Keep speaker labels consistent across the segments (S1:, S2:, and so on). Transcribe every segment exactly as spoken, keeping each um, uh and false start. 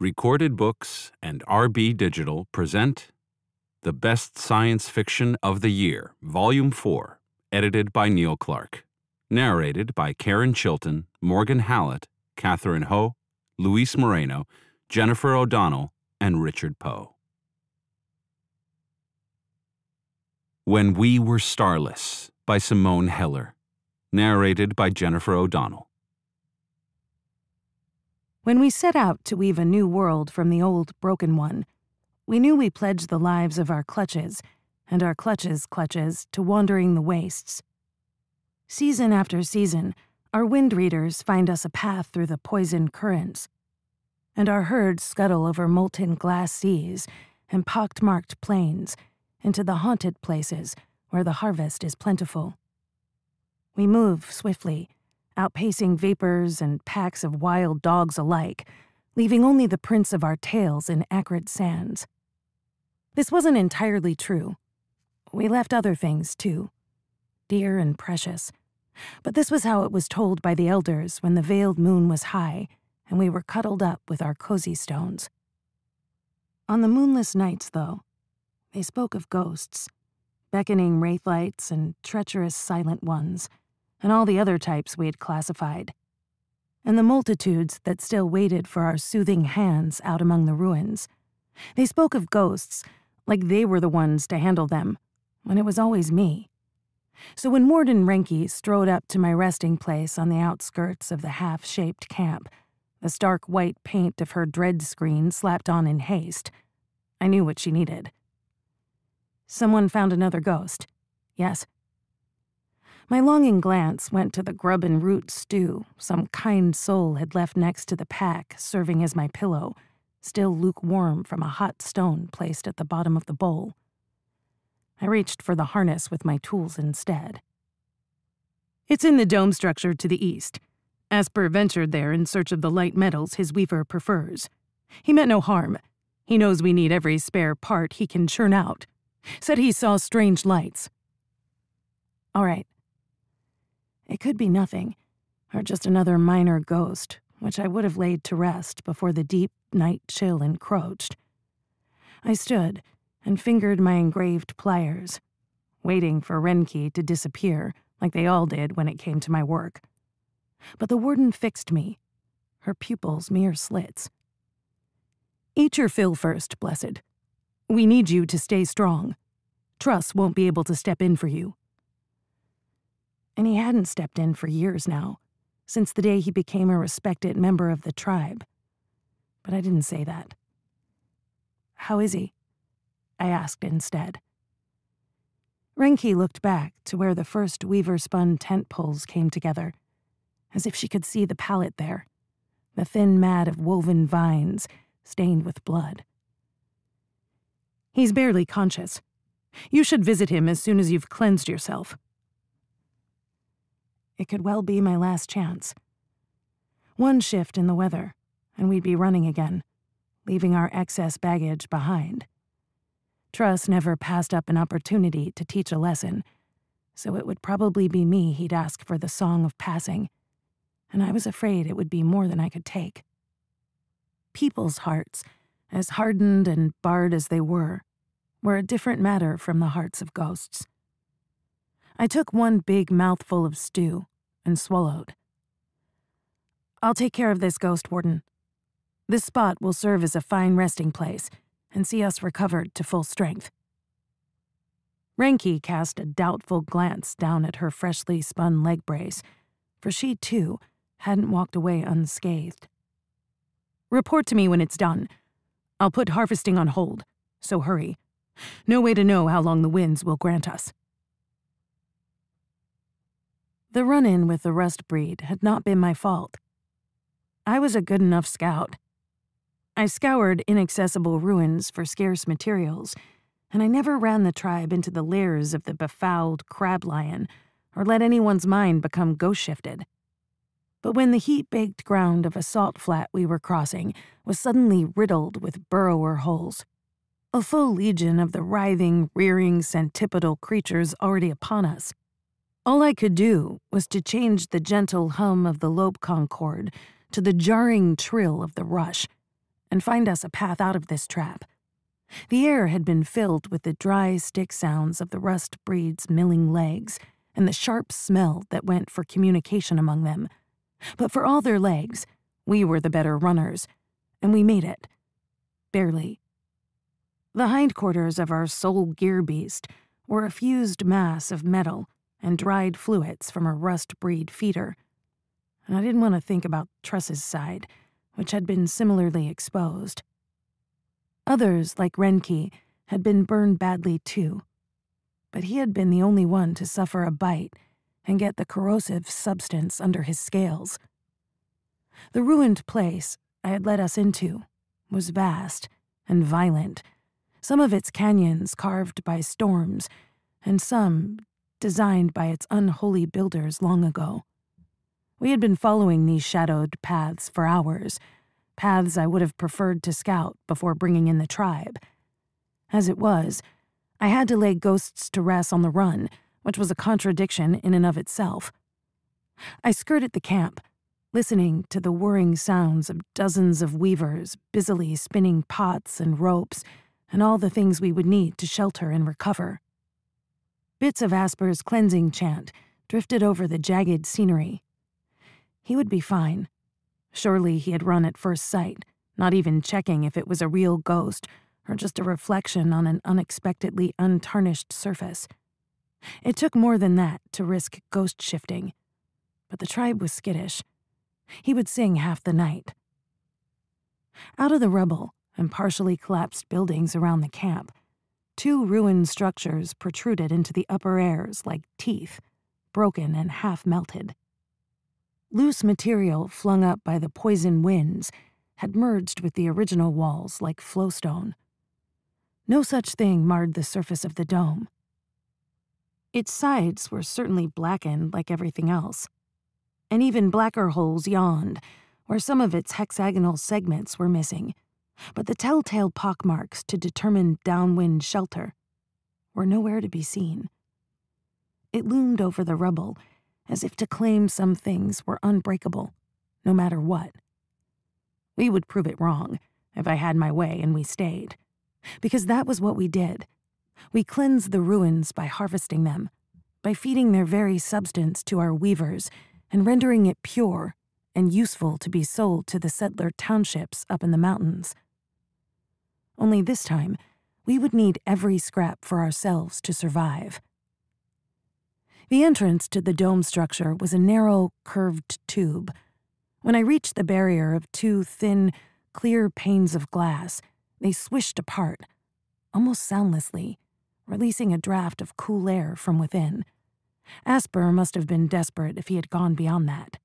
S1: Recorded Books and R B Digital present The Best Science Fiction of the Year, Volume four, edited by Neil Clarke. Narrated by Karen Chilton, Morgan Hallett, Catherine Ho, Luis Moreno, Jennifer O'Donnell, and Richard Poe. When We Were Starless by Simone Heller. Narrated by Jennifer O'Donnell.
S2: When we set out to weave a new world from the old, broken one, we knew we pledged the lives of our clutches, and our clutches' clutches, to wandering the wastes. Season after season, our wind readers find us a path through the poisoned currents, and our herds scuttle over molten glass seas and pockmarked plains into the haunted places where the harvest is plentiful. We move swiftly, outpacing vapors and packs of wild dogs alike, leaving only the prints of our tails in acrid sands. This wasn't entirely true. We left other things, too, dear and precious. But this was how it was told by the elders when the veiled moon was high and we were cuddled up with our cozy stones. On the moonless nights, though, they spoke of ghosts, beckoning wraithlights and treacherous silent ones, and all the other types we had classified, and the multitudes that still waited for our soothing hands out among the ruins. They spoke of ghosts like they were the ones to handle them, when it was always me. So when Warden Renke strode up to my resting place on the outskirts of the half-shaped camp, the stark white paint of her dread screen slapped on in haste, I knew what she needed. Someone found another ghost. Yes. My longing glance went to the grub and root stew some kind soul had left next to the pack serving as my pillow, still lukewarm from a hot stone placed at the bottom of the bowl. I reached for the harness with my tools instead. It's in the dome structure to the east. Asper ventured there in search of the light metals his weaver prefers. He meant no harm. He knows we need every spare part he can churn out. Said he saw strange lights. All right. It could be nothing, or just another minor ghost, which I would have laid to rest before the deep night chill encroached. I stood and fingered my engraved pliers, waiting for Renke to disappear like they all did when it came to my work. But the warden fixed me, her pupils mere slits. Eat your fill first, Blessed. We need you to stay strong. Truss won't be able to step in for you. And he hadn't stepped in for years now, since the day he became a respected member of the tribe. But I didn't say that. How is he? I asked instead. Renke looked back to where the first weaver-spun tent poles came together, as if she could see the pallet there, the thin mat of woven vines stained with blood. He's barely conscious. You should visit him as soon as you've cleansed yourself. It could well be my last chance. One shift in the weather, and we'd be running again, leaving our excess baggage behind. Truss never passed up an opportunity to teach a lesson, so it would probably be me he'd ask for the song of passing, and I was afraid it would be more than I could take. People's hearts, as hardened and barred as they were, were a different matter from the hearts of ghosts. I took one big mouthful of stew and swallowed. I'll take care of this, Ghost Warden. This spot will serve as a fine resting place and see us recovered to full strength. Renke cast a doubtful glance down at her freshly spun leg brace, for she, too, hadn't walked away unscathed. Report to me when it's done. I'll put harvesting on hold, so hurry. No way to know how long the winds will grant us. The run-in with the rust breed had not been my fault. I was a good enough scout. I scoured inaccessible ruins for scarce materials, and I never ran the tribe into the lairs of the befouled crab lion or let anyone's mind become ghost-shifted. But when the heat-baked ground of a salt flat we were crossing was suddenly riddled with burrower holes, a full legion of the writhing, rearing, centipedal creatures already upon us, all I could do was to change the gentle hum of the lobe concord to the jarring trill of the rush, and find us a path out of this trap. The air had been filled with the dry stick sounds of the rust breed's milling legs and the sharp smell that went for communication among them. But for all their legs, we were the better runners, and we made it. Barely. The hindquarters of our sole gear beast were a fused mass of metal and dried fluids from a rust breed feeder, and I didn't want to think about Tress's side, which had been similarly exposed. Others, like Renke, had been burned badly too, but he had been the only one to suffer a bite and get the corrosive substance under his scales. The ruined place I had led us into was vast and violent, some of its canyons carved by storms, and some designed by its unholy builders long ago. We had been following these shadowed paths for hours, paths I would have preferred to scout before bringing in the tribe. As it was, I had to lay ghosts to rest on the run, which was a contradiction in and of itself. I skirted the camp, listening to the whirring sounds of dozens of weavers busily spinning pots and ropes and all the things we would need to shelter and recover. Bits of Asper's cleansing chant drifted over the jagged scenery. He would be fine. Surely he had run at first sight, not even checking if it was a real ghost or just a reflection on an unexpectedly untarnished surface. It took more than that to risk ghost shifting, but the tribe was skittish. He would sing half the night. Out of the rubble and partially collapsed buildings around the camp, two ruined structures protruded into the upper airs like teeth, broken and half-melted. Loose material flung up by the poison winds had merged with the original walls like flowstone. No such thing marred the surface of the dome. Its sides were certainly blackened like everything else, and even blacker holes yawned where some of its hexagonal segments were missing, but the telltale pockmarks to determine downwind shelter were nowhere to be seen. It loomed over the rubble as if to claim some things were unbreakable, no matter what. We would prove it wrong if I had my way and we stayed, because that was what we did. We cleansed the ruins by harvesting them, by feeding their very substance to our weavers and rendering it pure and useful to be sold to the settler townships up in the mountains. Only this time, we would need every scrap for ourselves to survive. The entrance to the dome structure was a narrow, curved tube. When I reached the barrier of two thin, clear panes of glass, they swished apart, almost soundlessly, releasing a draft of cool air from within. Asper must have been desperate if he had gone beyond that.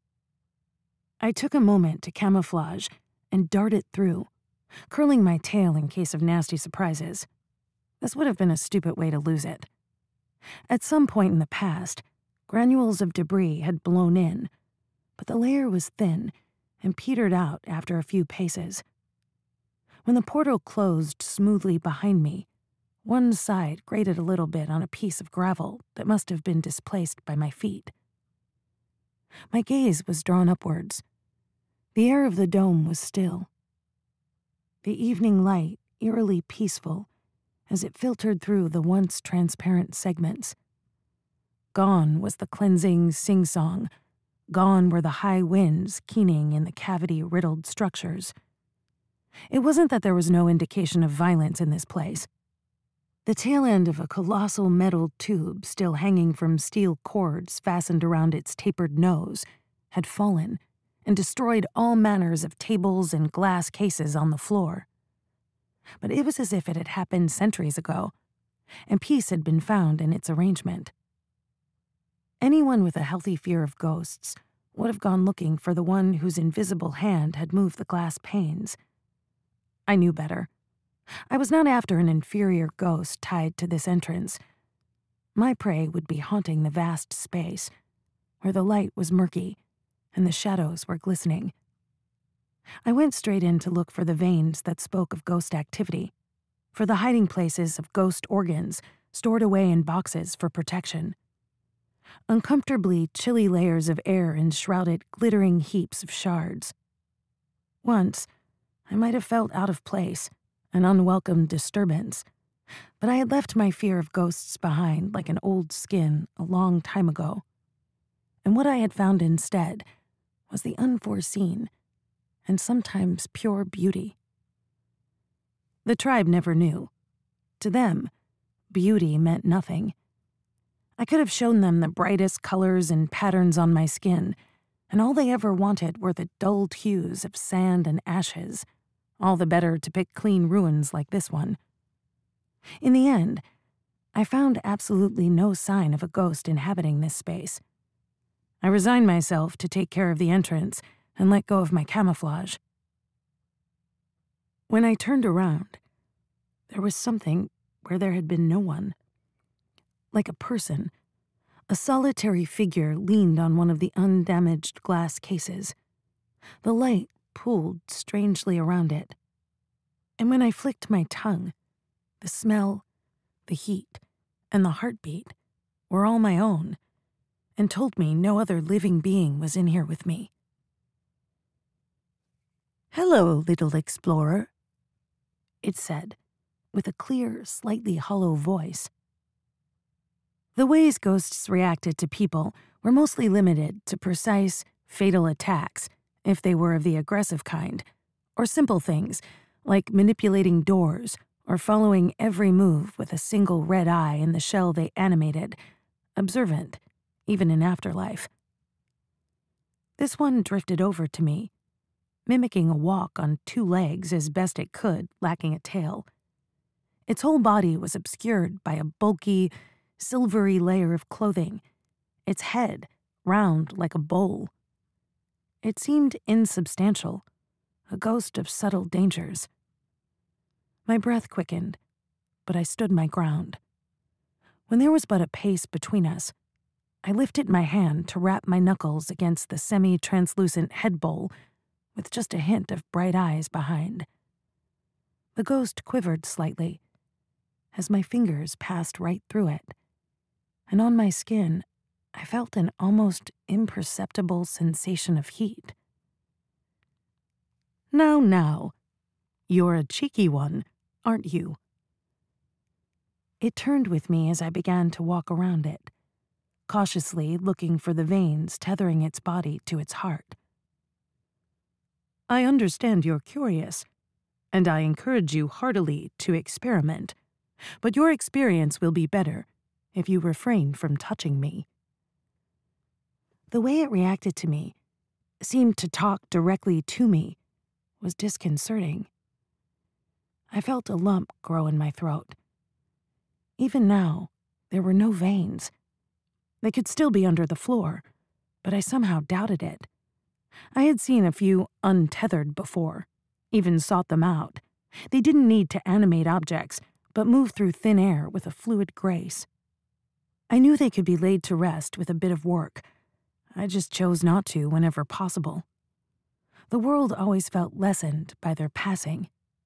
S2: I took a moment to camouflage and darted through, curling my tail in case of nasty surprises. This would have been a stupid way to lose it. At some point in the past, granules of debris had blown in, but the layer was thin and petered out after a few paces. When the portal closed smoothly behind me, one side grated a little bit on a piece of gravel that must have been displaced by my feet. My gaze was drawn upwards. The air of the dome was still. The evening light eerily peaceful as it filtered through the once transparent segments. Gone was the cleansing sing-song. Gone were the high winds keening in the cavity-riddled structures. It wasn't that there was no indication of violence in this place. The tail end of a colossal metal tube still hanging from steel cords fastened around its tapered nose had fallen and destroyed all manners of tables and glass cases on the floor. But it was as if it had happened centuries ago, and peace had been found in its arrangement. Anyone with a healthy fear of ghosts would have gone looking for the one whose invisible hand had moved the glass panes. I knew better. I was not after an inferior ghost tied to this entrance. My prey would be haunting the vast space, where the light was murky and the shadows were glistening. I went straight in to look for the veins that spoke of ghost activity, for the hiding places of ghost organs stored away in boxes for protection. Uncomfortably chilly layers of air enshrouded glittering heaps of shards. Once, I might have felt out of place, an unwelcome disturbance, but I had left my fear of ghosts behind like an old skin a long time ago. And what I had found instead was the unforeseen and sometimes pure beauty. The tribe never knew. To them, beauty meant nothing. I could have shown them the brightest colors and patterns on my skin, and all they ever wanted were the dulled hues of sand and ashes, all the better to pick clean ruins like this one. In the end, I found absolutely no sign of a ghost inhabiting this space. I resigned myself to take care of the entrance and let go of my camouflage. When I turned around, there was something where there had been no one. Like a person, a solitary figure leaned on one of the undamaged glass cases. The light pooled strangely around it. And when I flicked my tongue, the smell, the heat, and the heartbeat were all my own, and told me no other living being was in here with me. "Hello, little explorer," it said, with a clear, slightly hollow voice. The ways ghosts reacted to people were mostly limited to precise, fatal attacks, if they were of the aggressive kind, or simple things like manipulating doors or following every move with a single red eye in the shell they animated, observant, even in afterlife. This one drifted over to me, mimicking a walk on two legs as best it could, lacking a tail. Its whole body was obscured by a bulky, silvery layer of clothing, its head round like a bowl. It seemed insubstantial, a ghost of subtle dangers. My breath quickened, but I stood my ground. When there was but a pace between us, I lifted my hand to rap my knuckles against the semi-translucent head bowl with just a hint of bright eyes behind. The ghost quivered slightly as my fingers passed right through it, and on my skin I felt an almost imperceptible sensation of heat. "Now, now, you're a cheeky one, aren't you?" It turned with me as I began to walk around it, cautiously looking for the veins tethering its body to its heart. "I understand you're curious, and I encourage you heartily to experiment, but your experience will be better if you refrain from touching me." The way it reacted to me, seemed to talk directly to me, was disconcerting. I felt a lump grow in my throat. Even now, there were no veins. They could still be under the floor, but I somehow doubted it. I had seen a few untethered before, even sought them out. They didn't need to animate objects, but move through thin air with a fluid grace. I knew they could be laid to rest with a bit of work. I just chose not to whenever possible. The world always felt lessened by their passing.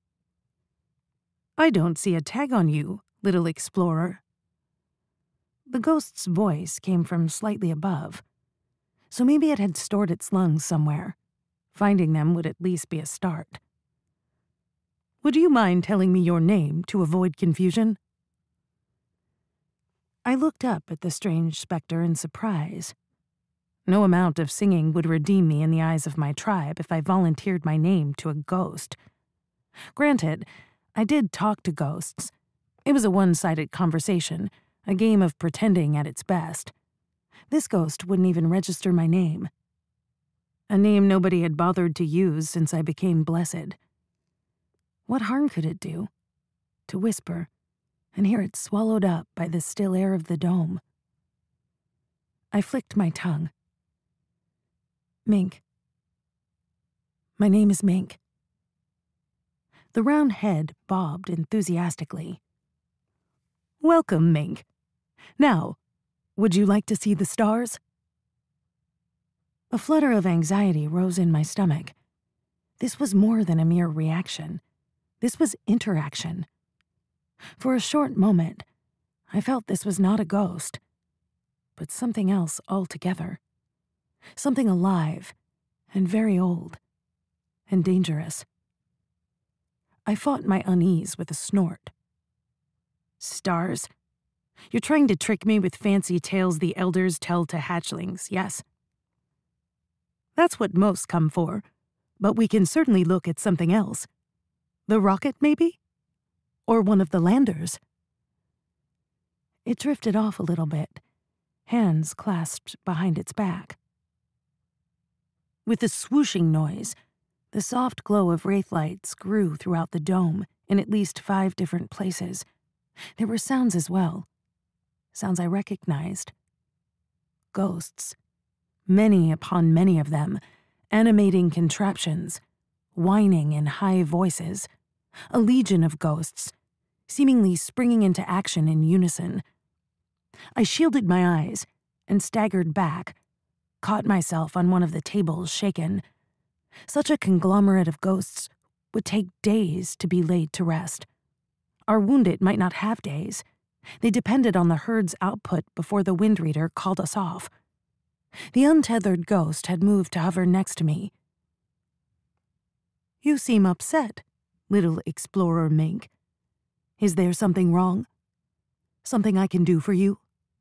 S2: "I don't see a tag on you, little explorer." The ghost's voice came from slightly above, so maybe it had stored its lungs somewhere. Finding them would at least be a start. "Would you mind telling me your name to avoid confusion?" I looked up at the strange specter in surprise. No amount of singing would redeem me in the eyes of my tribe if I volunteered my name to a ghost. Granted, I did talk to ghosts. It was a one-sided conversation, a game of pretending at its best. This ghost wouldn't even register my name. A name nobody had bothered to use since I became blessed. What harm could it do? To whisper, and hear it swallowed up by the still air of the dome. I flicked my tongue. "Mink. My name is Mink." The round head bobbed enthusiastically. "Welcome, Mink. Now, would you like to see the stars?" A flutter of anxiety rose in my stomach. This was more than a mere reaction. This was interaction. For a short moment, I felt this was not a ghost, but something else altogether. Something alive, and very old, and dangerous. I fought my unease with a snort. Stars? You're trying to trick me with fancy tales the elders tell to hatchlings, yes? That's what most come for, but we can certainly look at something else. The rocket, maybe? Or one of the landers? It drifted off a little bit, hands clasped behind its back. With a swooshing noise, the soft glow of wraith lights grew throughout the dome in at least five different places. There were sounds as well, sounds I recognized. Ghosts, many upon many of them, animating contraptions, whining in high voices, a legion of ghosts, seemingly springing into action in unison. I shielded my eyes and staggered back, caught myself on one of the tables shaken. Such a conglomerate of ghosts would take days to be laid to rest. Our wounded might not have days. They depended on the herd's output before the wind reader called us off. The untethered ghost had moved to hover next to me. You seem upset, little explorer mink. Is there something wrong? Something I can do for you?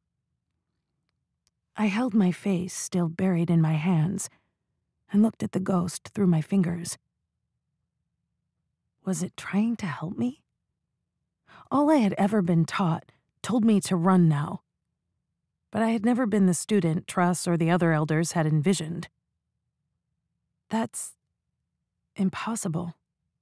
S2: I held my face still buried in my hands and looked at the ghost through my fingers. Was it trying to help me? All I had ever been taught told me to run now, but I had never been the student Truss or the other elders had envisioned. That's impossible.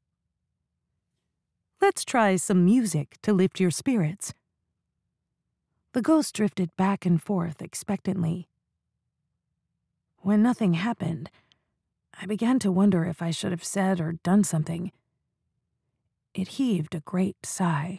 S2: Let's try some music to lift your spirits. The ghost drifted back and forth expectantly. When nothing happened, I began to wonder if I should have said or done something. It heaved a great sigh.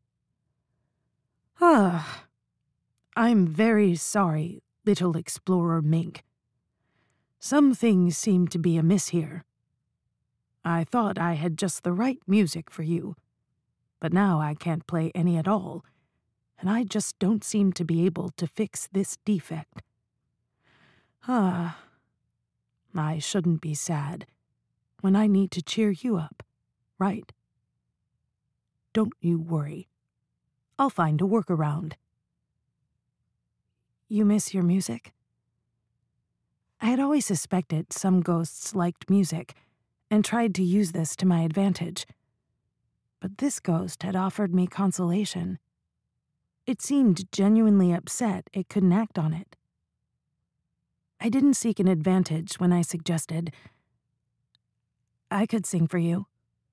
S2: Ah, I'm very sorry, little explorer mink. Some things seem to be amiss here. I thought I had just the right music for you, but now I can't play any at all, and I just don't seem to be able to fix this defect. Ah, I shouldn't be sad when I need to cheer you up, right? Don't you worry. I'll find a workaround. You miss your music? I had always suspected some ghosts liked music and tried to use this to my advantage. But this ghost had offered me consolation. It seemed genuinely upset it couldn't act on it. I didn't seek an advantage when I suggested, I could sing for you.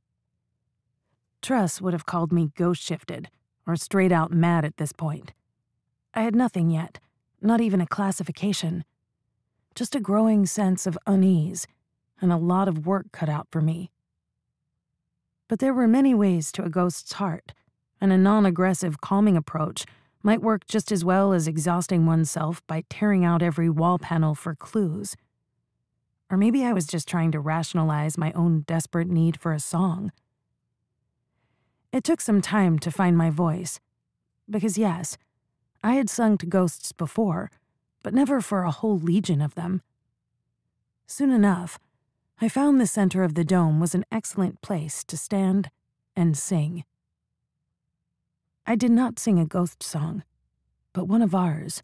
S2: Truss would have called me ghost-shifted, or straight-out mad at this point. I had nothing yet, not even a classification. Just a growing sense of unease, and a lot of work cut out for me. But there were many ways to a ghost's heart, and a non-aggressive calming approach might work just as well as exhausting oneself by tearing out every wall panel for clues. Or maybe I was just trying to rationalize my own desperate need for a song. It took some time to find my voice, because yes, I had sung to ghosts before, but never for a whole legion of them. Soon enough, I found the center of the dome was an excellent place to stand and sing. I did not sing a ghost song, but one of ours.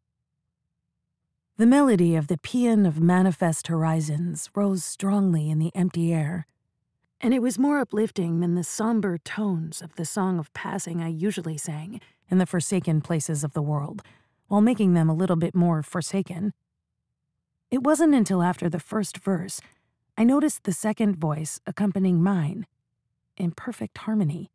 S2: The melody of the Paean of Manifest Horizons rose strongly in the empty air, and it was more uplifting than the somber tones of the Song of Passing I usually sang in the forsaken places of the world, while making them a little bit more forsaken. It wasn't until after the first verse I noticed the second voice accompanying mine, in perfect harmony.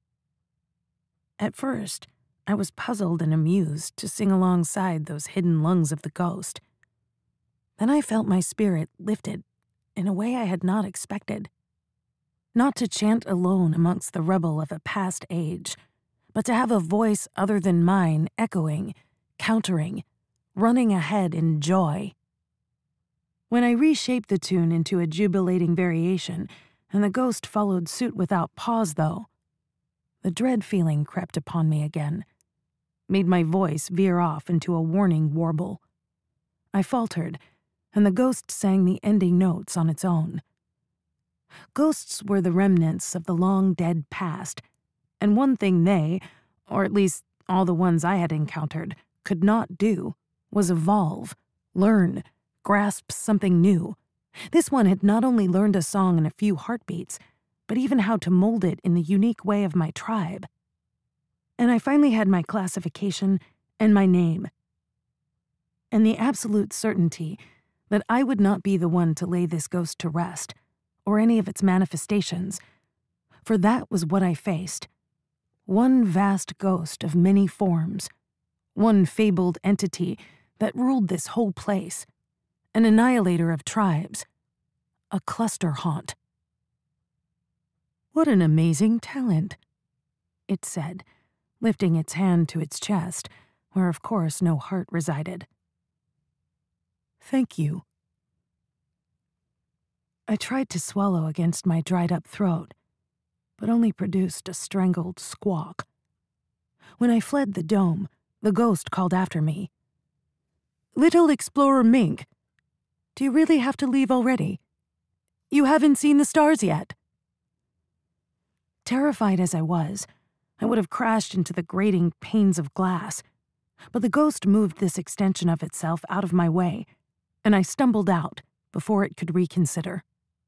S2: At first, I was puzzled and amused to sing alongside those hidden lungs of the ghost. Then I felt my spirit lifted in a way I had not expected. Not to chant alone amongst the rubble of a past age, but to have a voice other than mine echoing, countering, running ahead in joy. When I reshaped the tune into a jubilating variation, and the ghost followed suit without pause, though, the dread feeling crept upon me again, made my voice veer off into a warning warble. I faltered, and the ghost sang the ending notes on its own. Ghosts were the remnants of the long-dead past, and one thing they, or at least all the ones I had encountered, could not do was evolve, learn, grasp something new. This one had not only learned a song in a few heartbeats, but even how to mold it in the unique way of my tribe. And I finally had my classification and my name, and the absolute certainty that I would not be the one to lay this ghost to rest, or any of its manifestations, for that was what I faced. One vast ghost of many forms, one fabled entity that ruled this whole place, an annihilator of tribes, a cluster haunt. "What an amazing talent," it said, lifting its hand to its chest, where of course no heart resided. "Thank you." I tried to swallow against my dried-up throat, but only produced a strangled squawk. When I fled the dome, the ghost called after me. "Little Explorer Mink, do you really have to leave already? You haven't seen the stars yet." Terrified as I was, I would have crashed into the grating panes of glass, but the ghost moved this extension of itself out of my way, and I stumbled out before it could reconsider.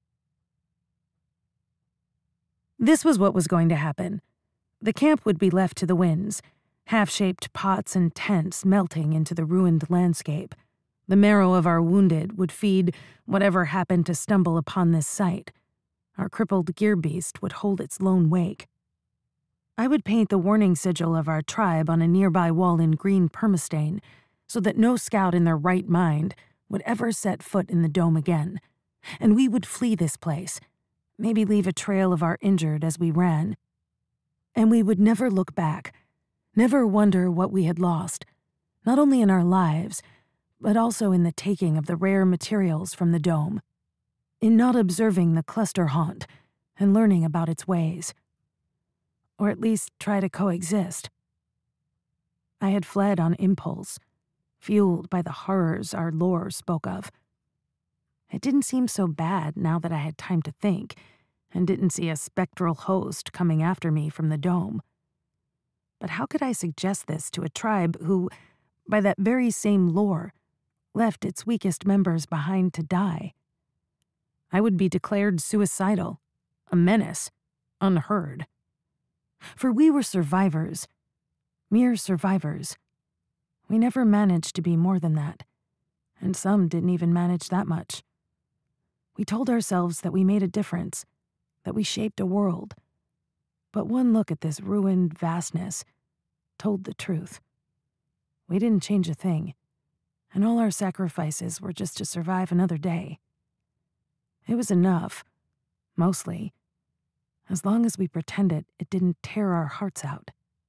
S2: This was what was going to happen. The camp would be left to the winds, half-shaped pots and tents melting into the ruined landscape. The marrow of our wounded would feed whatever happened to stumble upon this site. Our crippled gear beast would hold its lone wake. I would paint the warning sigil of our tribe on a nearby wall in green permastain, so that no scout in their right mind would ever set foot in the dome again, and we would flee this place, maybe leave a trail of our injured as we ran. And we would never look back, never wonder what we had lost, not only in our lives, but also in the taking of the rare materials from the dome, in not observing the cluster haunt and learning about its ways. Or at least try to coexist. I had fled on impulse, fueled by the horrors our lore spoke of. It didn't seem so bad now that I had time to think, and didn't see a spectral host coming after me from the dome. But how could I suggest this to a tribe who, by that very same lore, left its weakest members behind to die? I would be declared suicidal, a menace, unheard. For we were survivors, mere survivors. We never managed to be more than that, and some didn't even manage that much. We told ourselves that we made a difference, that we shaped a world, but one look at this ruined vastness told the truth. We didn't change a thing, and all our sacrifices were just to survive another day. It was enough, mostly, as long as we pretended it didn't tear our hearts out.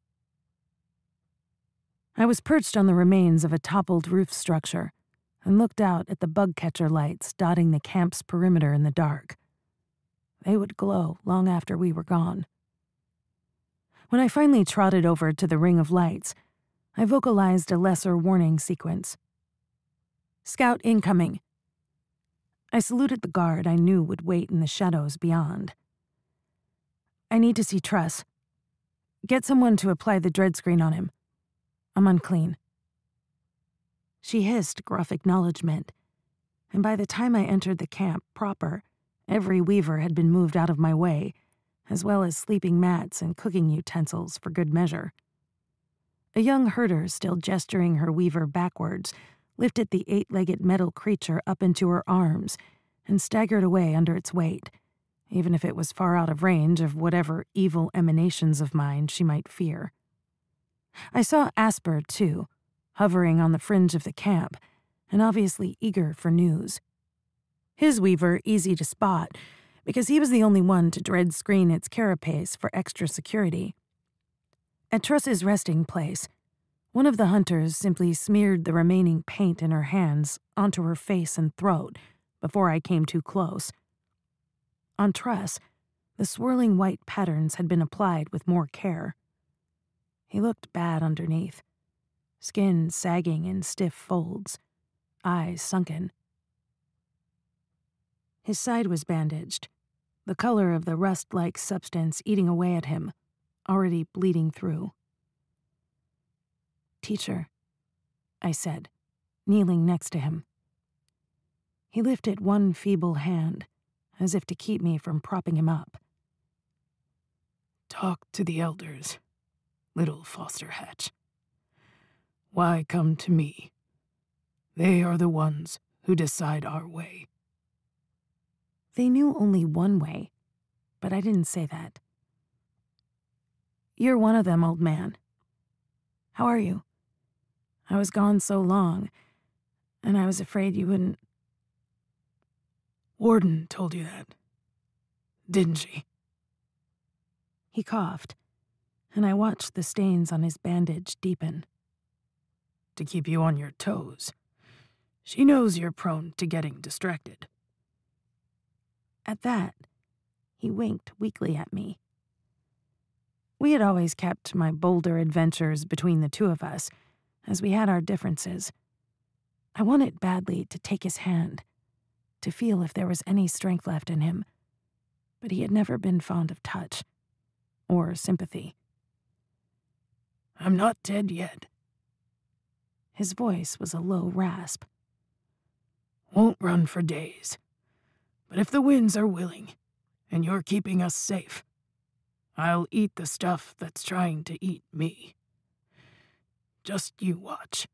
S2: I was perched on the remains of a toppled roof structure and looked out at the bug catcher lights dotting the camp's perimeter in the dark. They would glow long after we were gone. When I finally trotted over to the ring of lights, I vocalized a lesser warning sequence. "Scout incoming." I saluted the guard I knew would wait in the shadows beyond. "I need to see Truss. Get someone to apply the dread screen on him. I'm unclean." She hissed gruff acknowledgement, and by the time I entered the camp proper, every weaver had been moved out of my way, as well as sleeping mats and cooking utensils for good measure. A young herder, still gesturing her weaver backwards, lifted the eight-legged metal creature up into her arms and staggered away under its weight, even if it was far out of range of whatever evil emanations of mine she might fear. I saw Asper, too, hovering on the fringe of the camp, and obviously eager for news. His weaver easy to spot, because he was the only one to dread screen its carapace for extra security. At Truss's resting place, one of the hunters simply smeared the remaining paint in her hands onto her face and throat before I came too close. On Truss, the swirling white patterns had been applied with more care. He looked bad underneath, skin sagging in stiff folds, eyes sunken. His side was bandaged, the color of the rust-like substance eating away at him, already bleeding through. "Teacher," I said, kneeling next to him. He lifted one feeble hand, as if to keep me from propping him up. "Talk to the elders, little foster hatch. Why come to me? They are the ones who decide our way." They knew only one way, but I didn't say that. "You're one of them, old man. How are you? I was gone so long, and I was afraid you wouldn't—" "Warden told you that, didn't she?" He coughed, and I watched the stains on his bandage deepen. "To keep you on your toes. She knows you're prone to getting distracted." At that, he winked weakly at me. We had always kept my bolder adventures between the two of us, as we had our differences. I wanted badly to take his hand, to feel if there was any strength left in him, but he had never been fond of touch or sympathy. "I'm not dead yet." His voice was a low rasp. "Won't run for days. But if the winds are willing, and you're keeping us safe, I'll eat the stuff that's trying to eat me. Just you watch."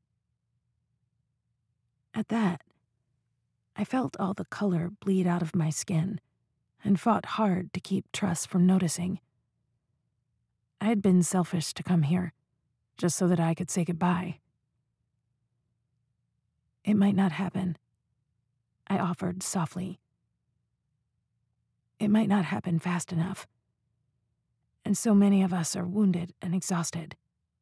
S2: At that, I felt all the color bleed out of my skin and fought hard to keep Truss from noticing. I had been selfish to come here, just so that I could say goodbye. "It might not happen," I offered softly. "It might not happen fast enough. And so many of us are wounded and exhausted.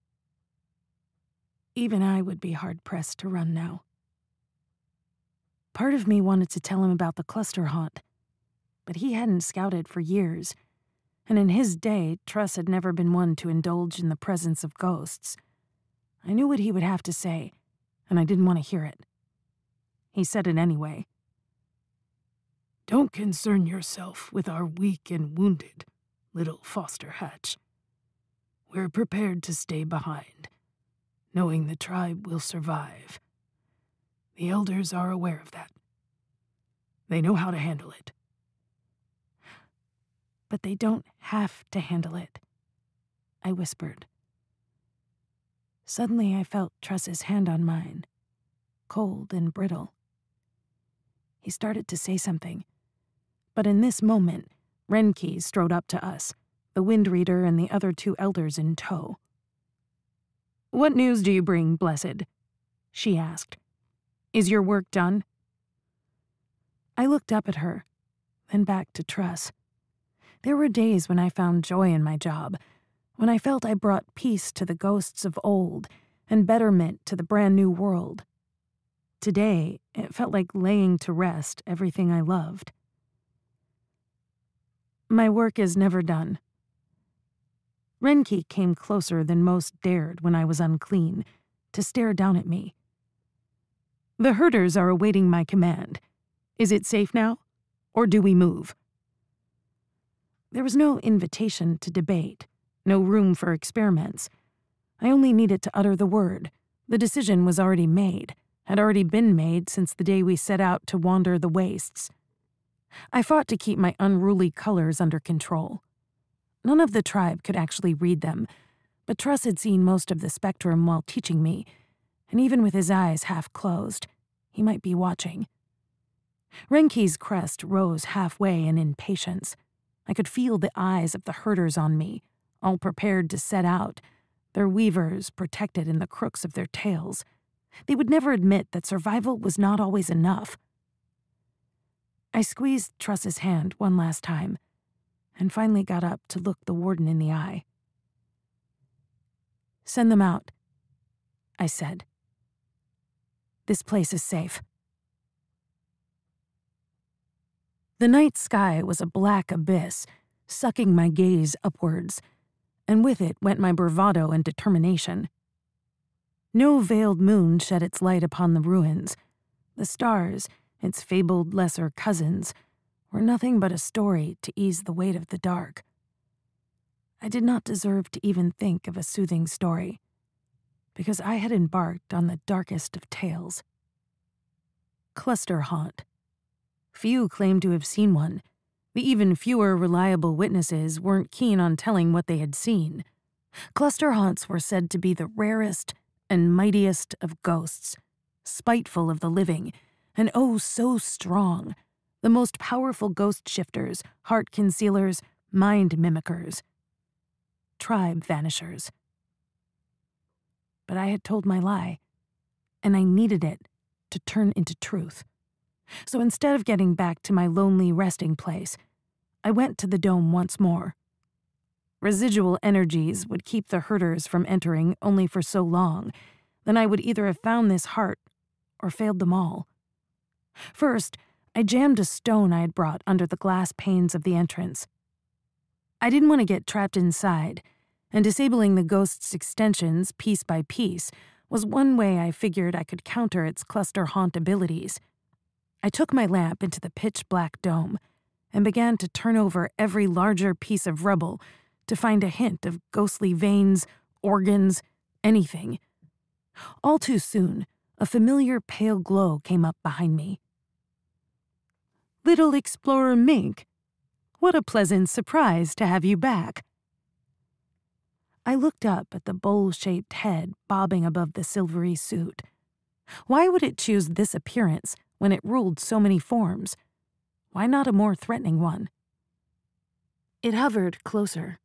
S2: Even I would be hard-pressed to run now." Part of me wanted to tell him about the cluster haunt, but he hadn't scouted for years, and in his day, Truss had never been one to indulge in the presence of ghosts. I knew what he would have to say, and I didn't want to hear it. He said it anyway. "Don't concern yourself with our weak and wounded, little foster hatch. We're prepared to stay behind, knowing the tribe will survive. The elders are aware of that. They know how to handle it." "But they don't have to handle it," I whispered. Suddenly I felt Truss's hand on mine, cold and brittle. He started to say something, but in this moment, Renke strode up to us, the wind reader and the other two elders in tow. "What news do you bring, Blessed?" she asked. "Is your work done?" I looked up at her, then back to Truss. There were days when I found joy in my job, when I felt I brought peace to the ghosts of old and betterment to the brand new world. Today, it felt like laying to rest everything I loved. "My work is never done." Renke came closer than most dared when I was unclean, to stare down at me. "The herders are awaiting my command. Is it safe now, or do we move?" There was no invitation to debate, no room for experiments. I only needed to utter the word. The decision was already made, had already been made since the day we set out to wander the wastes. I fought to keep my unruly colors under control. None of the tribe could actually read them, but Truss had seen most of the spectrum while teaching me, and even with his eyes half closed, he might be watching. Renke's crest rose halfway in impatience. I could feel the eyes of the herders on me, all prepared to set out, their weavers protected in the crooks of their tails. They would never admit that survival was not always enough. I squeezed Truss's hand one last time, and finally got up to look the warden in the eye. "Send them out," I said. "This place is safe." The night sky was a black abyss, sucking my gaze upwards, and with it went my bravado and determination. No veiled moon shed its light upon the ruins. The stars, its fabled lesser cousins, were nothing but a story to ease the weight of the dark. I did not deserve to even think of a soothing story, because I had embarked on the darkest of tales. Cluster haunt. Few claimed to have seen one. The even fewer reliable witnesses weren't keen on telling what they had seen. Cluster haunts were said to be the rarest and mightiest of ghosts, spiteful of the living, and oh so strong, the most powerful ghost shifters, heart concealers, mind mimickers, tribe vanishers. But I had told my lie, and I needed it to turn into truth. So instead of getting back to my lonely resting place, I went to the dome once more. Residual energies would keep the herders from entering only for so long, then I would either have found this heart or failed them all. First, I jammed a stone I had brought under the glass panes of the entrance. I didn't want to get trapped inside, and disabling the ghost's extensions piece by piece was one way I figured I could counter its cluster haunt abilities. I took my lamp into the pitch-black dome and began to turn over every larger piece of rubble to find a hint of ghostly veins, organs, anything. All too soon, a familiar pale glow came up behind me. "Little Explorer Mink, what a pleasant surprise to have you back." I looked up at the bowl-shaped head bobbing above the silvery suit. Why would it choose this appearance when it ruled so many forms? Why not a more threatening one? It hovered closer.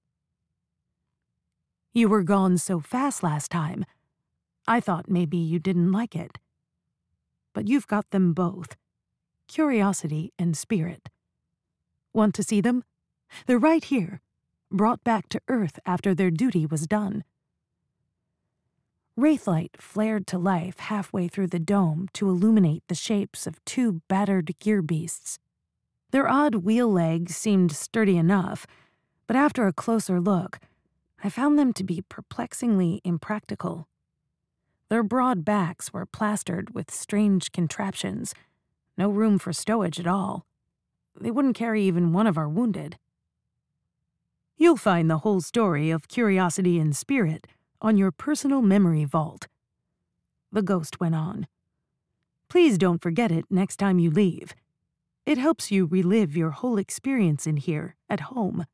S2: "You were gone so fast last time. I thought maybe you didn't like it. But you've got them both, curiosity and spirit. Want to see them? They're right here, brought back to Earth after their duty was done." Wraithlight flared to life halfway through the dome to illuminate the shapes of two battered gear beasts. Their odd wheel legs seemed sturdy enough, but after a closer look, I found them to be perplexingly impractical. Their broad backs were plastered with strange contraptions, no room for stowage at all. They wouldn't carry even one of our wounded. "You'll find the whole story of Curiosity and Spirit on your personal memory vault," the ghost went on. "Please don't forget it next time you leave. It helps you relive your whole experience in here, at home."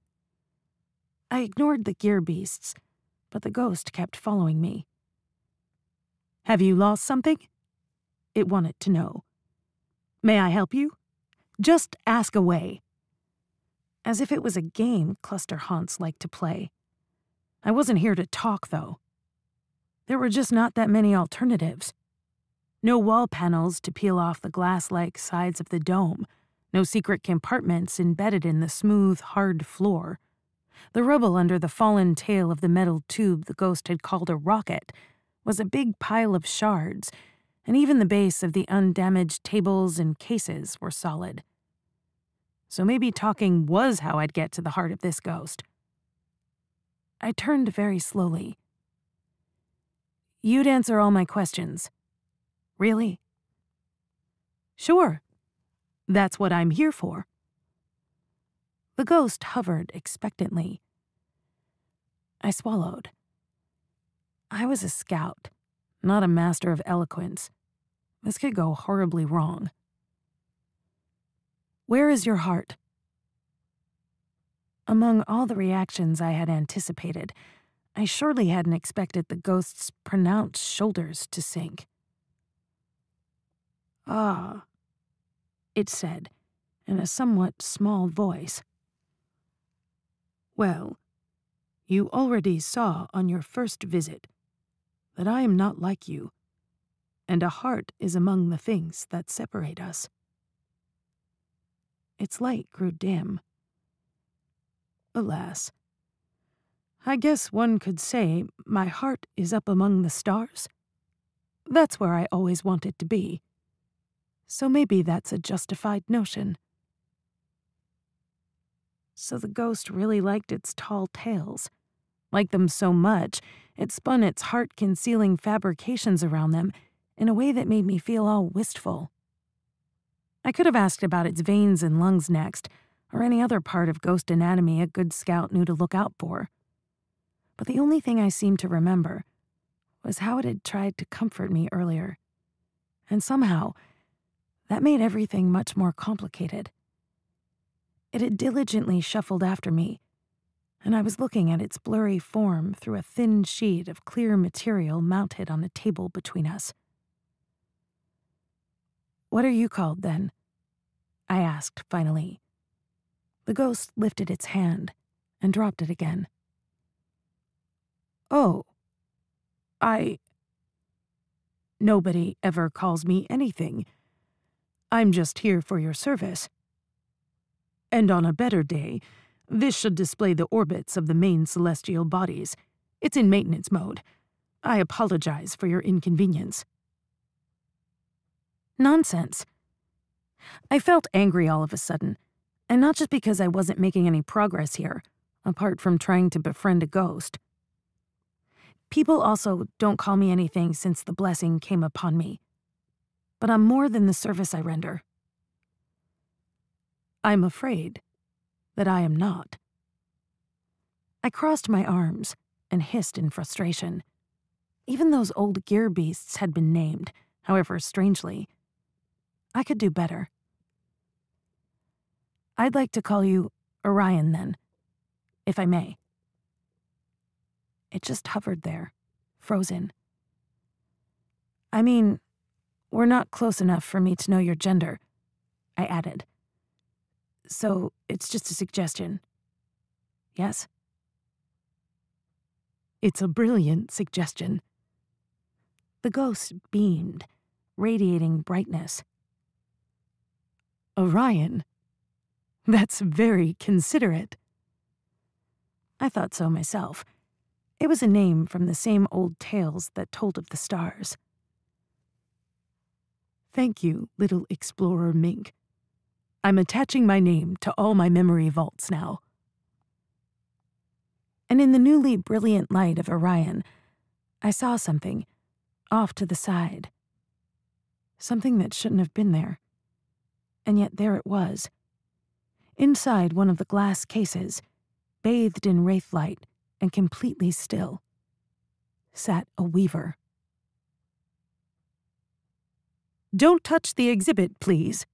S2: I ignored the gear beasts, but the ghost kept following me. "Have you lost something?" it wanted to know. "May I help you? Just ask away." As if it was a game cluster haunts like to play. I wasn't here to talk, though. There were just not that many alternatives. No wall panels to peel off the glass-like sides of the dome, no secret compartments embedded in the smooth, hard floor. The rubble under the fallen tail of the metal tube the ghost had called a rocket was a big pile of shards, and even the base of the undamaged tables and cases were solid. So maybe talking was how I'd get to the heart of this ghost. I turned very slowly. "You'd answer all my questions. Really?" "Sure. That's what I'm here for." The ghost hovered expectantly. I swallowed. I was a scout, not a master of eloquence. This could go horribly wrong. "Where is your heart?" Among all the reactions I had anticipated, I surely hadn't expected the ghost's pronounced shoulders to sink. "Ah," it said, in a somewhat small voice. "Well, you already saw on your first visit that I am not like you, and a heart is among the things that separate us." Its light grew dim. "Alas, I guess one could say my heart is up among the stars. That's where I always wanted to be. So maybe that's a justified notion." So the ghost really liked its tall tales. Liked them so much, it spun its heart-concealing fabrications around them in a way that made me feel all wistful. I could have asked about its veins and lungs next, or any other part of ghost anatomy a good scout knew to look out for. But the only thing I seemed to remember was how it had tried to comfort me earlier. And somehow, that made everything much more complicated. It had diligently shuffled after me, and I was looking at its blurry form through a thin sheet of clear material mounted on a table between us. "What are you called, then?" I asked finally. The ghost lifted its hand and dropped it again. "Oh, I... Nobody ever calls me anything. I'm just here for your service. And on a better day, this should display the orbits of the main celestial bodies. It's in maintenance mode. I apologize for your inconvenience." Nonsense. I felt angry all of a sudden, and not just because I wasn't making any progress here, apart from trying to befriend a ghost. People also don't call me anything since the blessing came upon me. But I'm more than the service I render. I'm afraid that I am not. I crossed my arms and hissed in frustration. Even those old gear beasts had been named, however strangely. I could do better. "I'd like to call you Orion, then, if I may." It just hovered there, frozen. "I mean, we're not close enough for me to know your gender," I added. "So it's just a suggestion. Yes?" "It's a brilliant suggestion." The ghost beamed, radiating brightness. "Orion? That's very considerate." I thought so myself. It was a name from the same old tales that told of the stars. "Thank you, little explorer mink. I'm attaching my name to all my memory vaults now." And in the newly brilliant light of Orion, I saw something, off to the side. Something that shouldn't have been there. And yet there it was. Inside one of the glass cases, bathed in wraith light and completely still, sat a weaver. "Don't touch the exhibit, please."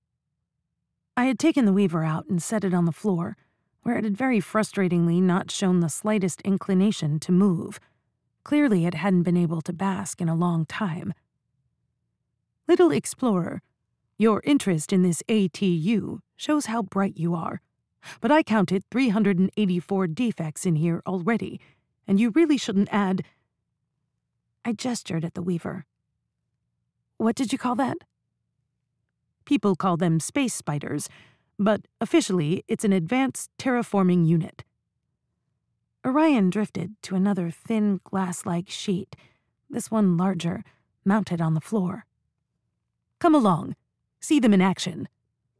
S2: I had taken the weaver out and set it on the floor, where it had very frustratingly not shown the slightest inclination to move. Clearly it hadn't been able to bask in a long time. "Little explorer, your interest in this A T U shows how bright you are, but I counted three hundred eighty-four defects in here already, and you really shouldn't add—" I gestured at the weaver. "What did you call that?" "People call them space spiders, but officially it's an advanced terraforming unit." Orion drifted to another thin glass-like sheet, this one larger, mounted on the floor. "Come along. See them in action."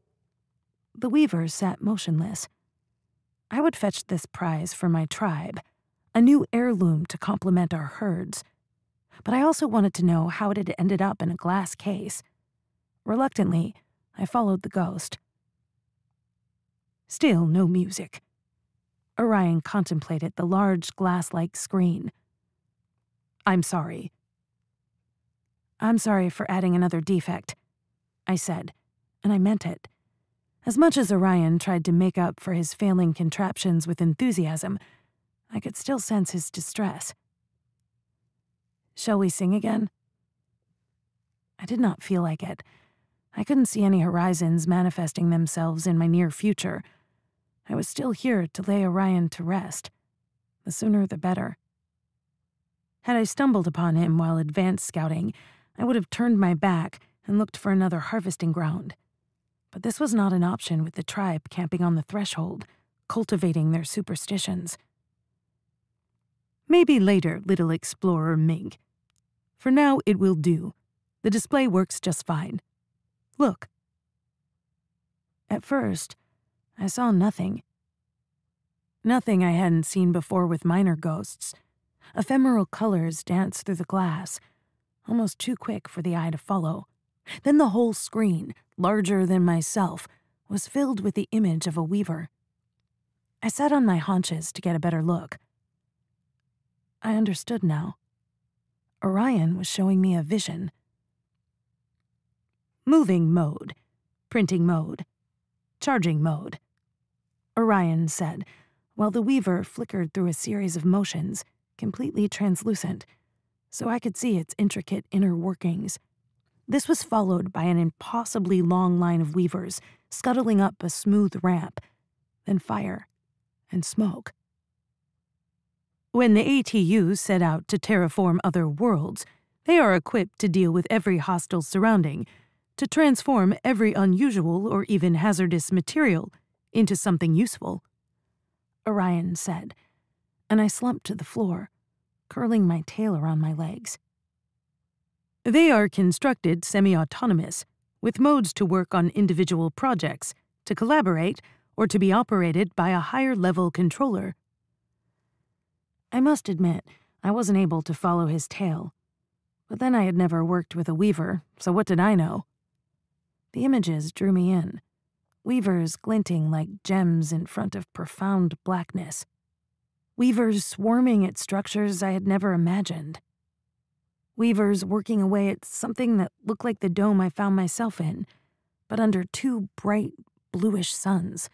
S2: The weaver sat motionless. I would fetch this prize for my tribe, a new heirloom to complement our herds. But I also wanted to know how it had ended up in a glass case. Reluctantly, I followed the ghost. Still no music. Orion contemplated the large glass-like screen. "I'm sorry." "I'm sorry for adding another defect," I said, and I meant it. As much as Orion tried to make up for his failing contraptions with enthusiasm, I could still sense his distress. "Shall we sing again?" I did not feel like it. I couldn't see any horizons manifesting themselves in my near future. I was still here to lay Orion to rest. The sooner the better. Had I stumbled upon him while advance scouting, I would have turned my back and looked for another harvesting ground. But this was not an option with the tribe camping on the threshold, cultivating their superstitions. "Maybe later, little explorer mink. For now, it will do. The display works just fine. Look." At first, I saw nothing. Nothing I hadn't seen before with minor ghosts. Ephemeral colors danced through the glass, almost too quick for the eye to follow, Then the whole screen, larger than myself, was filled with the image of a weaver. I sat on my haunches to get a better look. I understood now. Orion was showing me a vision. Moving mode, printing mode, charging mode, Orion said, while the weaver flickered through a series of motions, completely translucent, so I could see its intricate inner workings. This was followed by an impossibly long line of weavers scuttling up a smooth ramp, then fire and smoke. When the A T Us set out to terraform other worlds, they are equipped to deal with every hostile surrounding, to transform every unusual or even hazardous material into something useful, Orion said, and I slumped to the floor, curling my tail around my legs. They are constructed semi-autonomous, with modes to work on individual projects, to collaborate, or to be operated by a higher-level controller. I must admit, I wasn't able to follow his tale. But then I had never worked with a weaver, so what did I know? The images drew me in, weavers glinting like gems in front of profound blackness. Weavers swarming at structures I had never imagined. Weavers working away at something that looked like the dome I found myself in, but under two bright, bluish suns.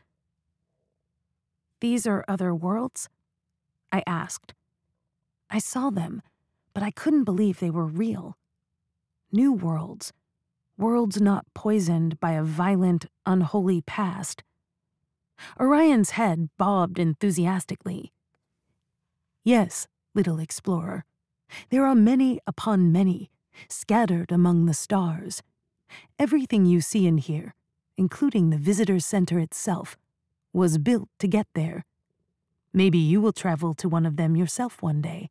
S2: These are other worlds? I asked. I saw them, but I couldn't believe they were real. New worlds. Worlds not poisoned by a violent, unholy past. Orion's head bobbed enthusiastically. Yes, little explorer. There are many upon many, scattered among the stars. Everything you see and hear, including the visitor center itself, was built to get there. Maybe you will travel to one of them yourself one day.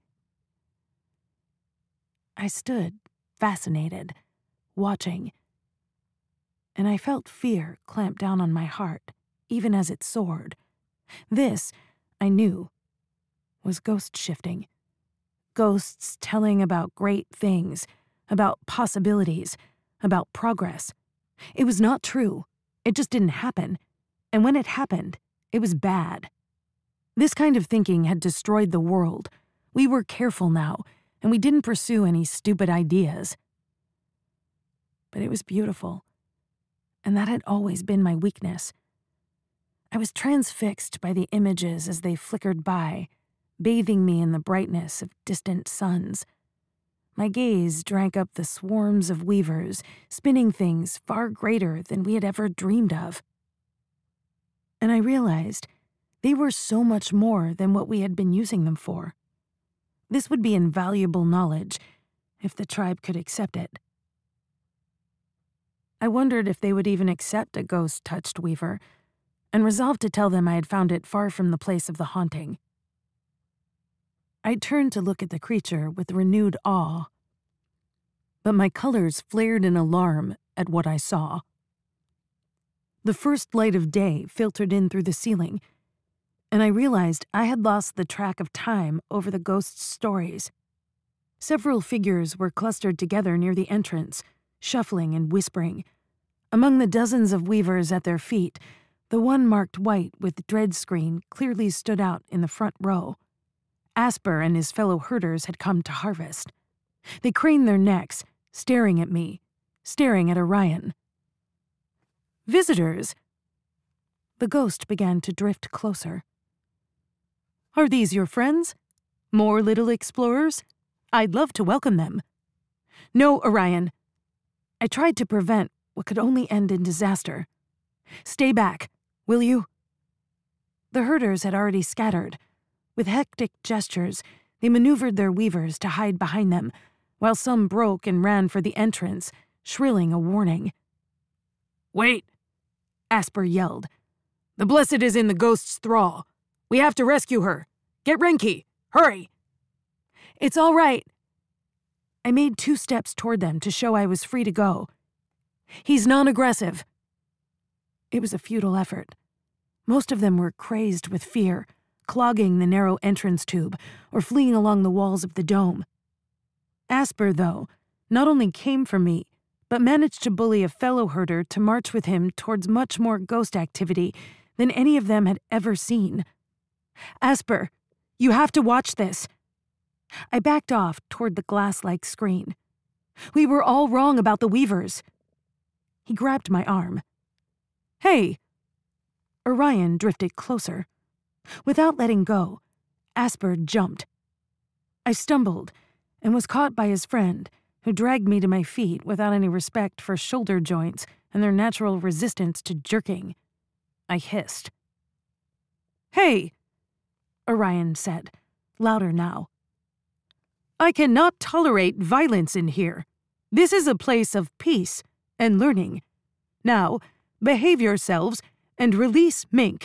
S2: I stood, fascinated, watching, and I felt fear clamp down on my heart, even as it soared. This, I knew, was ghost shifting. Ghosts telling about great things, about possibilities, about progress. It was not true. It just didn't happen. And when it happened, it was bad. This kind of thinking had destroyed the world. We were careful now, and we didn't pursue any stupid ideas. But it was beautiful, and that had always been my weakness. I was transfixed by the images as they flickered by, bathing me in the brightness of distant suns. My gaze drank up the swarms of weavers, spinning things far greater than we had ever dreamed of. And I realized they were so much more than what we had been using them for. This would be invaluable knowledge, if the tribe could accept it. I wondered if they would even accept a ghost-touched weaver, and resolved to tell them I had found it far from the place of the haunting. I turned to look at the creature with renewed awe, but my colors flared in alarm at what I saw. The first light of day filtered in through the ceiling, and I realized I had lost the track of time over the ghost's stories. Several figures were clustered together near the entrance, shuffling and whispering. Among the dozens of weavers at their feet, the one marked white with dread screen clearly stood out in the front row. Asper and his fellow herders had come to harvest. They craned their necks, staring at me, staring at Orion. Visitors? The ghost began to drift closer. Are these your friends? More little explorers? I'd love to welcome them. No, Orion. I tried to prevent what could only end in disaster. Stay back, will you? The herders had already scattered. With hectic gestures, they maneuvered their weavers to hide behind them, while some broke and ran for the entrance, shrilling a warning. Wait, Asper yelled. The Blessed is in the ghost's thrall. We have to rescue her. Get Renki. Hurry. It's all right. I made two steps toward them to show I was free to go. He's non-aggressive. It was a futile effort. Most of them were crazed with fear, clogging the narrow entrance tube or fleeing along the walls of the dome. Asper, though, not only came for me, but managed to bully a fellow herder to march with him towards much more ghost activity than any of them had ever seen. "Asper, you have to watch this." I backed off toward the glass-like screen. "We were all wrong about the Weavers." He grabbed my arm. "Hey!" Orion drifted closer. Without letting go, Asper jumped. I stumbled and was caught by his friend, who dragged me to my feet without any respect for shoulder joints and their natural resistance to jerking. I hissed. "Hey!" Orion said, louder now. "I cannot tolerate violence in here. This is a place of peace and learning. Now, behave yourselves and release Mink."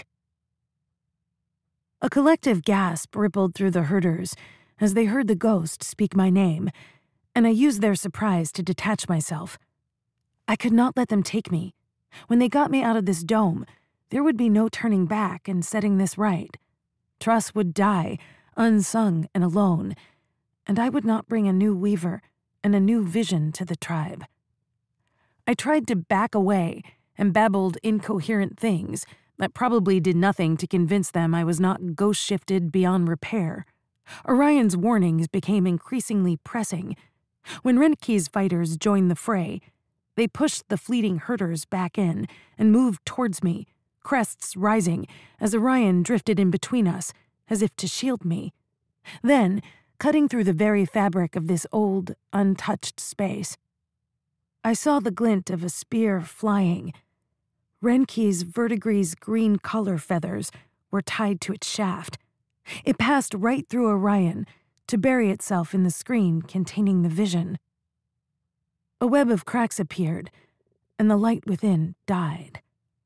S2: A collective gasp rippled through the herders as they heard the ghost speak my name, and I used their surprise to detach myself. I could not let them take me. When they got me out of this dome, there would be no turning back and setting this right. Truss would die, unsung and alone, and I would not bring a new weaver and a new vision to the tribe. I tried to back away and babbled incoherent things that probably did nothing to convince them I was not ghost-shifted beyond repair. Orion's warnings became increasingly pressing. When Renke's fighters joined the fray, they pushed the fleeting herders back in and moved towards me, crests rising as Orion drifted in between us, as if to shield me. Then, cutting through the very fabric of this old, untouched space, I saw the glint of a spear flying. Renke's verdigris green collar feathers were tied to its shaft. It passed right through Orion to bury itself in the screen containing the vision. A web of cracks appeared, and the light within died.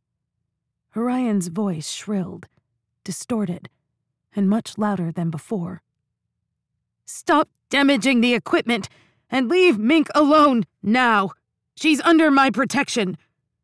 S2: Orion's voice shrilled, distorted, and much louder than before. "Stop damaging the equipment and leave Mink alone now! She's under my protection!"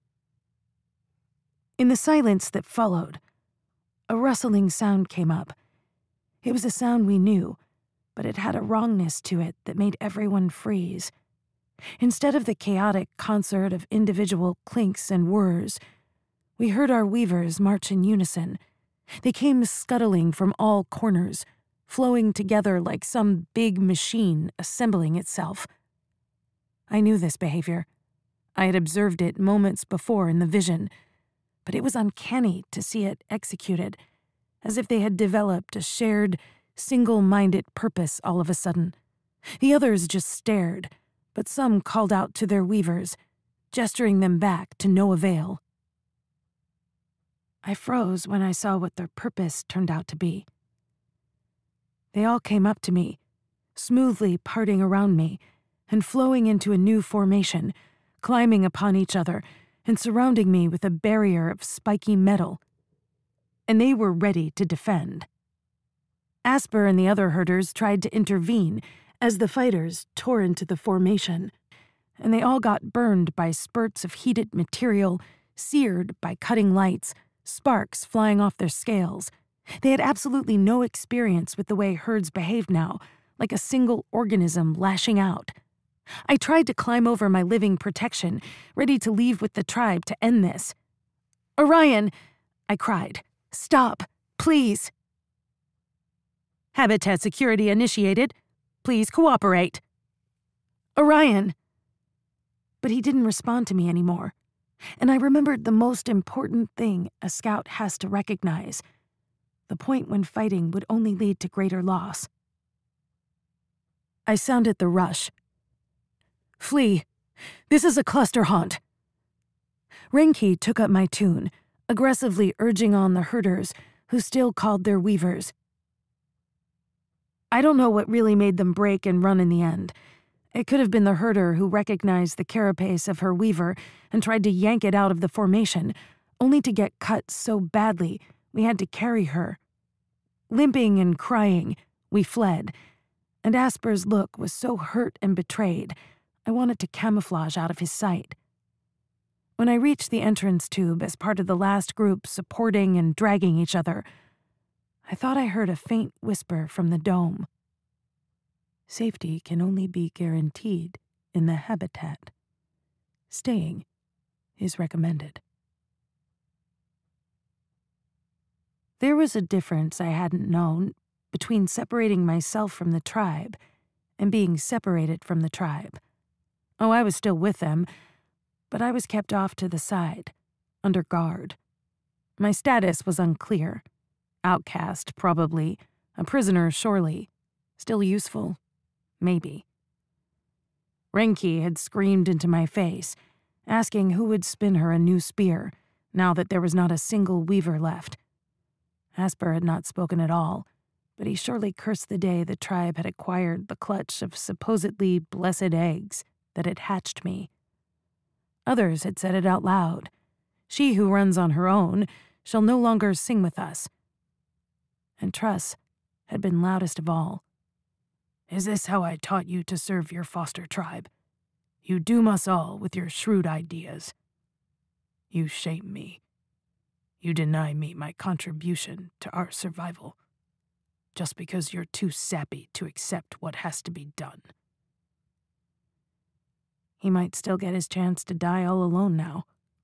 S2: In the silence that followed, a rustling sound came up. It was a sound we knew, but it had a wrongness to it that made everyone freeze. Instead of the chaotic concert of individual clinks and whirs, we heard our weavers march in unison. They came scuttling from all corners, flowing together like some big machine assembling itself. I knew this behavior. I had observed it moments before in the vision, but it was uncanny to see it executed, as if they had developed a shared, single-minded purpose all of a sudden. The others just stared, but some called out to their weavers, gesturing them back to no avail. I froze when I saw what their purpose turned out to be. They all came up to me, smoothly parting around me, and flowing into a new formation, climbing upon each other and surrounding me with a barrier of spiky metal. And they were ready to defend. Asper and the other herders tried to intervene as the fighters tore into the formation, and they all got burned by spurts of heated material, seared by cutting lights, sparks flying off their scales. They had absolutely no experience with the way herds behaved now, like a single organism lashing out. I tried to climb over my living protection, ready to leave with the tribe to end this. "Orion!" I cried. "Stop, please!" "Habitat security initiated. Please cooperate." "Orion!" But he didn't respond to me anymore, and I remembered the most important thing a scout has to recognize, the point when fighting would only lead to greater loss. I sounded the rush. "Flee. This is a cluster haunt." Renke took up my tune, aggressively urging on the herders, who still called their weavers. I don't know what really made them break and run in the end. It could have been the herder who recognized the carapace of her weaver and tried to yank it out of the formation, only to get cut so badly we had to carry her. Limping and crying, we fled, and Asper's look was so hurt and betrayed, I wanted to camouflage out of his sight. When I reached the entrance tube as part of the last group supporting and dragging each other, I thought I heard a faint whisper from the dome. "Safety can only be guaranteed in the habitat. staying is recommended. There was a difference I hadn't known between separating myself from the tribe and being separated from the tribe. Oh, I was still with them, but I was kept off to the side, under guard. My status was unclear. Outcast, probably. A prisoner, surely. Still useful, maybe. Renki had screamed into my face, asking who would spin her a new spear, now that there was not a single weaver left. Asper had not spoken at all, but he surely cursed the day the tribe had acquired the clutch of supposedly blessed eggs that had hatched me. Others had said it out loud. She who runs on her own shall no longer sing with us. And Truss had been loudest of all. Is this how I taught you to serve your foster tribe? You doom us all with your shrewd ideas. You shame me. You deny me my contribution to our survival, just because you're too sappy to accept what has to be done. He might still get his chance to die all alone now.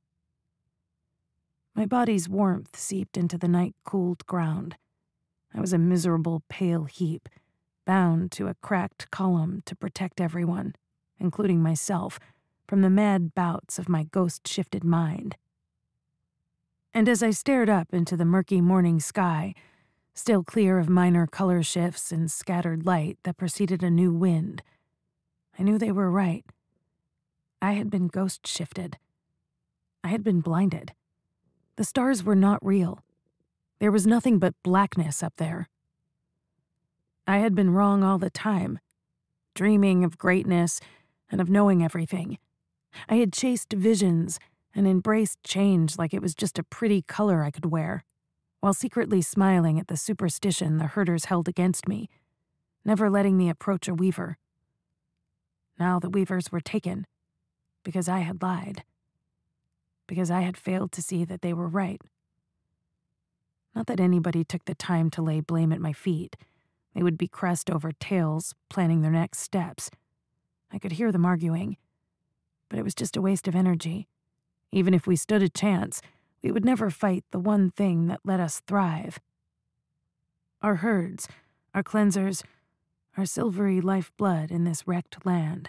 S2: My body's warmth seeped into the night-cooled ground. I was a miserable, pale heap, bound to a cracked column to protect everyone, including myself, from the mad bouts of my ghost-shifted mind. And as I stared up into the murky morning sky, still clear of minor color shifts and scattered light that preceded a new wind, I knew they were right. I had been ghost-shifted. I had been blinded. The stars were not real. There was nothing but blackness up there. I had been wrong all the time, dreaming of greatness and of knowing everything. I had chased visions and embraced change like it was just a pretty color I could wear, while secretly smiling at the superstition the herders held against me, never letting me approach a weaver. Now the weavers were taken, because I had lied, because I had failed to see that they were right. Not that anybody took the time to lay blame at my feet. They would be crest over tails, planning their next steps. I could hear them arguing, but it was just a waste of energy. Even if we stood a chance, we would never fight the one thing that let us thrive. Our herds, our cleansers, our silvery lifeblood in this wrecked land.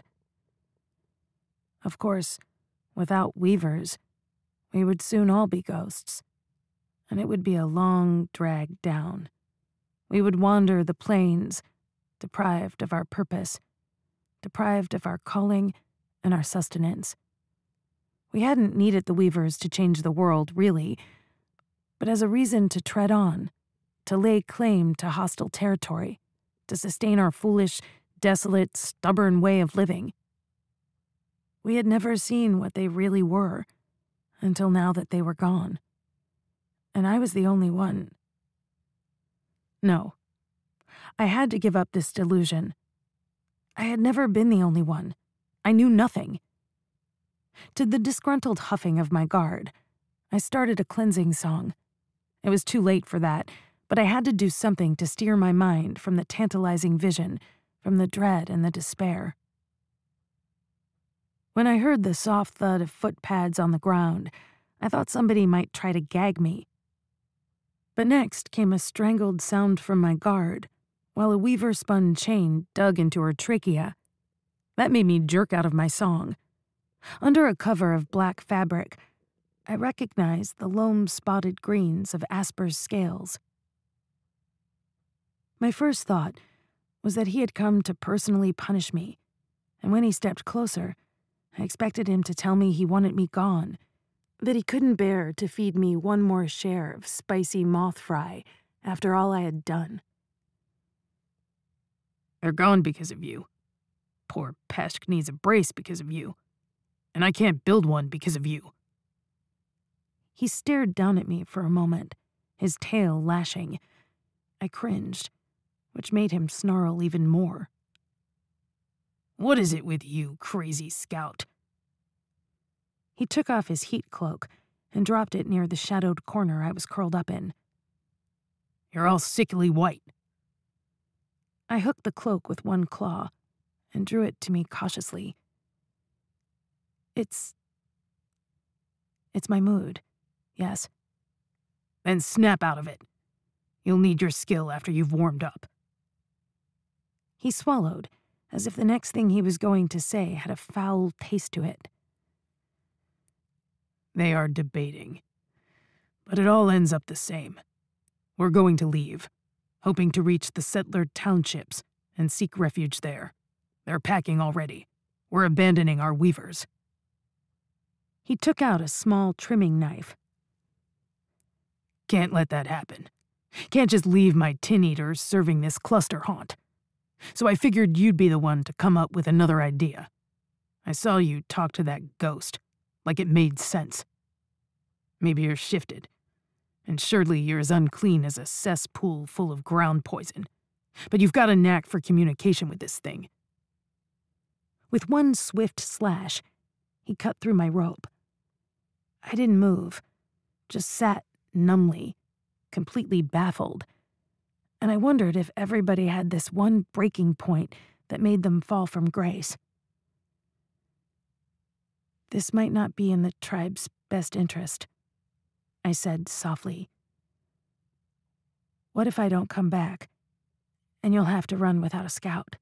S2: Of course, without weavers, we would soon all be ghosts, and it would be a long drag down. We would wander the plains, deprived of our purpose, deprived of our calling and our sustenance. We hadn't needed the weavers to change the world, really, but as a reason to tread on, to lay claim to hostile territory, to sustain our foolish, desolate, stubborn way of living. We had never seen what they really were, until now that they were gone. And I was the only one. No, I had to give up this delusion. I had never been the only one. I knew nothing. To the disgruntled huffing of my guard, I started a cleansing song. It was too late for that, but I had to do something to steer my mind from the tantalizing vision, from the dread and the despair. When I heard the soft thud of foot pads on the ground, I thought somebody might try to gag me. But next came a strangled sound from my guard, while a weaver-spun chain dug into her trachea. That made me jerk out of my song. Under a cover of black fabric, I recognized the loam-spotted greens of Asper's scales. My first thought was that he had come to personally punish me, and when he stepped closer, I expected him to tell me he wanted me gone, that he couldn't bear to feed me one more share of spicy moth fry after all I had done. They're gone because of you. Poor Peshk needs a brace because of you. And I can't build one because of you. He stared down at me for a moment, his tail lashing. I cringed, which made him snarl even more. What is it with you, crazy scout? He took off his heat cloak and dropped it near the shadowed corner I was curled up in. You're all sickly white. I hooked the cloak with one claw and drew it to me cautiously. It's It's my mood. Yes.
S3: Then snap out of it. You'll need your skill after you've warmed up.
S2: He swallowed, as if the next thing he was going to say had a foul taste to it.
S3: They are debating. But it all ends up the same. We're going to leave, hoping to reach the settler townships and seek refuge there. They're packing already. We're abandoning our weavers.
S2: He took out a small trimming knife.
S3: Can't let that happen. Can't just leave my tin eaters serving this cluster haunt. So I figured you'd be the one to come up with another idea. I saw you talk to that ghost, like it made sense. Maybe you're shifted, and surely you're as unclean as a cesspool full of ground poison. But you've got a knack for communication with this thing.
S2: With one swift slash, he cut through my rope. I didn't move, just sat numbly, completely baffled. And I wondered if everybody had this one breaking point that made them fall from grace. This might not be in the tribe's best interest, I said softly. What if I don't come back, and you'll have to run without a scout?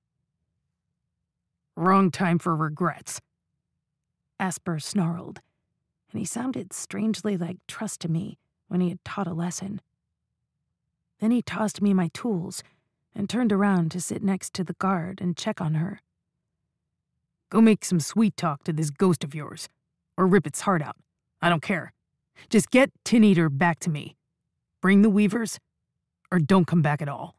S3: Wrong time for regrets.
S2: Asper snarled, and he sounded strangely like trust to me when he had taught a lesson. Then he tossed me my tools and turned around to sit next to the guard and check on her.
S3: Go make some sweet talk to this ghost of yours, or rip its heart out. I don't care. Just get Tin Eater back to me. Bring the weavers, or don't come back at all.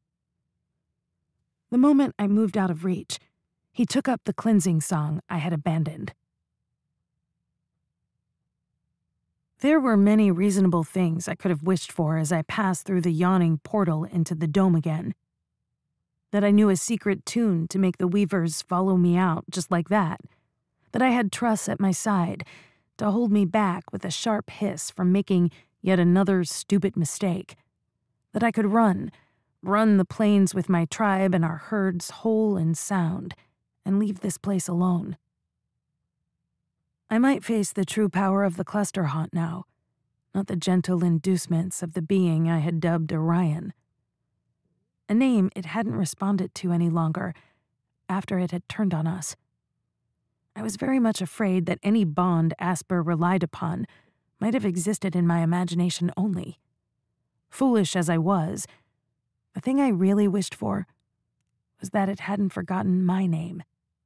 S2: The moment I moved out of reach, he took up the cleansing song I had abandoned. There were many reasonable things I could have wished for as I passed through the yawning portal into the dome again. That I knew a secret tune to make the weavers follow me out just like that. That I had Truss at my side to hold me back with a sharp hiss from making yet another stupid mistake. That I could run, run the plains with my tribe and our herds whole and sound, and leave this place alone. I might face the true power of the cluster haunt now, not the gentle inducements of the being I had dubbed Orion. A name it hadn't responded to any longer after it had turned on us. I was very much afraid that any bond Asper relied upon might have existed in my imagination only. Foolish as I was, the thing I really wished for was that it hadn't forgotten my name.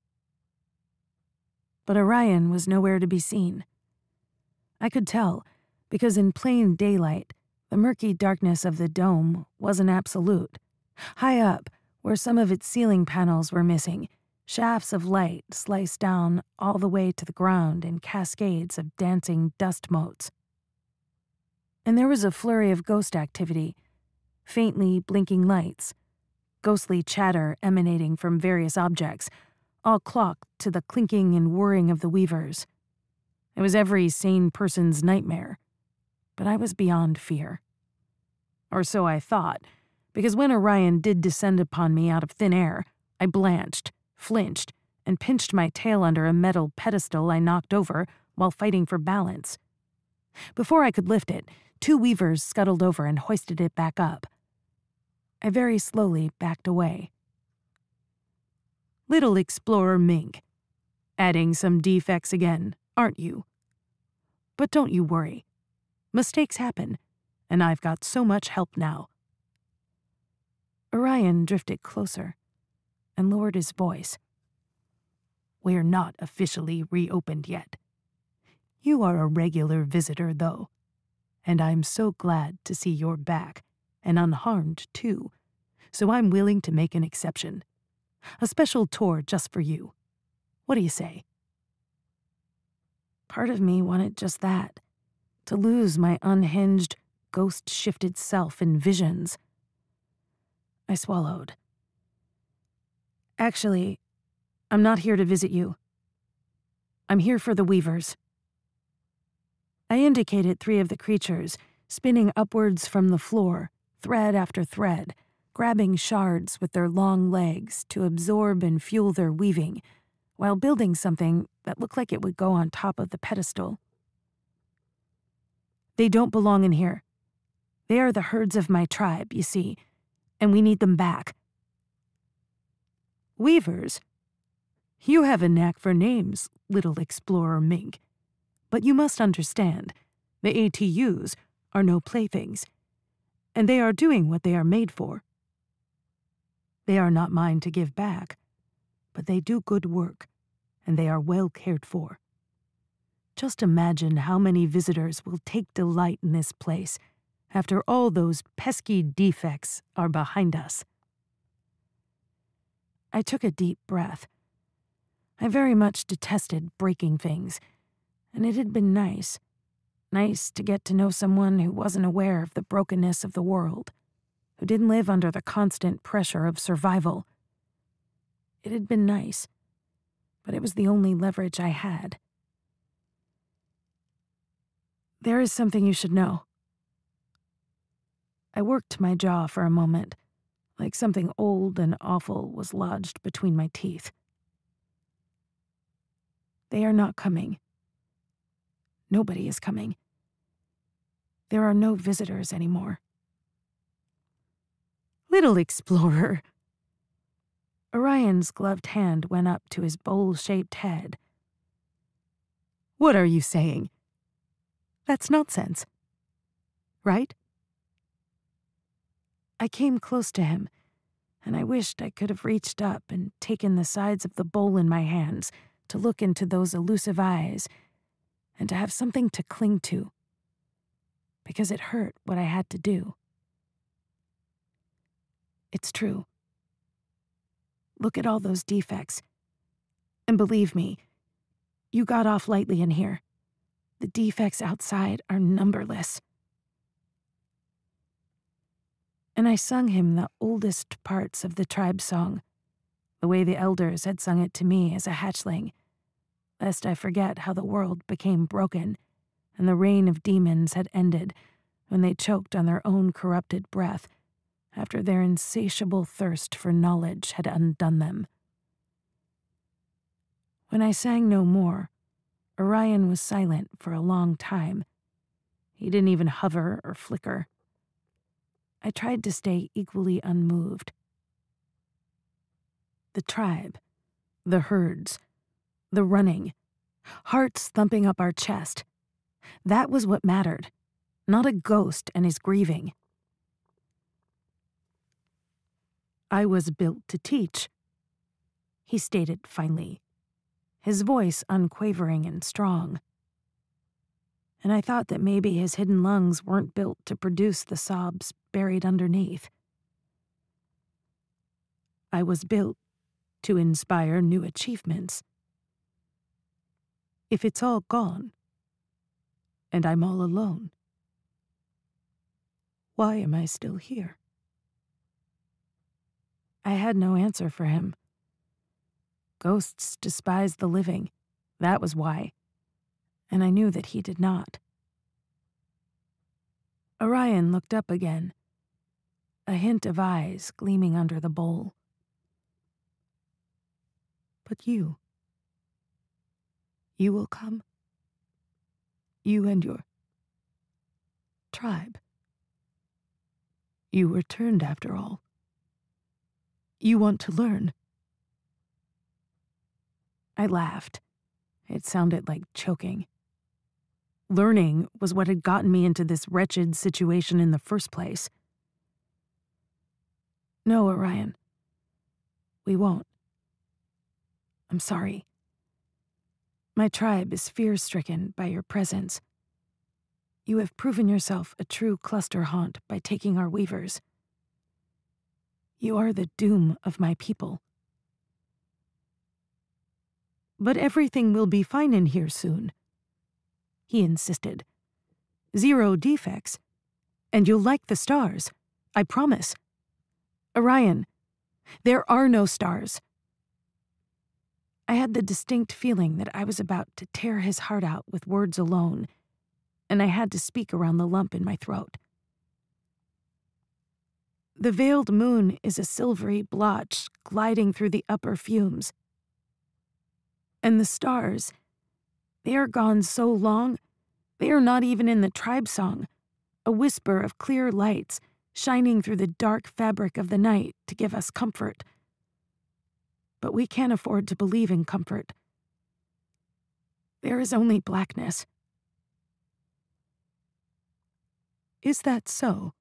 S2: But Orion was nowhere to be seen. I could tell, because in plain daylight, the murky darkness of the dome wasn't absolute. High up, where some of its ceiling panels were missing, shafts of light sliced down all the way to the ground in cascades of dancing dust motes. And there was a flurry of ghost activity, faintly blinking lights, ghostly chatter emanating from various objects, all clocked to the clinking and whirring of the weavers. It was every sane person's nightmare, but I was beyond fear. Or so I thought, because when Orion did descend upon me out of thin air, I blanched, flinched, and pinched my tail under a metal pedestal I knocked over while fighting for balance. Before I could lift it, two weavers scuttled over and hoisted it back up. I very slowly backed away. Little explorer Mink. Adding some defects again, aren't you? But don't you worry. Mistakes happen, and I've got so much help now. Orion drifted closer and lowered his voice. We're not officially reopened yet. You are a regular visitor, though, and I'm so glad to see you're back, and unharmed, too, so I'm willing to make an exception. A special tour just for you. What do you say? Part of me wanted just that, to lose my unhinged, ghost-shifted self in visions. I swallowed. Actually, I'm not here to visit you. I'm here for the weavers. I indicated three of the creatures, spinning upwards from the floor, thread after thread, grabbing shards with their long legs to absorb and fuel their weaving, while building something that looked like it would go on top of the pedestal. They don't belong in here. They are the herds of my tribe, you see, and we need them back." "Weavers? You have a knack for names, little explorer mink. But you must understand, the A T Us are no playthings, and they are doing what they are made for. They are not mine to give back, but they do good work, and they are well cared for. Just imagine how many visitors will take delight in this place after all those pesky defects are behind us." I took a deep breath. I very much detested breaking things, and it had been nice. Nice to get to know someone who wasn't aware of the brokenness of the world, who didn't live under the constant pressure of survival. It had been nice, but it was the only leverage I had. "There is something you should know." I worked my jaw for a moment, like something old and awful was lodged between my teeth. "They are not coming. Nobody is coming. There are no visitors anymore." "Little explorer." Orion's gloved hand went up to his bowl-shaped head. "What are you saying? That's nonsense. Right?" I came close to him, and I wished I could have reached up and taken the sides of the bowl in my hands to look into those elusive eyes and to have something to cling to, because it hurt what I had to do. It's true. Look at all those defects. And believe me, you got off lightly in here. The defects outside are numberless. And I sung him the oldest parts of the tribe song, the way the elders had sung it to me as a hatchling, lest I forget how the world became broken and the reign of demons had ended when they choked on their own corrupted breath after their insatiable thirst for knowledge had undone them. When I sang no more, Orion was silent for a long time. He didn't even hover or flicker. I tried to stay equally unmoved. The tribe, the herds, the running, hearts thumping up our chest. That was what mattered, not a ghost and his grieving. "I was built to teach," he stated finally, his voice unquavering and strong. And I thought that maybe his hidden lungs weren't built to produce the sobs buried underneath. "I was built to inspire new achievements. If it's all gone, and I'm all alone, why am I still here?" I had no answer for him. Ghosts despise the living, that was why, and I knew that he did not. Orion looked up again, a hint of eyes gleaming under the bowl. "But you, you will come? You and your tribe. You returned after all. You want to learn." I laughed. It sounded like choking. Learning was what had gotten me into this wretched situation in the first place. "No, Orion. We won't. I'm sorry. My tribe is fear-stricken by your presence. You have proven yourself a true cluster haunt by taking our weavers. You are the doom of my people. But everything will be fine in here soon," he insisted. "Zero defects. And you'll like the stars. I promise. Orion, there are no stars." I had the distinct feeling that I was about to tear his heart out with words alone, and I had to speak around the lump in my throat. "The veiled moon is a silvery blotch gliding through the upper fumes. And the stars, they are gone so long They are not even in the tribe song, a whisper of clear lights shining through the dark fabric of the night to give us comfort. But we can't afford to believe in comfort. There is only blackness. Is that so?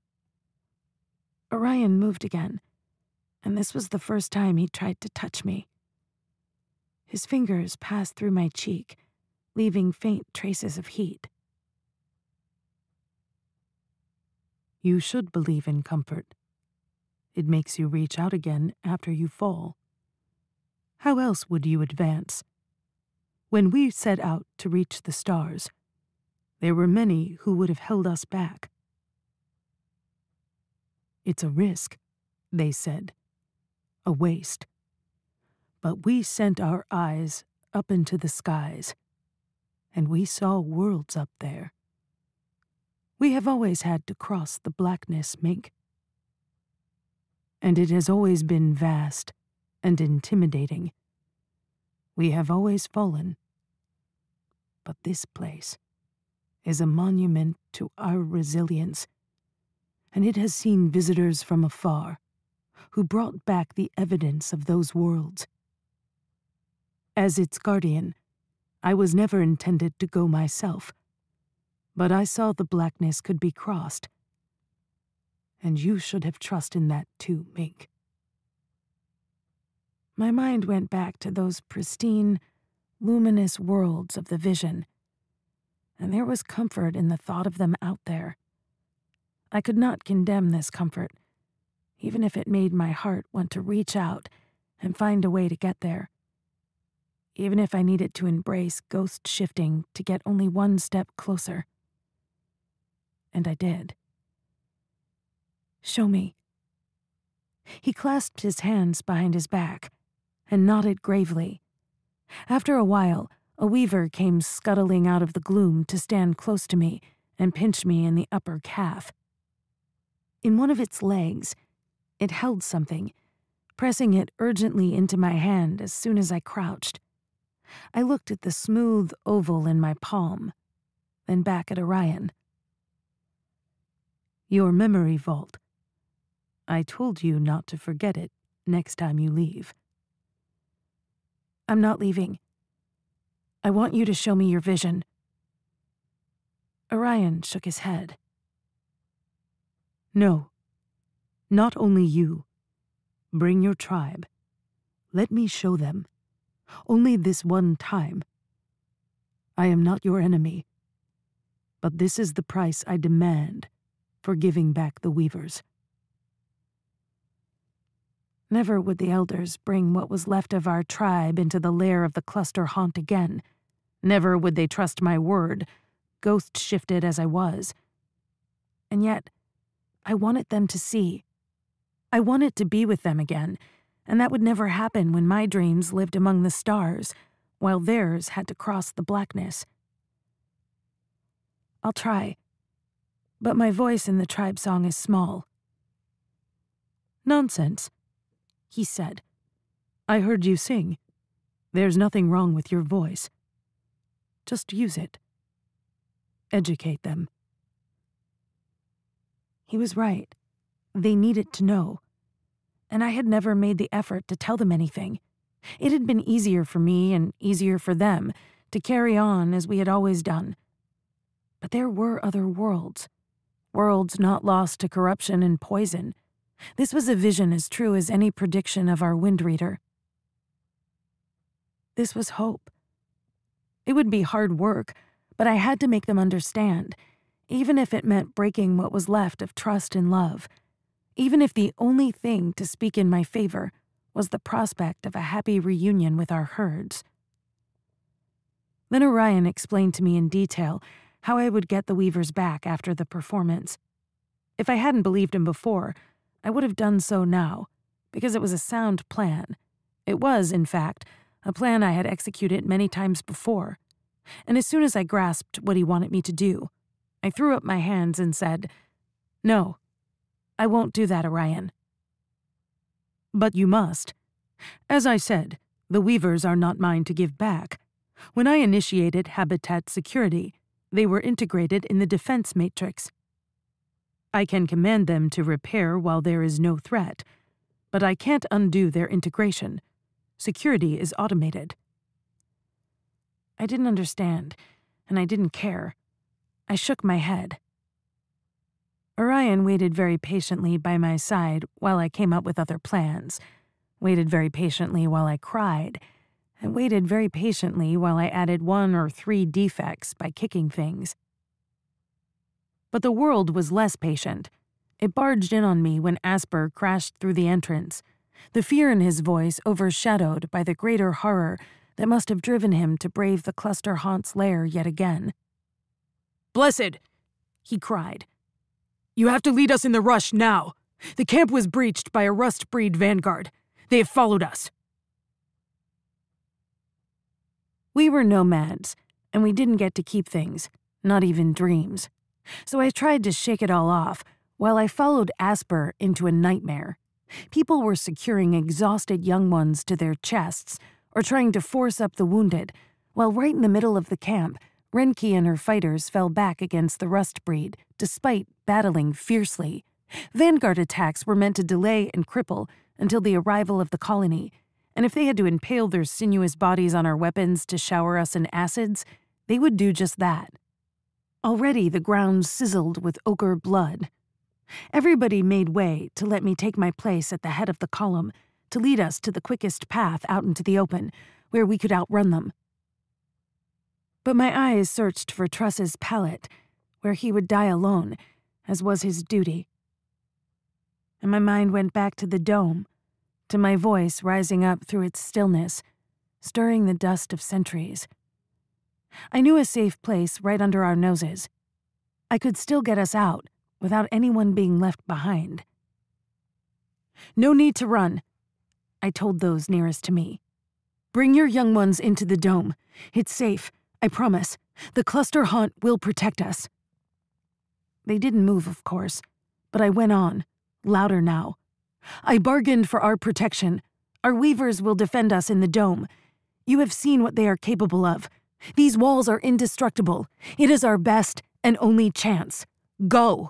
S2: Orion moved again, and this was the first time he tried to touch me. His fingers passed through my cheek, leaving faint traces of heat. You should believe in comfort. It makes you reach out again after you fall. How else would you advance? When we set out to reach the stars, there were many who would have held us back. It's a risk, they said, a waste. But we sent our eyes up into the skies, and we saw worlds up there. We have always had to cross the blackness, Mink. And it has always been vast and intimidating. We have always fallen. But this place is a monument to our resilience, and it has seen visitors from afar who brought back the evidence of those worlds. As its guardian, I was never intended to go myself, but I saw the blackness could be crossed. And you should have trust in that too, Mink. My mind went back to those pristine, luminous worlds of the vision, and there was comfort in the thought of them out there. I could not condemn this comfort, even if it made my heart want to reach out and find a way to get there. Even if I needed to embrace ghost shifting to get only one step closer. And I did. Show me. He clasped his hands behind his back and nodded gravely. After a while, a weaver came scuttling out of the gloom to stand close to me and pinch me in the upper calf. In one of its legs, it held something, pressing it urgently into my hand as soon as I crouched. I looked at the smooth oval in my palm, then back at Orion. Your memory vault. I told you not to forget it next time you leave. I'm not leaving. I want you to show me your vision. Orion shook his head. No, not only you. Bring your tribe. Let me show them. Only this one time. I am not your enemy, but this is the price I demand for giving back the weavers. Never would the elders bring what was left of our tribe into the lair of the cluster haunt again. Never would they trust my word, ghost-shifted as I was. And yet, I wanted them to see. I wanted to be with them again, and that would never happen when my dreams lived among the stars, while theirs had to cross the blackness. I'll try, but my voice in the tribe song is small. Nonsense, he said. I heard you sing. There's nothing wrong with your voice. Just use it. Educate them. He was right. They needed to know. And I had never made the effort to tell them anything. It had been easier for me and easier for them to carry on as we had always done. But there were other worlds. Worlds not lost to corruption and poison. This was a vision as true as any prediction of our wind reader. This was hope. It would be hard work, but I had to make them understand, even if it meant breaking what was left of trust and love. Even if the only thing to speak in my favor was the prospect of a happy reunion with our herds. Then Orion explained to me in detail how I would get the weavers back after the performance. If I hadn't believed him before, I would have done so now, because it was a sound plan. It was, in fact, a plan I had executed many times before. And as soon as I grasped what he wanted me to do, I threw up my hands and said, "No. I won't do that, Orion." But you must. As I said, the weavers are not mine to give back. When I initiated habitat security, They were integrated in the defense matrix. I can command them to repair while there is no threat, but I can't undo their integration. Security is automated. I didn't understand, and I didn't care. I shook my head. Orion waited very patiently by my side while I came up with other plans, waited very patiently while I cried, and waited very patiently while I added one or three defects by kicking things. But the world was less patient. It barged in on me when Asper crashed through the entrance, the fear in his voice overshadowed by the greater horror that must have driven him to brave the cluster haunt's lair yet again.
S3: "Blessed!" he cried. "You have to lead us in the rush now. The camp was breached by a rust-breed vanguard. They have followed us."
S2: We were nomads, and we didn't get to keep things, not even dreams. So I tried to shake it all off while I followed Asper into a nightmare. People were securing exhausted young ones to their chests or trying to force up the wounded, while right in the middle of the camp, Renki and her fighters fell back against the rust breed, despite battling fiercely. Vanguard attacks were meant to delay and cripple until the arrival of the colony, and if they had to impale their sinuous bodies on our weapons to shower us in acids, they would do just that. Already the ground sizzled with ochre blood. Everybody made way to let me take my place at the head of the column, to lead us to the quickest path out into the open, where we could outrun them. But my eyes searched for Truss's pallet, where he would die alone, as was his duty. And my mind went back to the dome, to my voice rising up through its stillness, stirring the dust of centuries. I knew a safe place right under our noses. I could still get us out without anyone being left behind. "No need to run," I told those nearest to me. "Bring your young ones into the dome. It's safe, I promise. The cluster haunt will protect us." They didn't move, of course, but I went on, louder now. "I bargained for our protection. Our weavers will defend us in the dome. You have seen what they are capable of. These walls are indestructible. It is our best and only chance. Go!"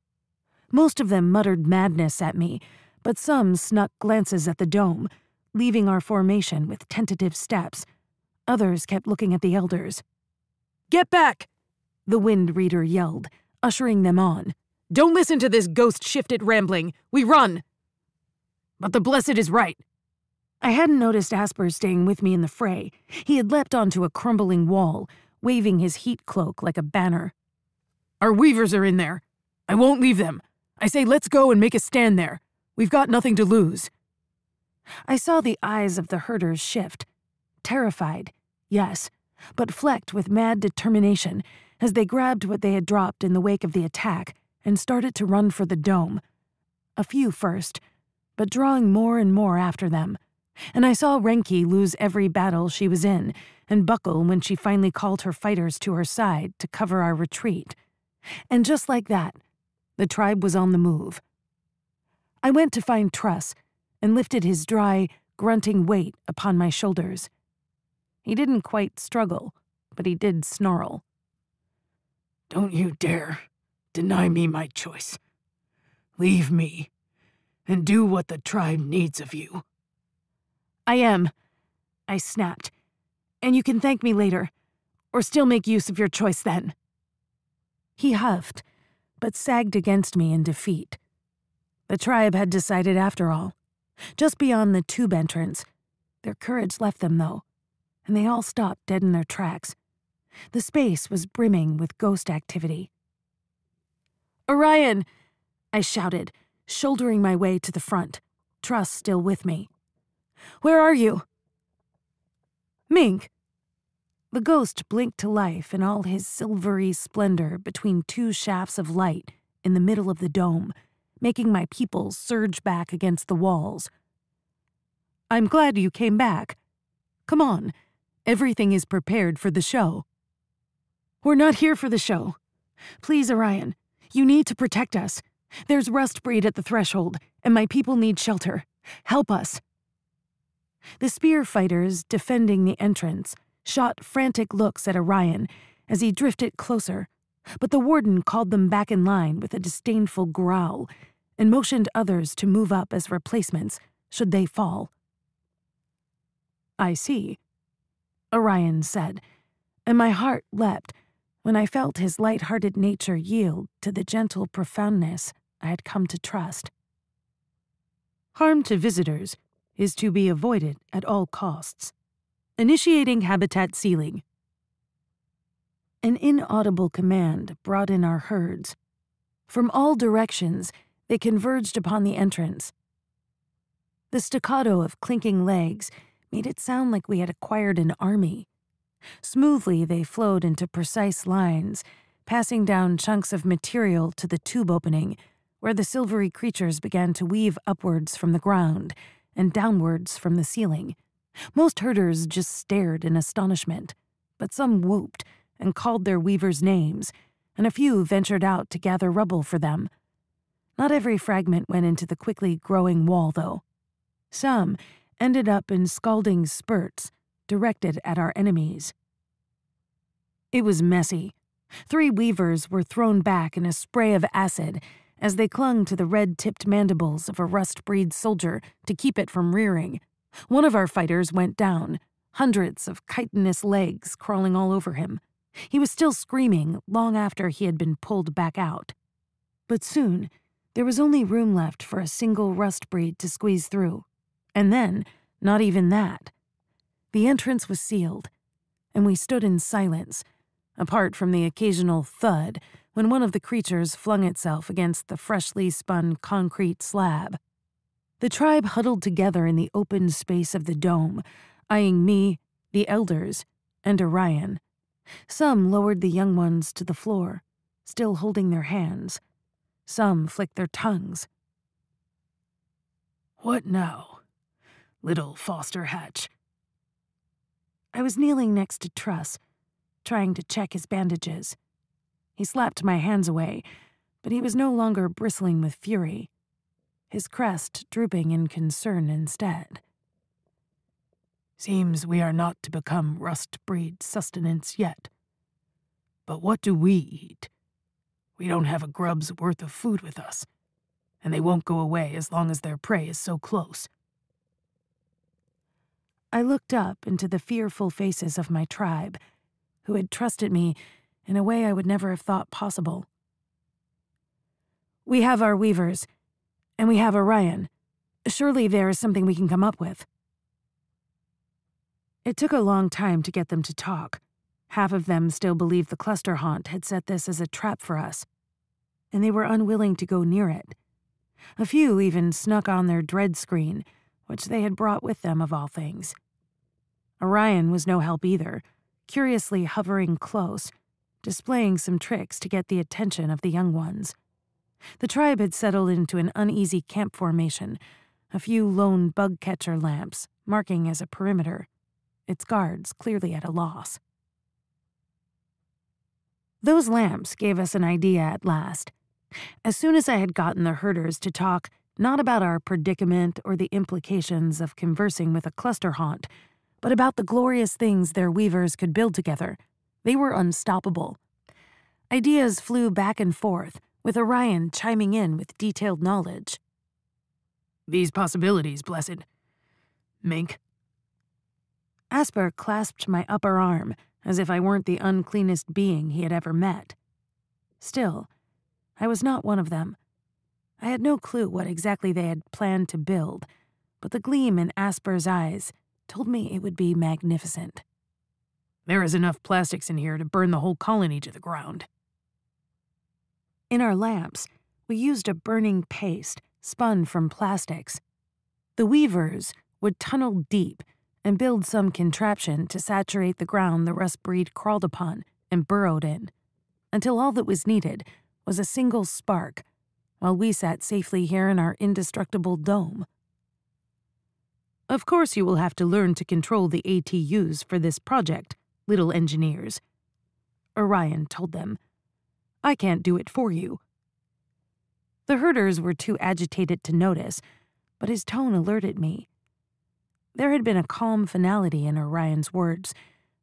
S2: Most of them muttered madness at me, but some snuck glances at the dome, leaving our formation with tentative steps. Others kept looking at the elders.
S3: "Get back!"
S2: the Wind Reader yelled, ushering them on.
S3: "Don't listen to this ghost-shifted rambling. We run!" "But the Blessed is right."
S2: I hadn't noticed Asper staying with me in the fray. He had leapt onto a crumbling wall, waving his heat cloak like a banner.
S3: "Our weavers are in there. I won't leave them. I say let's go and make a stand there. We've got nothing to lose."
S2: I saw the eyes of the herders shift. Terrified, yes, but flecked with mad determination as they grabbed what they had dropped in the wake of the attack and started to run for the dome. A few first, but drawing more and more after them. And I saw Renki lose every battle she was in and buckle when she finally called her fighters to her side to cover our retreat. And just like that, the tribe was on the move. I went to find Truss and lifted his dry, grunting weight upon my shoulders. He didn't quite struggle, but he did snarl.
S3: "Don't you dare deny me my choice. Leave me and do what the tribe needs of you."
S2: "I am," I snapped, "and you can thank me later, or still make use of your choice then." He huffed, but sagged against me in defeat. The tribe had decided after all. Just beyond the tube entrance. Their courage left them, though, and they all stopped dead in their tracks. The space was brimming with ghost activity. "Orion!" I shouted, shouldering my way to the front, Truss still with me. "Where are you?" "Mink." The ghost blinked to life in all his silvery splendor between two shafts of light in the middle of the dome, making my people surge back against the walls. "I'm glad you came back. Come on, everything is prepared for the show." "We're not here for the show. Please, Orion, you need to protect us. There's rustbreed at the threshold, and my people need shelter. Help us." The spear fighters defending the entrance shot frantic looks at Orion, as he drifted closer, but the warden called them back in line with a disdainful growl and motioned others to move up as replacements should they fall. "I see," Orion said, and my heart leapt when I felt his light-hearted nature yield to the gentle profoundness I had come to trust. Harm to visitors is to be avoided at all costs. Initiating habitat sealing. An inaudible command brought in our herds. From all directions, they converged upon the entrance. The staccato of clinking legs made it sound like we had acquired an army. Smoothly, they flowed into precise lines, passing down chunks of material to the tube opening, where the silvery creatures began to weave upwards from the ground and downwards from the ceiling. Most herders just stared in astonishment, but some whooped and called their weavers names, and a few ventured out to gather rubble for them. Not every fragment went into the quickly growing wall, though. Some ended up in scalding spurts directed at our enemies. It was messy. Three weavers were thrown back in a spray of acid as they clung to the red-tipped mandibles of a rust-breed soldier to keep it from rearing. One of our fighters went down, hundreds of chitinous legs crawling all over him. He was still screaming long after he had been pulled back out. But soon, there was only room left for a single rust-breed to squeeze through. And then, not even that. The entrance was sealed, and we stood in silence, apart from the occasional thud when one of the creatures flung itself against the freshly spun concrete slab. The tribe huddled together in the open space of the dome, eyeing me, the elders, and Orion. Some lowered the young ones to the floor, still holding their hands. Some flicked their tongues.
S3: "What now, little foster hatch?"
S2: I was kneeling next to Truss, trying to check his bandages. He slapped my hands away, but he was no longer bristling with fury, his crest drooping in concern instead.
S3: "Seems we are not to become rust-breed sustenance yet. But what do we eat? We don't have a grub's worth of food with us, and they won't go away as long as their prey is so close."
S2: I looked up into the fearful faces of my tribe, who had trusted me in a way I would never have thought possible. "We have our weavers, and we have Orion. Surely there is something we can come up with." It took a long time to get them to talk. Half of them still believed the cluster haunt had set this as a trap for us, and they were unwilling to go near it. A few even snuck on their dread screen, which they had brought with them of all things. Orion was no help either, curiously hovering close, displaying some tricks to get the attention of the young ones. The tribe had settled into an uneasy camp formation, a few lone bug-catcher lamps marking as a perimeter, its guards clearly at a loss. Those lamps gave us an idea at last. As soon as I had gotten the herders to talk not about our predicament or the implications of conversing with a cluster haunt, but about the glorious things their weavers could build together, they were unstoppable. Ideas flew back and forth, with Orion chiming in with detailed knowledge.
S3: "These possibilities, blessed. Mink."
S2: Asper clasped my upper arm as if I weren't the uncleanest being he had ever met. Still, I was not one of them. I had no clue what exactly they had planned to build, but the gleam in Asper's eyes told me it would be magnificent.
S3: "There is enough plastics in here to burn the whole colony to the ground."
S2: In our lamps, we used a burning paste spun from plastics. The weavers would tunnel deep and build some contraption to saturate the ground the rust breed crawled upon and burrowed in, until all that was needed was a single spark, while we sat safely here in our indestructible dome. "Of course you will have to learn to control the A T Us for this project, little engineers," Orion told them. "I can't do it for you." The herders were too agitated to notice, but his tone alerted me. There had been a calm finality in Orion's words,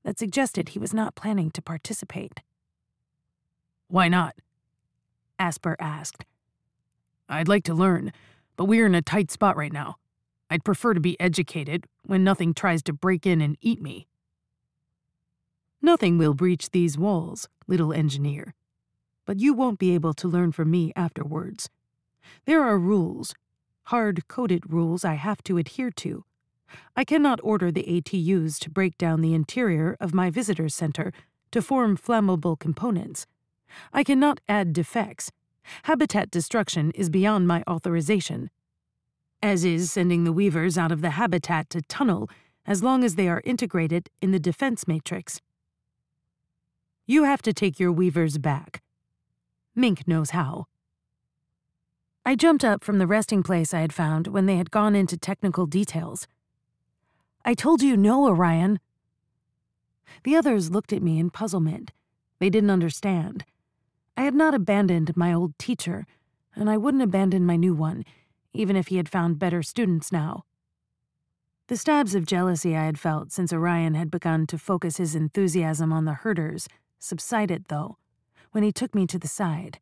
S2: that suggested he was not planning to participate.
S3: Why not?
S2: Asper asked.
S3: I'd like to learn, but we're in a tight spot right now. I'd prefer to be educated when nothing tries to break in and eat me.
S2: Nothing will breach these walls, little engineer. But you won't be able to learn from me afterwards. There are rules, hard-coded rules I have to adhere to. I cannot order the A T Us to break down the interior of my visitor center to form flammable components. I cannot add defects. Habitat destruction is beyond my authorization, as is sending the weavers out of the habitat to tunnel as long as they are integrated in the defense matrix. You have to take your weavers back. Mink knows how. I jumped up from the resting place I had found when they had gone into technical details. I told you no, Orion. The others looked at me in puzzlement. They didn't understand. I had not abandoned my old teacher, and I wouldn't abandon my new one, even if he had found better students now. The stabs of jealousy I had felt since Orion had begun to focus his enthusiasm on the herders subsided, though, when he took me to the side.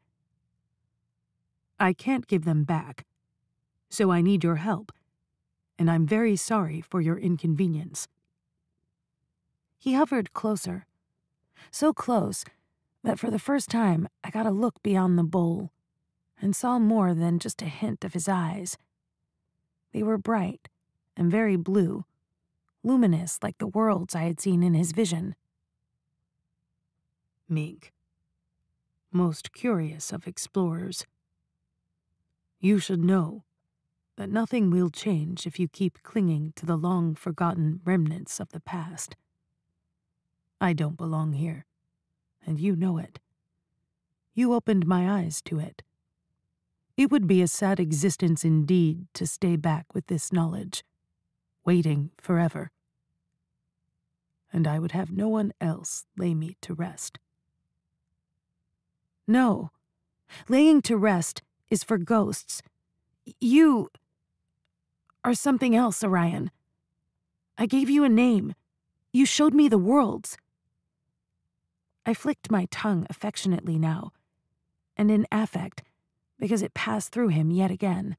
S2: I can't give them back, so I need your help, and I'm very sorry for your inconvenience. He hovered closer, so close that for the first time I got a look beyond the bowl and saw more than just a hint of his eyes. They were bright and very blue, luminous like the worlds I had seen in his vision. Mink, most curious of explorers, you should know that nothing will change if you keep clinging to the long-forgotten remnants of the past. I don't belong here, and you know it. You opened my eyes to it. It would be a sad existence indeed to stay back with this knowledge, waiting forever. And I would have no one else lay me to rest. No, laying to rest is for ghosts. You are something else, Orion. I gave you a name. You showed me the worlds. I flicked my tongue affectionately now, and in affect, because it passed through him yet again.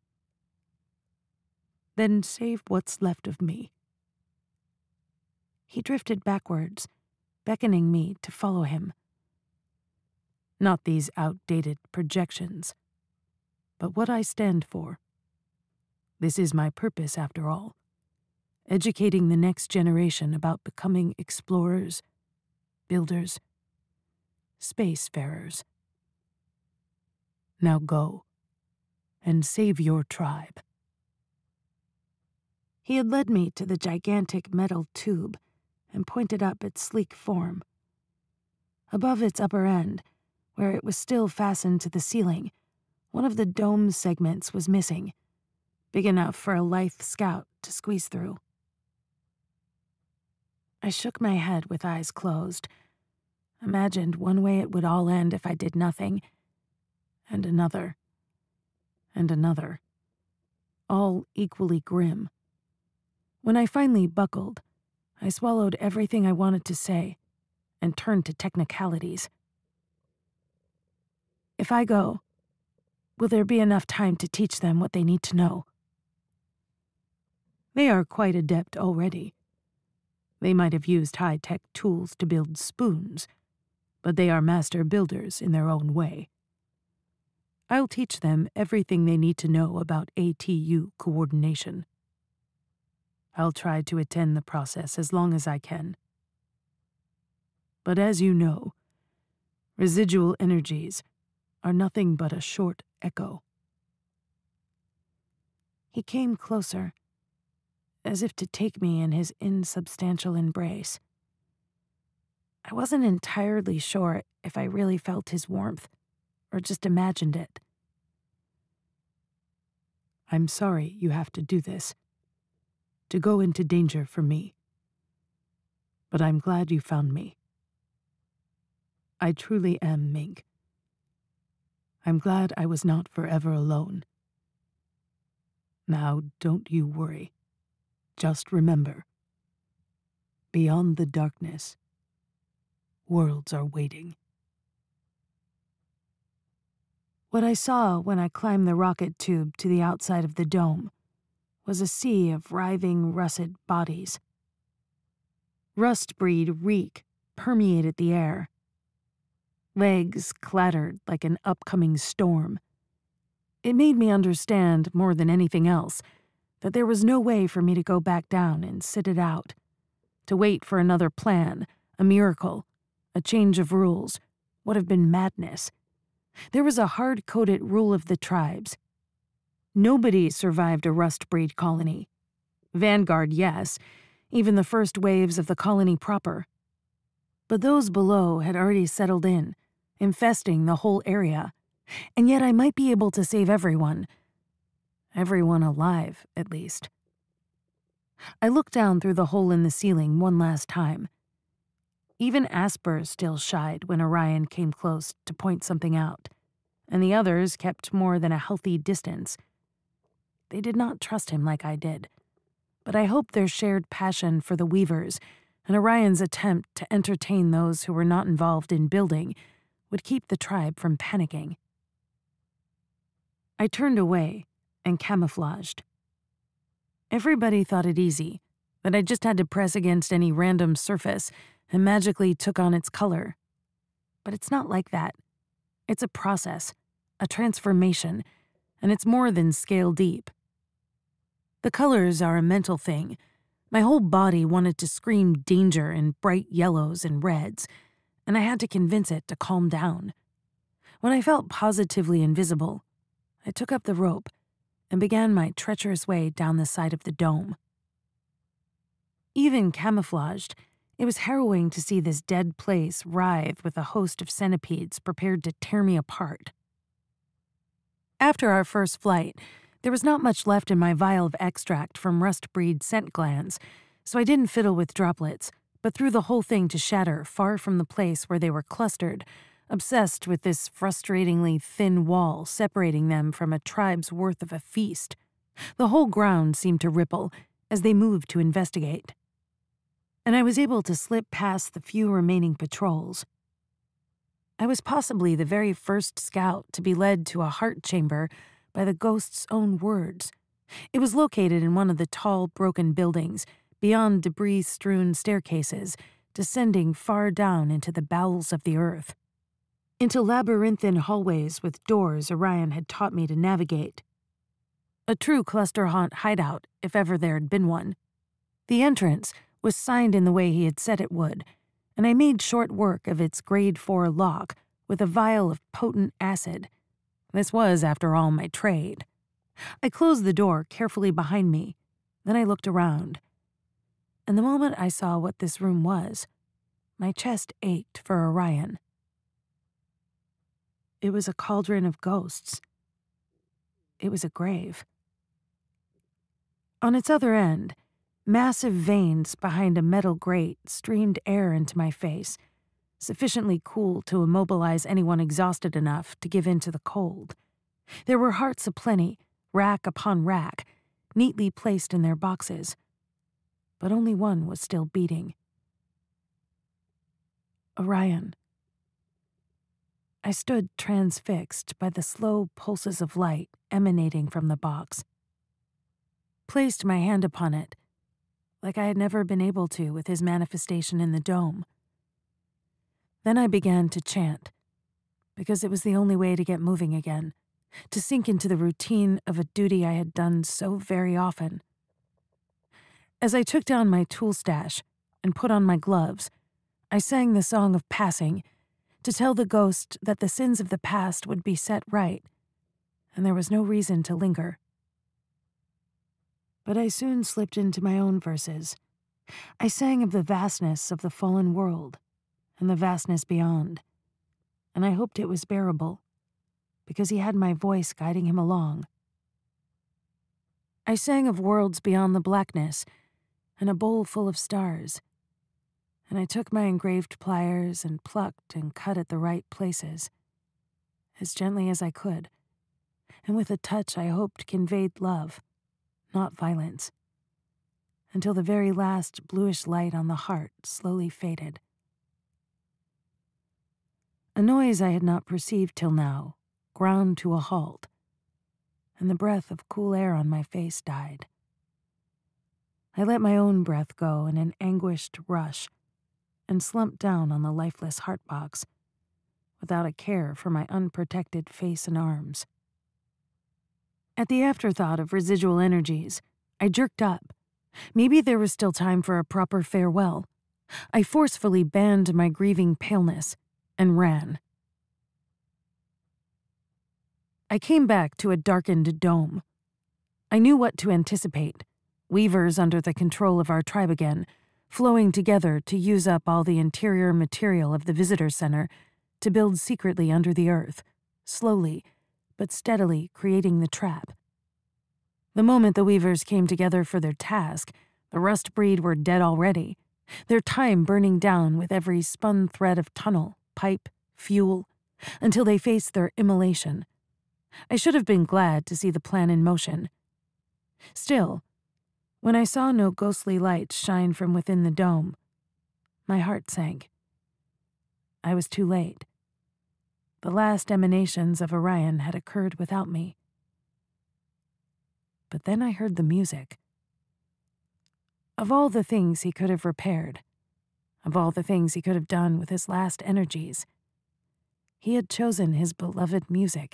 S2: Then save what's left of me. He drifted backwards, beckoning me to follow him. Not these outdated projections, but what I stand for. This is my purpose, after all, educating the next generation about becoming explorers, builders, spacefarers. Now go, and save your tribe. He had led me to the gigantic metal tube and pointed up its sleek form. Above its upper end, where it was still fastened to the ceiling, one of the dome segments was missing, big enough for a lithe scout to squeeze through. I shook my head with eyes closed, imagined one way it would all end if I did nothing, and another, and another, all equally grim. When I finally buckled, I swallowed everything I wanted to say and turned to technicalities. If I go, will there be enough time to teach them what they need to know? They are quite adept already. They might have used high-tech tools to build spoons, but they are master builders in their own way. I'll teach them everything they need to know about A T U coordination. I'll try to attend the process as long as I can. But as you know, residual energies are nothing but a short echo. He came closer, as if to take me in his insubstantial embrace. I wasn't entirely sure if I really felt his warmth, or just imagined it. I'm sorry you have to do this, to go into danger for me. But I'm glad you found me. I truly am Mink. I'm glad I was not forever alone. Now, don't you worry. Just remember,
S3: Beyond the darkness, worlds are waiting.
S2: What I saw when I climbed the rocket tube to the outside of the dome was a sea of writhing, russet bodies. Rust-breed reek permeated the air. Legs clattered like an upcoming storm. It made me understand, more than anything else, that there was no way for me to go back down and sit it out, to wait for another plan, a miracle, a change of rules, would have been madness. There was a hard-coded rule of the tribes. Nobody survived a rust-breed colony. Vanguard, yes, even the first waves of the colony proper. But those below had already settled in, infesting the whole area, and yet I might be able to save everyone. Everyone alive, at least. I looked down through the hole in the ceiling one last time. Even Asper still shied when Orion came close to point something out, and the others kept more than a healthy distance. They did not trust him like I did, but I hoped their shared passion for the Weavers and Orion's attempt to entertain those who were not involved in building would keep the tribe from panicking. I turned away and camouflaged. Everybody thought it easy, that I just had to press against any random surface and magically took on its color. But it's not like that. It's a process, a transformation, and it's more than scale deep. The colors are a mental thing. My whole body wanted to scream danger in bright yellows and reds, and I had to convince it to calm down. When I felt positively invisible, I took up the rope and began my treacherous way down the side of the dome. Even camouflaged, it was harrowing to see this dead place writhe with a host of centipedes prepared to tear me apart. After our first flight, there was not much left in my vial of extract from rust-breed scent glands, so I didn't fiddle with droplets, but threw the whole thing to shatter far from the place where they were clustered, obsessed with this frustratingly thin wall separating them from a tribe's worth of a feast. The whole ground seemed to ripple as they moved to investigate, and I was able to slip past the few remaining patrols. I was possibly the very first scout to be led to a heart chamber by the ghost's own words. It was located in one of the tall, broken buildings, beyond debris-strewn staircases, descending far down into the bowels of the earth, into labyrinthine hallways with doors Orion had taught me to navigate. A true cluster haunt hideout, if ever there had been one. The entrance was signed in the way he had said it would, and I made short work of its grade four lock with a vial of potent acid. This was, after all, my trade. I closed the door carefully behind me, then I looked around. And the moment I saw what this room was, my chest ached for Orion. It was a cauldron of ghosts. It was a grave. On its other end, massive veins behind a metal grate streamed air into my face, sufficiently cool to immobilize anyone exhausted enough to give in to the cold. There were hearts aplenty, rack upon rack, neatly placed in their boxes. But only one was still beating. Orion. I stood transfixed by the slow pulses of light emanating from the box. Placed my hand upon it, like I had never been able to with his manifestation in the dome. Then I began to chant, because it was the only way to get moving again, to sink into the routine of a duty I had done so very often. As I took down my tool stash and put on my gloves, I sang the song of passing, to tell the ghost that the sins of the past would be set right, and there was no reason to linger. But I soon slipped into my own verses. I sang of the vastness of the fallen world, and the vastness beyond, and I hoped it was bearable, because he had my voice guiding him along. I sang of worlds beyond the blackness, and a bowl full of stars, and I took my engraved pliers and plucked and cut at the right places, as gently as I could, and with a touch I hoped conveyed love, not violence. until the very last bluish light on the heart slowly faded. A noise I had not perceived till now ground to a halt, and the breath of cool air on my face died. I let my own breath go in an anguished rush and slumped down on the lifeless heart box, without a care for my unprotected face and arms. At the afterthought of residual energies, I jerked up. Maybe there was still time for a proper farewell. I forcefully banned my grieving paleness and ran. I came back to a darkened dome. I knew what to anticipate. Weavers under the control of our tribe again, flowing together to use up all the interior material of the visitor center to build secretly under the earth, slowly but steadily creating the trap. The moment the weavers came together for their task, the rust breed were dead already, their time burning down with every spun thread of tunnel, pipe, fuel, until they faced their immolation. I should have been glad to see the plan in motion. Still, when I saw no ghostly lights shine from within the dome, my heart sank. I was too late. The last emanations of Orion had occurred without me. But then I heard the music. Of all the things he could have repaired, of all the things he could have done with his last energies, he had chosen his beloved music.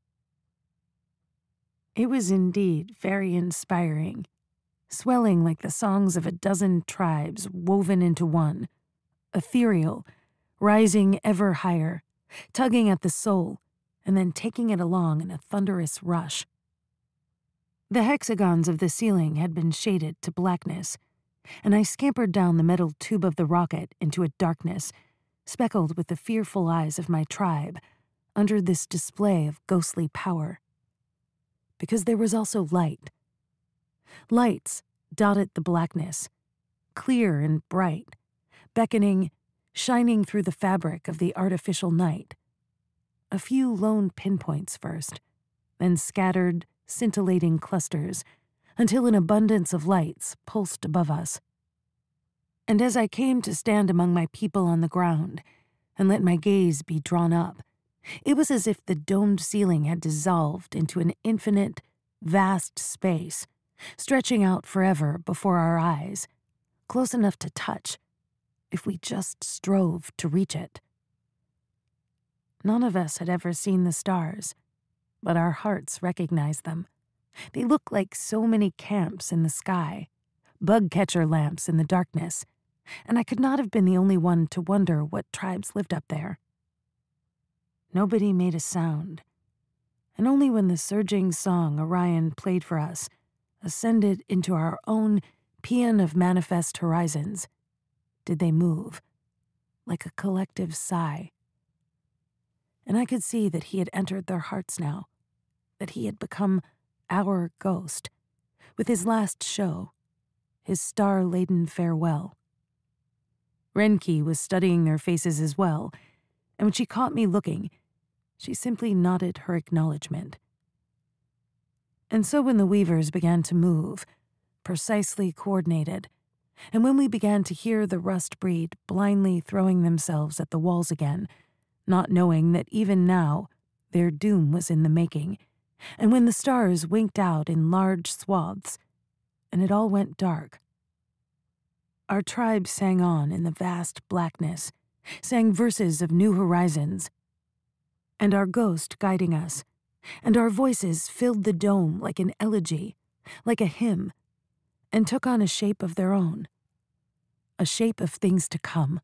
S2: It was indeed very inspiring, swelling like the songs of a dozen tribes woven into one, ethereal, rising ever higher, tugging at the soul, and then taking it along in a thunderous rush. The hexagons of the ceiling had been shaded to blackness, and I scampered down the metal tube of the rocket into a darkness, speckled with the fearful eyes of my tribe, under this display of ghostly power. Because there was also light. Lights dotted the blackness, clear and bright, beckoning, shining through the fabric of the artificial night. A few lone pinpoints first, then scattered, scintillating clusters, until an abundance of lights pulsed above us. And as I came to stand among my people on the ground and let my gaze be drawn up, it was as if the domed ceiling had dissolved into an infinite, vast space, stretching out forever before our eyes, close enough to touch, if we just strove to reach it. None of us had ever seen the stars, but our hearts recognized them. They looked like so many camps in the sky, bug-catcher lamps in the darkness, and I could not have been the only one to wonder what tribes lived up there. Nobody made a sound, and only when the surging song Orion played for us ascended into our own paean of manifest horizons did they move, like a collective sigh. And I could see that he had entered their hearts now, that he had become our ghost, with his last show, his star-laden farewell. Renki was studying their faces as well, and when she caught me looking, she simply nodded her acknowledgement. And so when the weavers began to move, precisely coordinated, and when we began to hear the rust breed blindly throwing themselves at the walls again, not knowing that even now their doom was in the making, and when the stars winked out in large swaths, and it all went dark, our tribe sang on in the vast blackness, sang verses of new horizons, and our ghost guiding us, and our voices filled the dome like an elegy, like a hymn, and took on a shape of their own, a shape of things to come.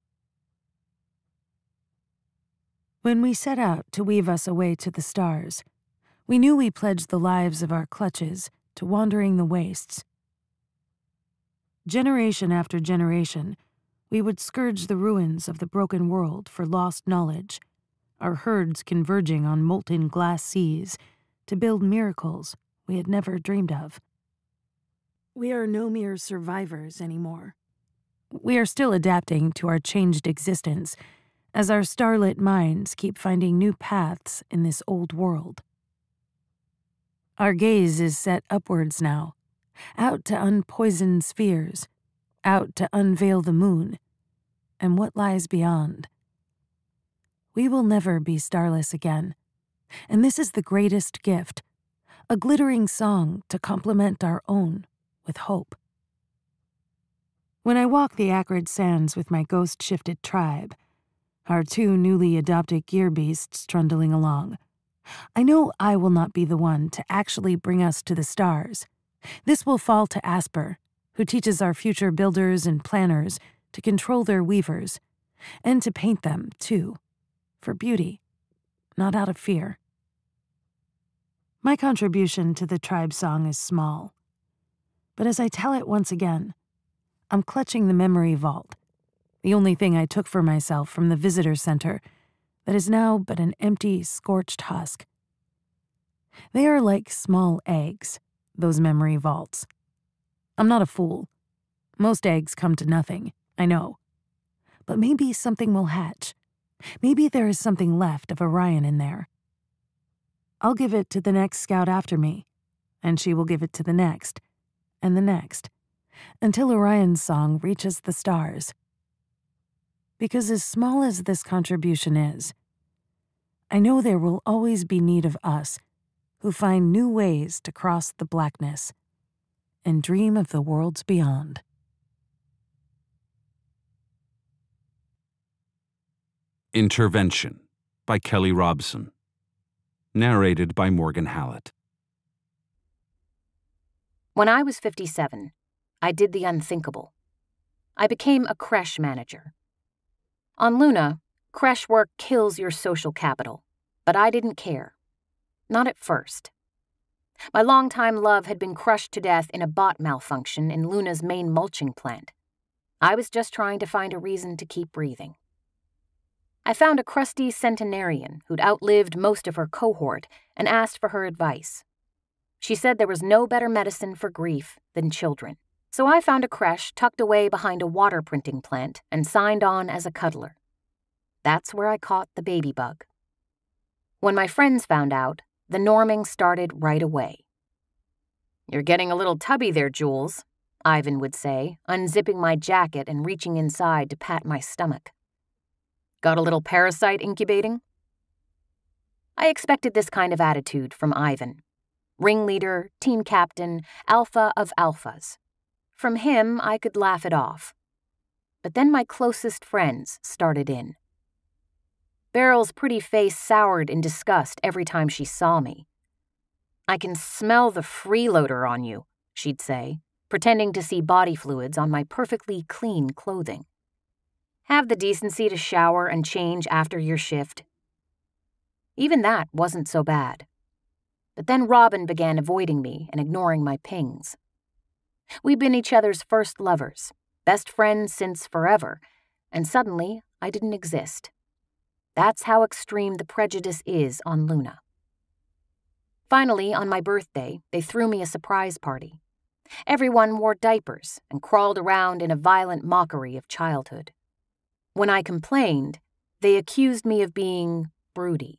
S2: When we set out to weave us away to the stars, we knew we pledged the lives of our clutches to wandering the wastes. Generation after generation, we would scourge the ruins of the broken world for lost knowledge, our herds converging on molten glass seas to build miracles we had never dreamed of. We are no mere survivors anymore. We are still adapting to our changed existence as our starlit minds keep finding new paths in this old world. Our gaze is set upwards now, out to unpoison spheres, out to unveil the moon, and what lies beyond. We will never be starless again, and this is the greatest gift, a glittering song to complement our own with hope. When I walk the acrid sands with my ghost-shifted tribe, our two newly adopted gear beasts trundling along, I know I will not be the one to actually bring us to the stars. This will fall to Asper, who teaches our future builders and planners to control their weavers, and to paint them, too, for beauty, not out of fear. My contribution to the tribe song is small, but as I tell it once again, I'm clutching the memory vault, the only thing I took for myself from the visitor center that is now but an empty, scorched husk. They are like small eggs, those memory vaults. I'm not a fool. Most eggs come to nothing, I know. But maybe something will hatch. Maybe there is something left of Orion in there. I'll give it to the next scout after me, and she will give it to the next, and the next, until Orion's song reaches the stars. Because as small as this contribution is, I know there will always be need of us who find new ways to cross the blackness and dream of the worlds beyond.
S1: Intervention by Kelly Robson. Narrated by Morgan Hallett.
S4: When I was fifty-seven, I did the unthinkable. I became a creche manager. On Luna, creche work kills your social capital, but I didn't care. Not at first. My longtime love had been crushed to death in a bot malfunction in Luna's main mulching plant. I was just trying to find a reason to keep breathing. I found a crusty centenarian who'd outlived most of her cohort and asked for her advice. She said there was no better medicine for grief than children. So I found a creche tucked away behind a water printing plant and signed on as a cuddler. That's where I caught the baby bug. When my friends found out, the norming started right away. "You're getting a little tubby there, Jules," Ivan would say, unzipping my jacket and reaching inside to pat my stomach. "Got a little parasite incubating?" I expected this kind of attitude from Ivan. Ringleader, team captain, alpha of alphas. From him, I could laugh it off. But then my closest friends started in. Beryl's pretty face soured in disgust every time she saw me. "I can smell the freeloader on you," she'd say, pretending to see body fluids on my perfectly clean clothing. "Have the decency to shower and change after your shift." Even that wasn't so bad. But then Robin began avoiding me and ignoring my pings. We'd been each other's first lovers, best friends since forever, and suddenly I didn't exist. That's how extreme the prejudice is on Luna. Finally, on my birthday, they threw me a surprise party. Everyone wore diapers and crawled around in a violent mockery of childhood. When I complained, they accused me of being broody.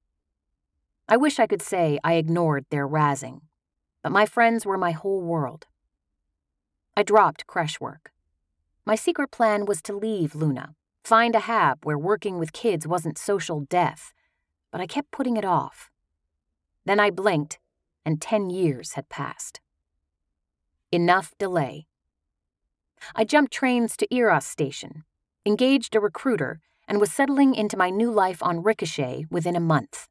S4: I wish I could say I ignored their razzing, but my friends were my whole world. I dropped creche work. My secret plan was to leave Luna, find a hab where working with kids wasn't social death, but I kept putting it off. Then I blinked, and ten years had passed. Enough delay. I jumped trains to Eros Station, engaged a recruiter, and was settling into my new life on Ricochet within a month.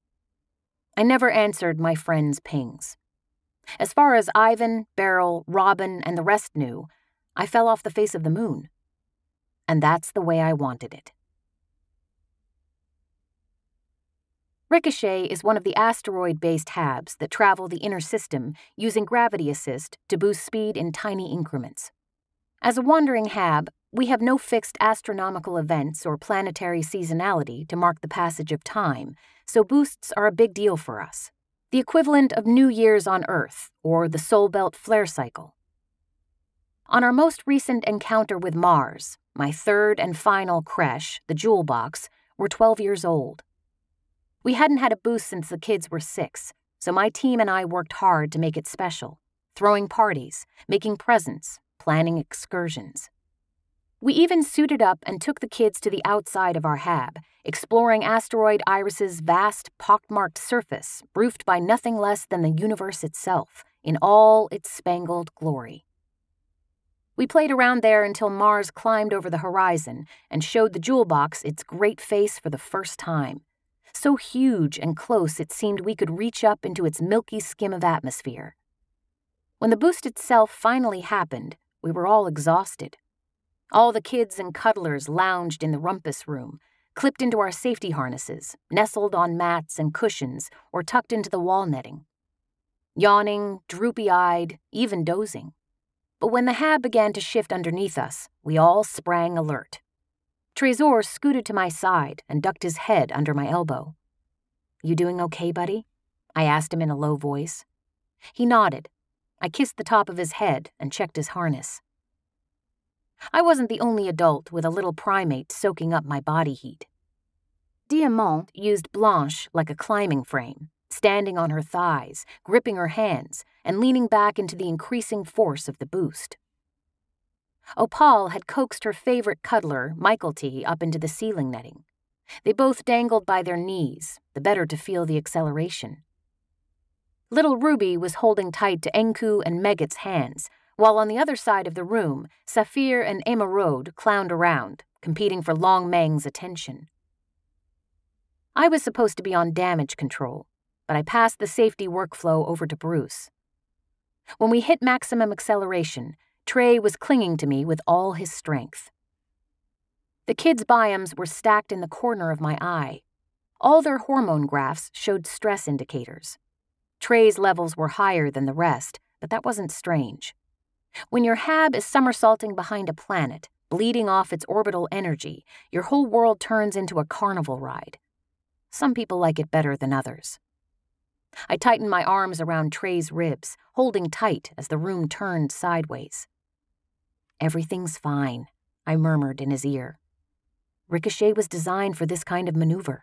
S4: I never answered my friends' pings. As far as Ivan, Beryl, Robin, and the rest knew, I fell off the face of the moon. And that's the way I wanted it. Ricochet is one of the asteroid-based habs that travel the inner system using gravity assist to boost speed in tiny increments. As a wandering hab, we have no fixed astronomical events or planetary seasonality to mark the passage of time, so boosts are a big deal for us. The equivalent of New Year's on Earth or the Soul Belt flare cycle. On our most recent encounter with Mars, my third and final creche, the Jewel Box, were twelve years old. We hadn't had a boost since the kids were six, so my team and I worked hard to make it special, throwing parties, making presents, planning excursions. We even suited up and took the kids to the outside of our hab, exploring asteroid Iris's vast, pockmarked surface, roofed by nothing less than the universe itself, in all its spangled glory. We played around there until Mars climbed over the horizon and showed the jewel box its great face for the first time. So huge and close it seemed we could reach up into its milky skim of atmosphere. When the boost itself finally happened, we were all exhausted. All the kids and cuddlers lounged in the rumpus room, clipped into our safety harnesses, nestled on mats and cushions, or tucked into the wall netting. Yawning, droopy-eyed, even dozing. But when the hab began to shift underneath us, we all sprang alert. Trésor scooted to my side and ducked his head under my elbow. "You doing okay, buddy?" I asked him in a low voice. He nodded. I kissed the top of his head and checked his harness. I wasn't the only adult with a little primate soaking up my body heat. Diamant used Blanche like a climbing frame, standing on her thighs, gripping her hands, and leaning back into the increasing force of the boost. Opal had coaxed her favorite cuddler, Michael T., up into the ceiling netting. They both dangled by their knees, the better to feel the acceleration. Little Ruby was holding tight to Enku and Megget's hands, while on the other side of the room, Saphir and Emeraude clowned around, competing for Long Meng's attention. I was supposed to be on damage control, but I passed the safety workflow over to Bruce. When we hit maximum acceleration, Trey was clinging to me with all his strength. The kids' biomes were stacked in the corner of my eye. All their hormone graphs showed stress indicators. Trey's levels were higher than the rest, but that wasn't strange. When your hab is somersaulting behind a planet, bleeding off its orbital energy, your whole world turns into a carnival ride. Some people like it better than others. I tightened my arms around Trey's ribs, holding tight as the room turned sideways. "Everything's fine," I murmured in his ear. Ricochet was designed for this kind of maneuver.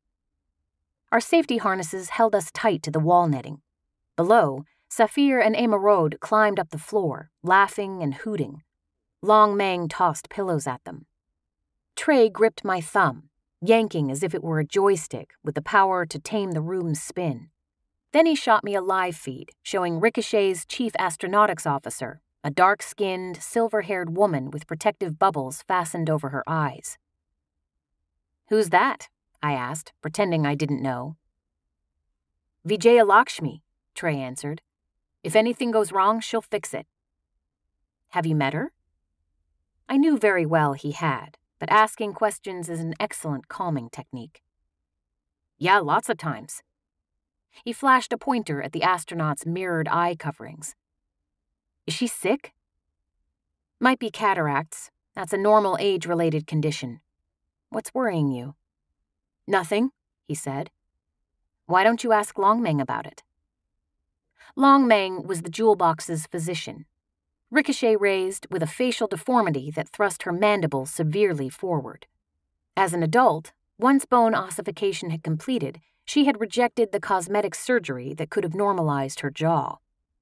S4: Our safety harnesses held us tight to the wall netting. Below, Saphir and Emeraude climbed up the floor, laughing and hooting. Long Meng tossed pillows at them. Trey gripped my thumb, yanking as if it were a joystick with the power to tame the room's spin. Then he shot me a live feed showing Ricochet's chief astronautics officer, a dark-skinned, silver-haired woman with protective bubbles fastened over her eyes. "Who's that?" I asked, pretending I didn't know. "Vijaya Lakshmi," Trey answered. "If anything goes wrong, she'll fix it." "Have you met her?" I knew very well he had, but asking questions is an excellent calming technique. "Yeah, lots of times." He flashed a pointer at the astronaut's mirrored eye coverings. "Is she sick?" "Might be cataracts. That's a normal age-related condition. What's worrying you?" "Nothing," he said. "Why don't you ask Long Meng about it?" Long Meng was the jewel box's physician. Ricochet raised with a facial deformity that thrust her mandible severely forward. As an adult, once bone ossification had completed, she had rejected the cosmetic surgery that could have normalized her jaw.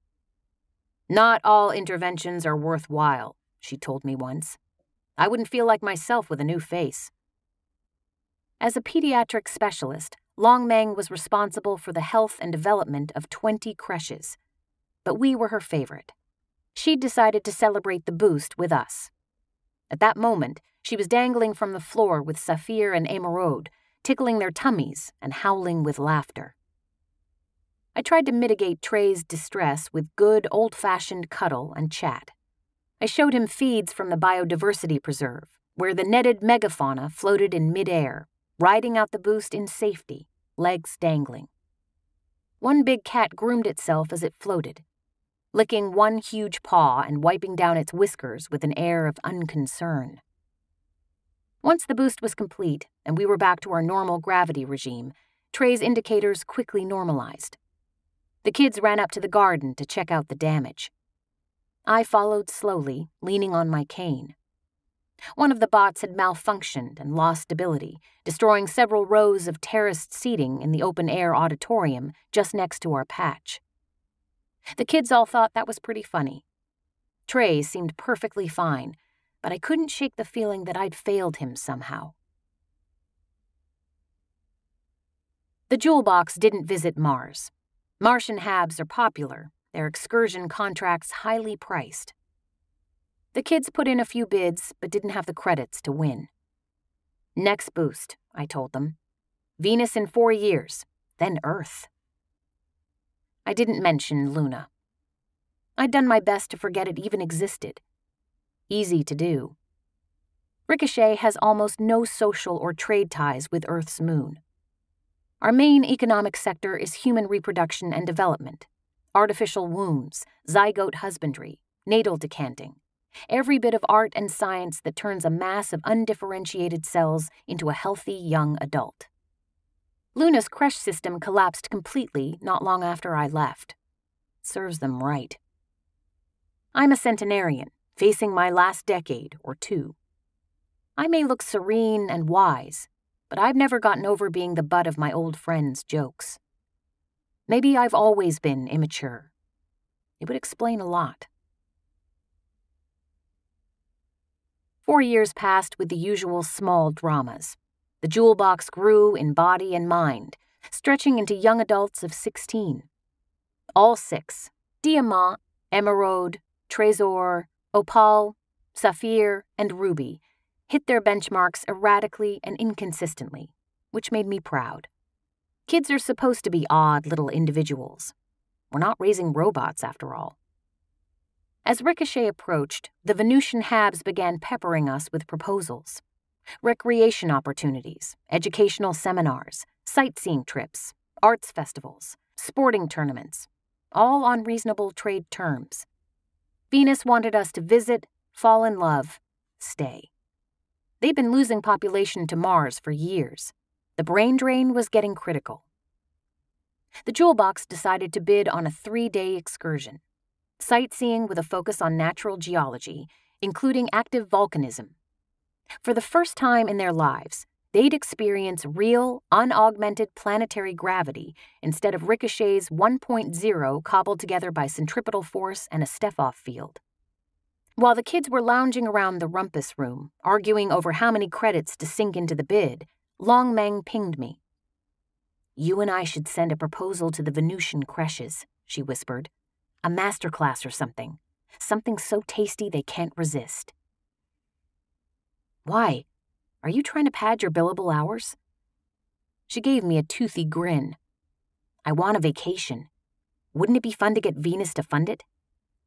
S4: "Not all interventions are worthwhile," she told me once. "I wouldn't feel like myself with a new face." As a pediatric specialist, Long Meng was responsible for the health and development of twenty creches. But we were her favorite. She'd decided to celebrate the boost with us. At that moment, she was dangling from the floor with Saphir and Emeraude, tickling their tummies and howling with laughter. I tried to mitigate Trey's distress with good old-fashioned cuddle and chat. I showed him feeds from the biodiversity preserve, where the netted megafauna floated in midair, riding out the boost in safety, legs dangling. One big cat groomed itself as it floated, licking one huge paw and wiping down its whiskers with an air of unconcern. Once the boost was complete and we were back to our normal gravity regime, Trey's indicators quickly normalized. The kids ran up to the garden to check out the damage. I followed slowly, leaning on my cane. One of the bots had malfunctioned and lost stability, destroying several rows of terraced seating in the open-air auditorium just next to our patch. The kids all thought that was pretty funny. Trey seemed perfectly fine, but I couldn't shake the feeling that I'd failed him somehow. The Jewel Box didn't visit Mars. Martian habs are popular, their excursion contracts highly priced. The kids put in a few bids, but didn't have the credits to win. Next boost, I told them. Venus in four years, then Earth. I didn't mention Luna. I'd done my best to forget it even existed. Easy to do. Ricochet has almost no social or trade ties with Earth's moon. Our main economic sector is human reproduction and development, artificial wombs, zygote husbandry, natal decanting, every bit of art and science that turns a mass of undifferentiated cells into a healthy young adult. Luna's creche system collapsed completely not long after I left. Serves them right. I'm a centenarian, facing my last decade or two. I may look serene and wise, but I've never gotten over being the butt of my old friends' jokes. Maybe I've always been immature. It would explain a lot. Four years passed with the usual small dramas. The Jewel Box grew in body and mind, stretching into young adults of sixteen. All six, Diamant, Emeraude, Trésor, Opal, Saphir, and Ruby, hit their benchmarks erratically and inconsistently, which made me proud. Kids are supposed to be odd little individuals. We're not raising robots, after all. As Ricochet approached, the Venusian habs began peppering us with proposals. Recreation opportunities, educational seminars, sightseeing trips, arts festivals, sporting tournaments, all on reasonable trade terms. Venus wanted us to visit, fall in love, stay. They'd been losing population to Mars for years. The brain drain was getting critical. The Jewel Box decided to bid on a three-day excursion. Sightseeing with a focus on natural geology, including active volcanism. For the first time in their lives, they'd experience real, unaugmented planetary gravity instead of Ricochet's one point oh cobbled together by centripetal force and a Stefan field. While the kids were lounging around the rumpus room, arguing over how many credits to sink into the bid, Long Meng pinged me. "You and I should send a proposal to the Venusian creches," she whispered. "A master class or something. Something so tasty they can't resist." "Why? Are you trying to pad your billable hours?" She gave me a toothy grin. "I want a vacation. Wouldn't it be fun to get Venus to fund it?"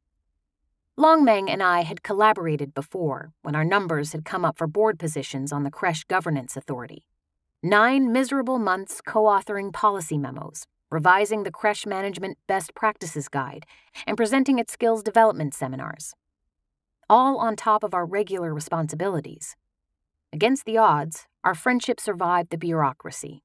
S4: Long Meng and I had collaborated before when our numbers had come up for board positions on the Creche Governance Authority. Nine miserable months co-authoring policy memos, revising the Creche Management Best Practices Guide, and presenting at skills development seminars. All on top of our regular responsibilities. Against the odds, our friendship survived the bureaucracy.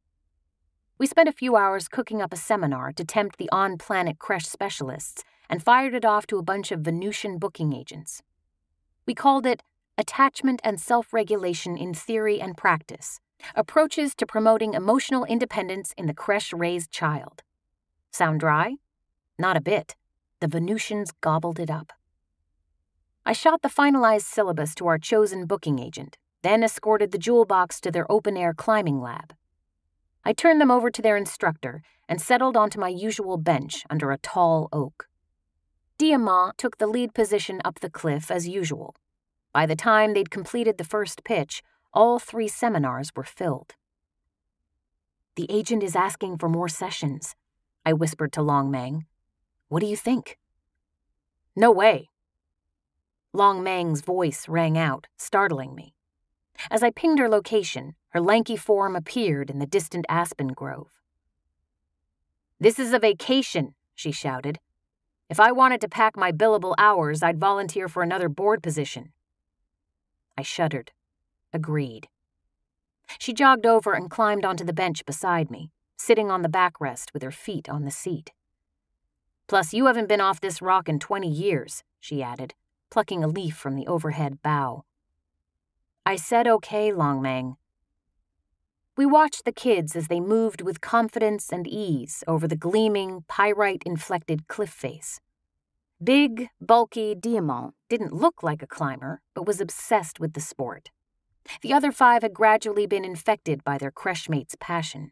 S4: We spent a few hours cooking up a seminar to tempt the on-planet creche specialists and fired it off to a bunch of Venusian booking agents. We called it Attachment and Self-Regulation in Theory and Practice, Approaches to Promoting Emotional Independence in the Creche-Raised Child. Sound dry? Not a bit. The Venusians gobbled it up. I shot the finalized syllabus to our chosen booking agent, then escorted the Jewel Box to their open-air climbing lab. I turned them over to their instructor and settled onto my usual bench under a tall oak. Diamant took the lead position up the cliff as usual. By the time they'd completed the first pitch, all three seminars were filled. "The agent is asking for more sessions," I whispered to Long Meng. "What do you think?" "No way." Long Meng's voice rang out, startling me. As I pinged her location, her lanky form appeared in the distant aspen grove. "This is a vacation," she shouted. "If I wanted to pack my billable hours, I'd volunteer for another board position." I shuddered. Agreed. She jogged over and climbed onto the bench beside me, sitting on the backrest with her feet on the seat. "Plus, you haven't been off this rock in twenty years, she added, plucking a leaf from the overhead bough. I said okay, Long Meng. We watched the kids as they moved with confidence and ease over the gleaming, pyrite-inflected cliff face. Big, bulky Diamant didn't look like a climber, but was obsessed with the sport. The other five had gradually been infected by their crèche-mate's passion.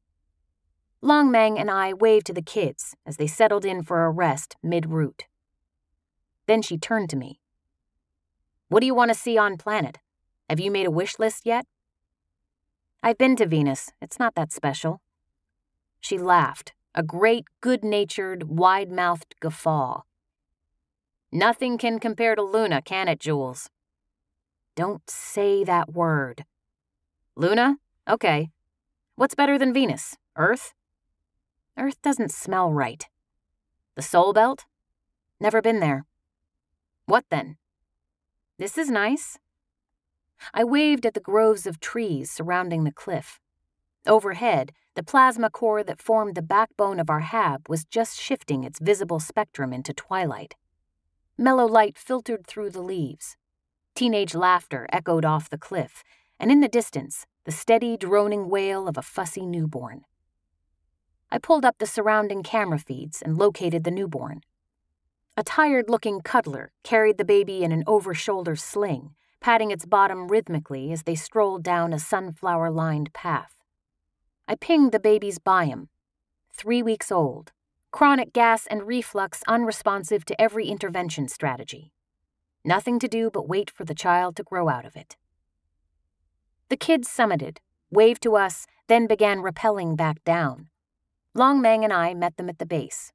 S4: Longmang and I waved to the kids as they settled in for a rest mid-route. Then she turned to me. "What do you want to see on planet? Have you made a wish list yet?" "I've been to Venus. It's not that special." She laughed, a great, good-natured, wide-mouthed guffaw. "Nothing can compare to Luna, can it, Jules?" "Don't say that word." "Luna? Okay. What's better than Venus? Earth?" "Earth doesn't smell right." "The Soul Belt?" "Never been there." "What then?" "This is nice." I waved at the groves of trees surrounding the cliff. Overhead, the plasma core that formed the backbone of our hab was just shifting its visible spectrum into twilight. Mellow light filtered through the leaves. Teenage laughter echoed off the cliff, and in the distance, the steady, droning wail of a fussy newborn. I pulled up the surrounding camera feeds and located the newborn. A tired-looking cuddler carried the baby in an over-shoulder sling, patting its bottom rhythmically as they strolled down a sunflower-lined path. I pinged the baby's biome. Three weeks old. Chronic gas and reflux unresponsive to every intervention strategy. Nothing to do but wait for the child to grow out of it. The kids summited, waved to us, then began rappelling back down. Longmang and I met them at the base.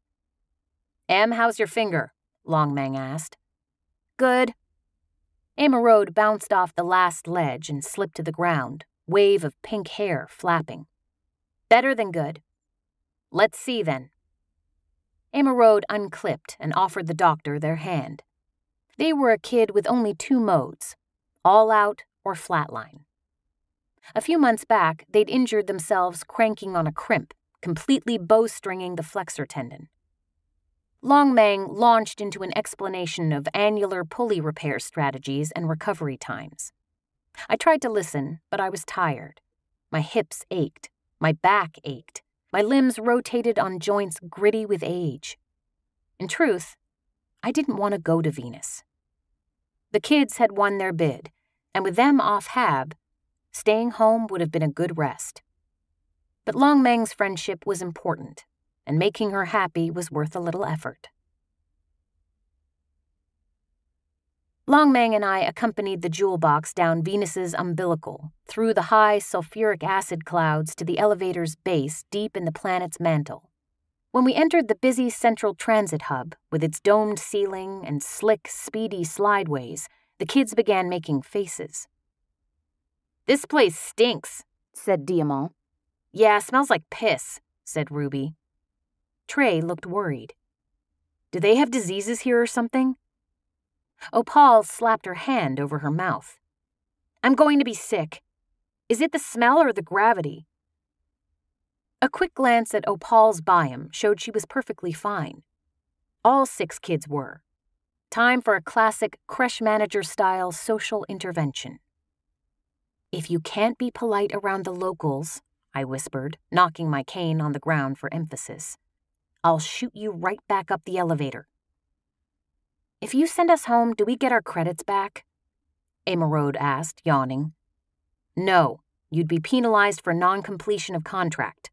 S4: "Em, how's your finger?" Longmang asked. "Good." Emeraude bounced off the last ledge and slipped to the ground, wave of pink hair flapping. "Better than good." "Let's see, then." Emeraude unclipped and offered the doctor their hand. They were a kid with only two modes, all out or flatline. A few months back, they'd injured themselves cranking on a crimp, completely bowstringing the flexor tendon. Longmang launched into an explanation of annular pulley repair strategies and recovery times. I tried to listen, but I was tired. My hips ached. My back ached. My limbs rotated on joints gritty with age. In truth, I didn't want to go to Venus. The kids had won their bid, and with them off hab, staying home would have been a good rest. But Longmang's friendship was important, and making her happy was worth a little effort. Longmang and I accompanied the jewel box down Venus's umbilical, through the high sulfuric acid clouds to the elevator's base deep in the planet's mantle. When we entered the busy central transit hub, with its domed ceiling and slick, speedy slideways, the kids began making faces. "This place stinks," said Diamant. "Yeah, smells like piss," said Ruby. Trey looked worried. "Do they have diseases here or something?" Opal slapped her hand over her mouth. "I'm going to be sick. Is it the smell or the gravity?" A quick glance at Opal's biome showed she was perfectly fine. All six kids were. Time for a classic crèche manager-style social intervention. "If you can't be polite around the locals," I whispered, knocking my cane on the ground for emphasis, "I'll shoot you right back up the elevator." "If you send us home, do we get our credits back?" Emeraude asked, yawning. "No, you'd be penalized for non-completion of contract."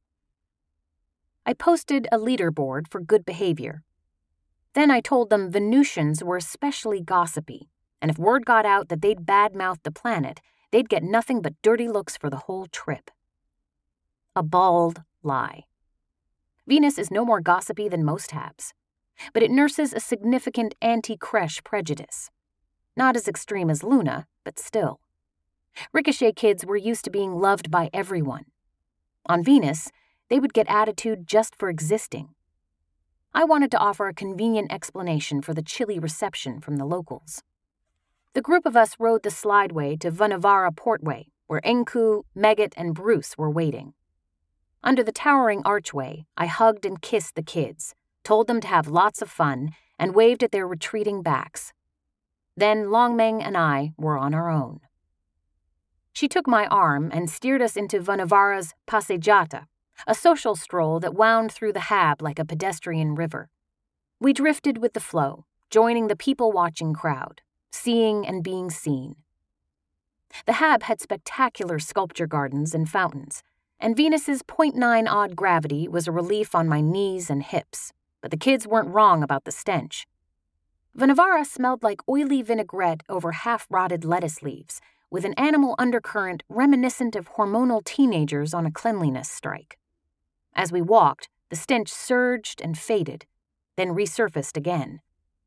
S4: I posted a leaderboard for good behavior. Then I told them Venusians were especially gossipy, and if word got out that they'd badmouth the planet, they'd get nothing but dirty looks for the whole trip. A bald lie. Venus is no more gossipy than most habs, but it nurses a significant anti-crèche prejudice. Not as extreme as Luna, but still. Ricochet kids were used to being loved by everyone. On Venus, they would get attitude just for existing. I wanted to offer a convenient explanation for the chilly reception from the locals. The group of us rode the slideway to Vanavara Portway, where Enku, Megat, and Bruce were waiting. Under the towering archway, I hugged and kissed the kids, told them to have lots of fun, and waved at their retreating backs. Then Longmang and I were on our own. She took my arm and steered us into Vanavara's Passeggiata, a social stroll that wound through the Hab like a pedestrian river. We drifted with the flow, joining the people-watching crowd, seeing and being seen. The Hab had spectacular sculpture gardens and fountains, and Venus's point nine odd gravity was a relief on my knees and hips, but the kids weren't wrong about the stench. Vanavara smelled like oily vinaigrette over half-rotted lettuce leaves, with an animal undercurrent reminiscent of hormonal teenagers on a cleanliness strike. As we walked, the stench surged and faded, then resurfaced again.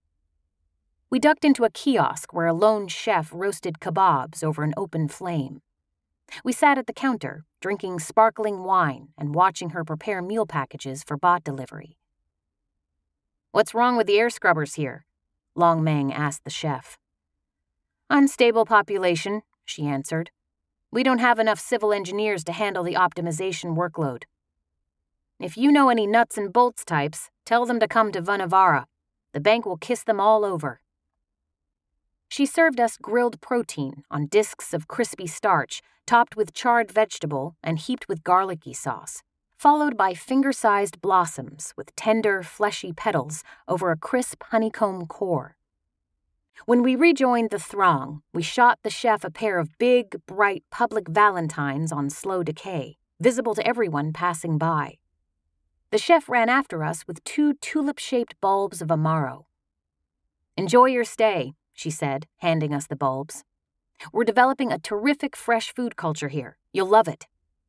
S4: We ducked into a kiosk where a lone chef roasted kebabs over an open flame. We sat at the counter, drinking sparkling wine and watching her prepare meal packages for bot delivery. "What's wrong with the air scrubbers here?" Long Meng asked the chef. "Unstable population," she answered. "We don't have enough civil engineers to handle the optimization workload. If you know any nuts and bolts types, tell them to come to Vanavara. The bank will kiss them all over." She served us grilled protein on discs of crispy starch, topped with charred vegetable and heaped with garlicky sauce, followed by finger-sized blossoms with tender, fleshy petals over a crisp honeycomb core. When we rejoined the throng, we shot the chef a pair of big, bright public valentines on slow decay, visible to everyone passing by. The chef ran after us with two tulip-shaped bulbs of Amaro. "Enjoy your stay," she said, handing us the bulbs. "We're developing a terrific fresh food culture here. You'll love it."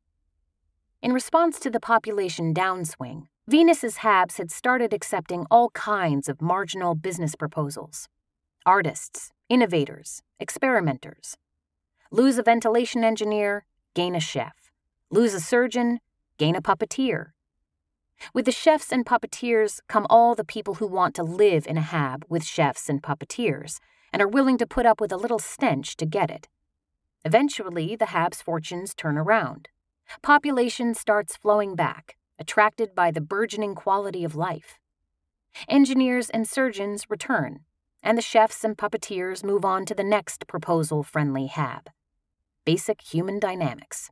S4: In response to the population downswing, Venus's Habs had started accepting all kinds of marginal business proposals. Artists, innovators, experimenters. Lose a ventilation engineer, gain a chef. Lose a surgeon, gain a puppeteer. With the chefs and puppeteers come all the people who want to live in a Hab with chefs and puppeteers and are willing to put up with a little stench to get it. Eventually, the Hab's fortunes turn around. Population starts flowing back, attracted by the burgeoning quality of life. Engineers and surgeons return, and the chefs and puppeteers move on to the next proposal-friendly Hab. Basic human dynamics.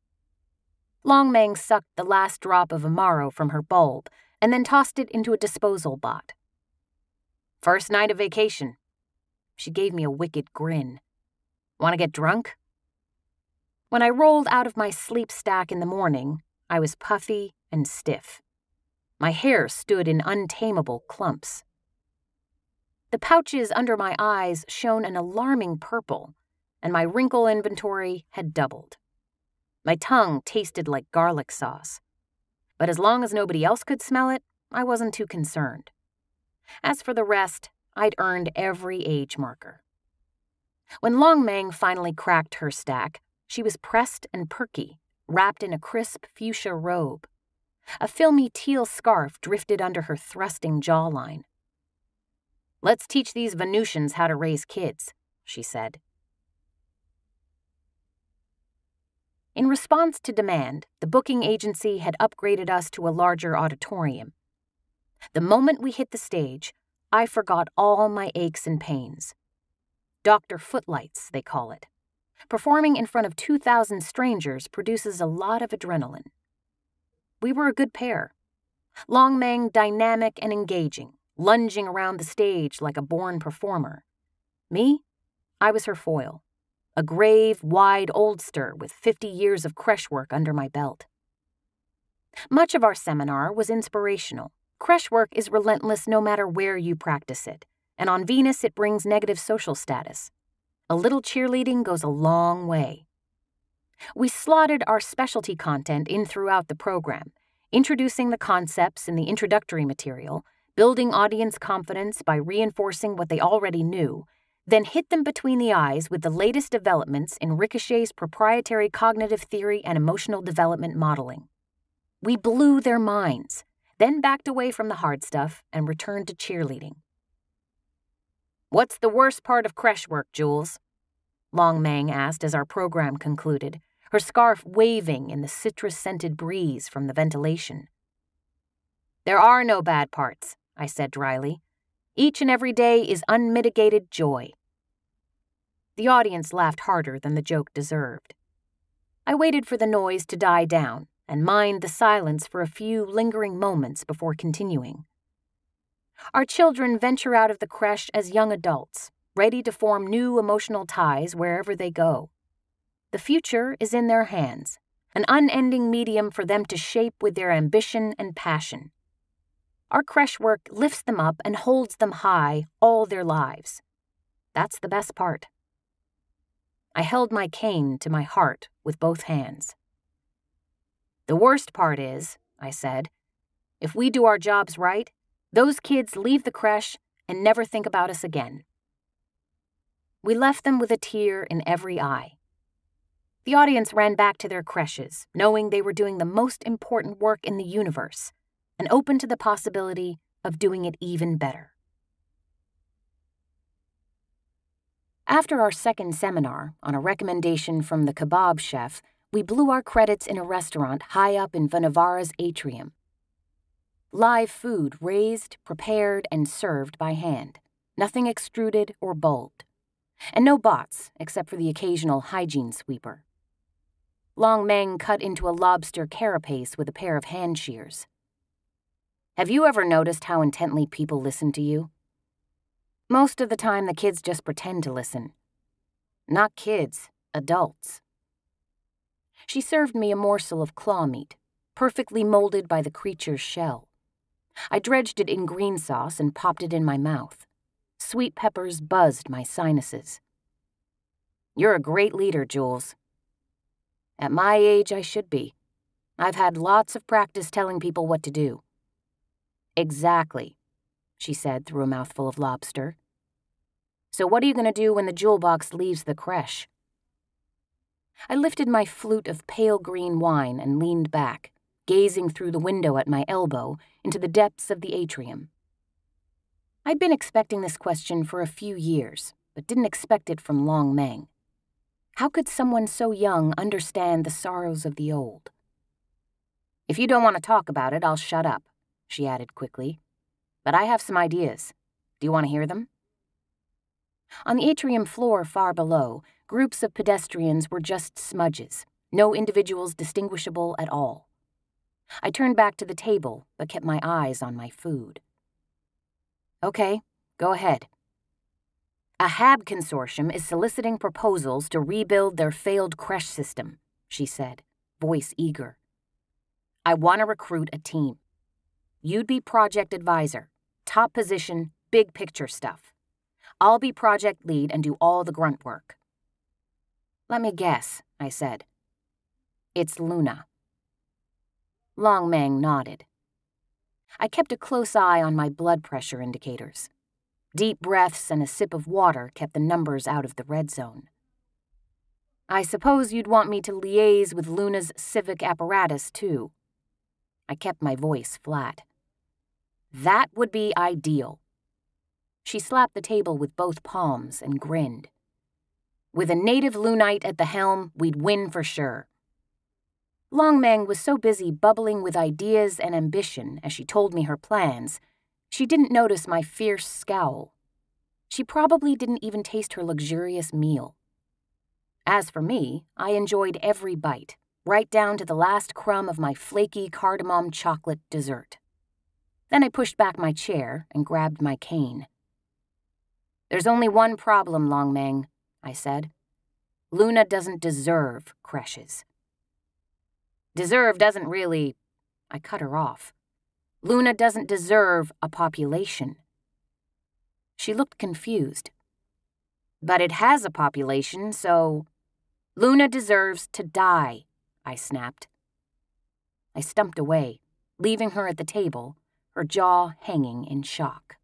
S4: Long Meng sucked the last drop of Amaro from her bulb and then tossed it into a disposal bot. "First night of vacation." She gave me a wicked grin. "Want to get drunk?" When I rolled out of my sleep stack in the morning, I was puffy and stiff. My hair stood in untamable clumps. The pouches under my eyes shone an alarming purple, and my wrinkle inventory had doubled. My tongue tasted like garlic sauce. But as long as nobody else could smell it, I wasn't too concerned. As for the rest, I'd earned every age marker. When Long Meng finally cracked her stack, she was pressed and perky, wrapped in a crisp fuchsia robe. A filmy teal scarf drifted under her thrusting jawline. "Let's teach these Venusians how to raise kids," she said. In response to demand, the booking agency had upgraded us to a larger auditorium. The moment we hit the stage, I forgot all my aches and pains. Doctor Footlights, they call it. Performing in front of two thousand strangers produces a lot of adrenaline. We were a good pair. Long Meng dynamic and engaging, lunging around the stage like a born performer. Me? I was her foil. A grave, wide oldster with fifty years of creche work under my belt. Much of our seminar was inspirational. Creche work is relentless no matter where you practice it, and on Venus it brings negative social status. A little cheerleading goes a long way. We slotted our specialty content in throughout the program, introducing the concepts in the introductory material, building audience confidence by reinforcing what they already knew, then hit them between the eyes with the latest developments in Ricochet's proprietary cognitive theory and emotional development modeling. We blew their minds, then backed away from the hard stuff and returned to cheerleading. "What's the worst part of creche work, Jules?" Long Meng asked as our program concluded, her scarf waving in the citrus-scented breeze from the ventilation. "There are no bad parts," I said dryly. "Each and every day is unmitigated joy." The audience laughed harder than the joke deserved. I waited for the noise to die down and mined the silence for a few lingering moments before continuing. Our children venture out of the creche as young adults, ready to form new emotional ties wherever they go. The future is in their hands, an unending medium for them to shape with their ambition and passion. Our creche work lifts them up and holds them high all their lives. That's the best part. I held my cane to my heart with both hands. The worst part is, I said, if we do our jobs right, those kids leave the creche and never think about us again. We left them with a tear in every eye. The audience ran back to their creches, knowing they were doing the most important work in the universe, and open to the possibility of doing it even better. After our second seminar, on a recommendation from the kebab chef, we blew our credits in a restaurant high up in Vanavara's atrium. Live food raised, prepared, and served by hand, nothing extruded or bulbed. And no bots, except for the occasional hygiene sweeper. Long Meng cut into a lobster carapace with a pair of hand shears. Have you ever noticed how intently people listen to you? Most of the time, the kids just pretend to listen. Not kids, adults. She served me a morsel of claw meat, perfectly molded by the creature's shell. I dredged it in green sauce and popped it in my mouth. Sweet peppers buzzed my sinuses. You're a great leader, Jules. At my age, I should be. I've had lots of practice telling people what to do. Exactly, she said through a mouthful of lobster. So what are you going to do when the jewel box leaves the creche? I lifted my flute of pale green wine and leaned back, gazing through the window at my elbow into the depths of the atrium. I'd been expecting this question for a few years, but didn't expect it from Long Meng. How could someone so young understand the sorrows of the old? If you don't want to talk about it, I'll shut up, she added quickly. But I have some ideas. Do you want to hear them? On the atrium floor far below, groups of pedestrians were just smudges, no individuals distinguishable at all. I turned back to the table, but kept my eyes on my food. Okay, go ahead. A H A B consortium is soliciting proposals to rebuild their failed creche system, she said, voice eager. I want to recruit a team. You'd be project advisor, top position, big picture stuff. I'll be project lead and do all the grunt work. Let me guess, I said. It's Luna. Long Meng nodded. I kept a close eye on my blood pressure indicators. Deep breaths and a sip of water kept the numbers out of the red zone. I suppose you'd want me to liaise with Luna's civic apparatus, too. I kept my voice flat. That would be ideal. She slapped the table with both palms and grinned. With a native Lunite at the helm, we'd win for sure. Long Meng was so busy bubbling with ideas and ambition as she told me her plans, she didn't notice my fierce scowl. She probably didn't even taste her luxurious meal. As for me, I enjoyed every bite, right down to the last crumb of my flaky cardamom chocolate dessert. Then I pushed back my chair and grabbed my cane. There's only one problem, Long Meng, I said. Luna doesn't deserve creches. Deserve doesn't really... I cut her off. Luna doesn't deserve a population. She looked confused. But it has a population, so... Luna deserves to die, I snapped. I stumped away, leaving her at the table, her jaw hanging in shock.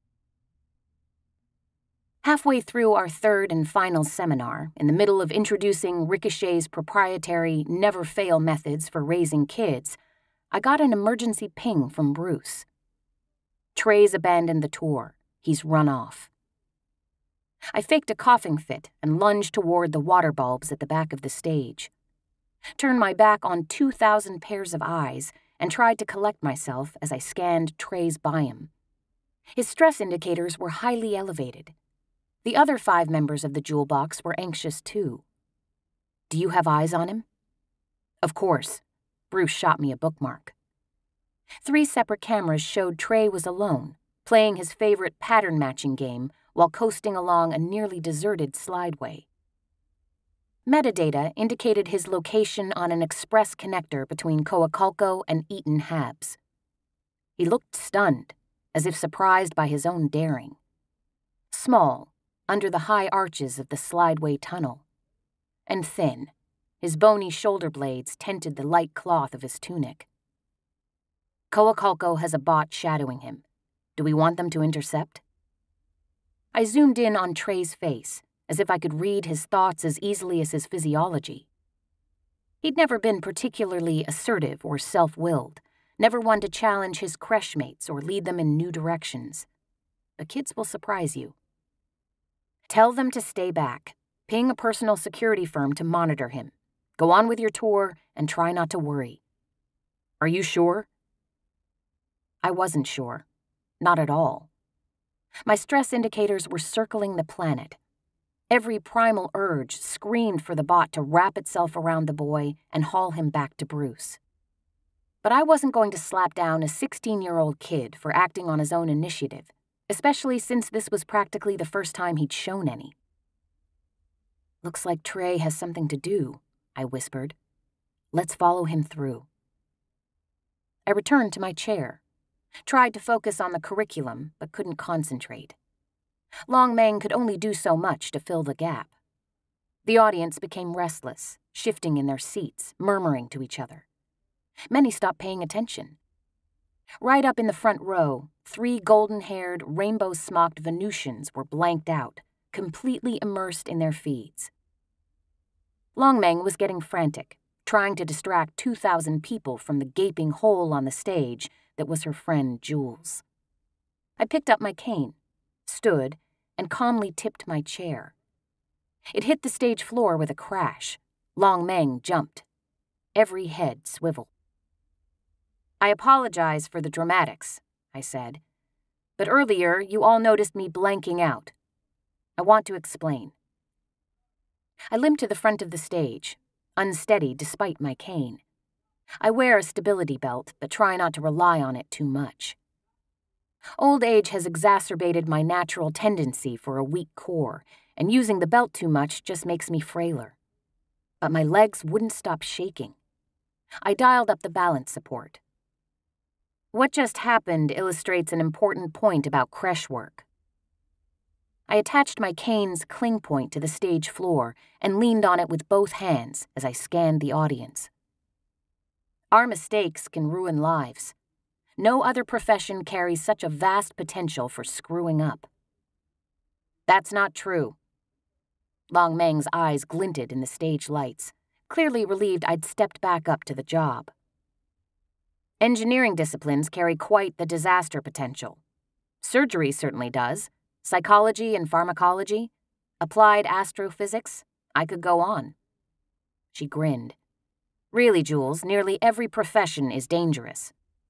S4: Halfway through our third and final seminar, in the middle of introducing Ricochet's proprietary never-fail methods for raising kids, I got an emergency ping from Bruce. Trey's abandoned the tour. He's run off. I faked a coughing fit and lunged toward the water bulbs at the back of the stage. Turned my back on two thousand pairs of eyes and tried to collect myself as I scanned Trey's biome. His stress indicators were highly elevated. The other five members of the jewel box were anxious too. Do you have eyes on him? Of course. Bruce shot me a bookmark. Three separate cameras showed Trey was alone, playing his favorite pattern-matching game while coasting along a nearly deserted slideway. Metadata indicated his location on an express connector between Coacalco and Eaton Habs. He looked stunned, as if surprised by his own daring. Small, under the high arches of the slideway tunnel. And thin, his bony shoulder blades tinted the light cloth of his tunic. Coacalco has a bot shadowing him. Do we want them to intercept? I zoomed in on Trey's face, as if I could read his thoughts as easily as his physiology. He'd never been particularly assertive or self-willed, never one to challenge his creche mates or lead them in new directions. But kids will surprise you. Tell them to stay back. Ping a personal security firm to monitor him. Go on with your tour and try not to worry. Are you sure? I wasn't sure. Not at all. My stress indicators were circling the planet. Every primal urge screamed for the bot to wrap itself around the boy and haul him back to Bruce. But I wasn't going to slap down a sixteen-year-old kid for acting on his own initiative, especially since this was practically the first time he'd shown any. Looks like Trey has something to do, I whispered. Let's follow him through. I returned to my chair, tried to focus on the curriculum, but couldn't concentrate. Long Meng could only do so much to fill the gap. The audience became restless, shifting in their seats, murmuring to each other. Many stopped paying attention. Right up in the front row, three golden-haired, rainbow-smocked Venusians were blanked out, completely immersed in their feeds. Long Meng was getting frantic, trying to distract two thousand people from the gaping hole on the stage that was her friend Jules. I picked up my cane, stood, and calmly tipped my chair. It hit the stage floor with a crash. Long Meng jumped. Every head swiveled. I apologize for the dramatics, I said, but earlier you all noticed me blanking out. I want to explain. I limped to the front of the stage, unsteady despite my cane. I wear a stability belt, but try not to rely on it too much. Old age has exacerbated my natural tendency for a weak core, and using the belt too much just makes me frailer. But my legs wouldn't stop shaking. I dialed up the balance support. What just happened illustrates an important point about creche work. I attached my cane's cling point to the stage floor and leaned on it with both hands as I scanned the audience. Our mistakes can ruin lives. No other profession carries such a vast potential for screwing up. That's not true. Long Meng's eyes glinted in the stage lights, clearly relieved I'd stepped back up to the job. Engineering disciplines carry quite the disaster potential. Surgery certainly does. Psychology and pharmacology. Applied astrophysics. I could go on. She grinned. Really, Jules, nearly every profession is dangerous.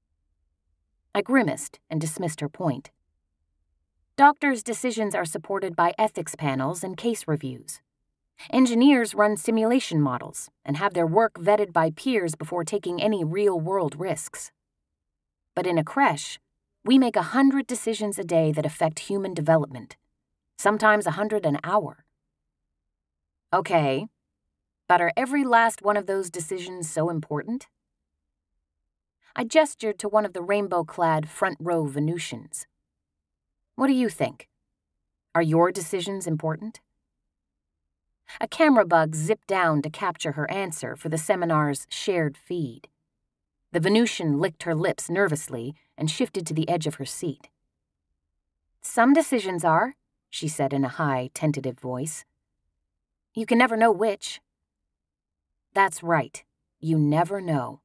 S4: I grimaced and dismissed her point. Doctors' decisions are supported by ethics panels and case reviews. Engineers run simulation models and have their work vetted by peers before taking any real-world risks. But in a creche, we make a hundred decisions a day that affect human development, sometimes a hundred an hour. Okay, but are every last one of those decisions so important? I gestured to one of the rainbow-clad front-row Venusians. What do you think? Are your decisions important? A camera bug zipped down to capture her answer for the seminar's shared feed. The Venusian licked her lips nervously and shifted to the edge of her seat. Some decisions are, she said in a high, tentative voice. You can never know which. That's right. You never know.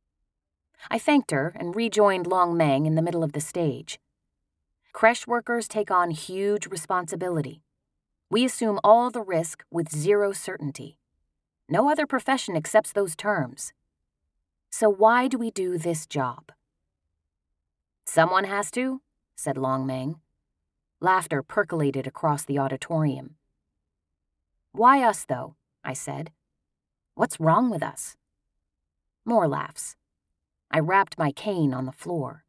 S4: I thanked her and rejoined Long Meng in the middle of the stage. Creche workers take on huge responsibility. We assume all the risk with zero certainty. No other profession accepts those terms. So why do we do this job? Someone has to, said Long Meng. Laughter percolated across the auditorium. Why us, though? I said. What's wrong with us? More laughs. I rapped my cane on the floor.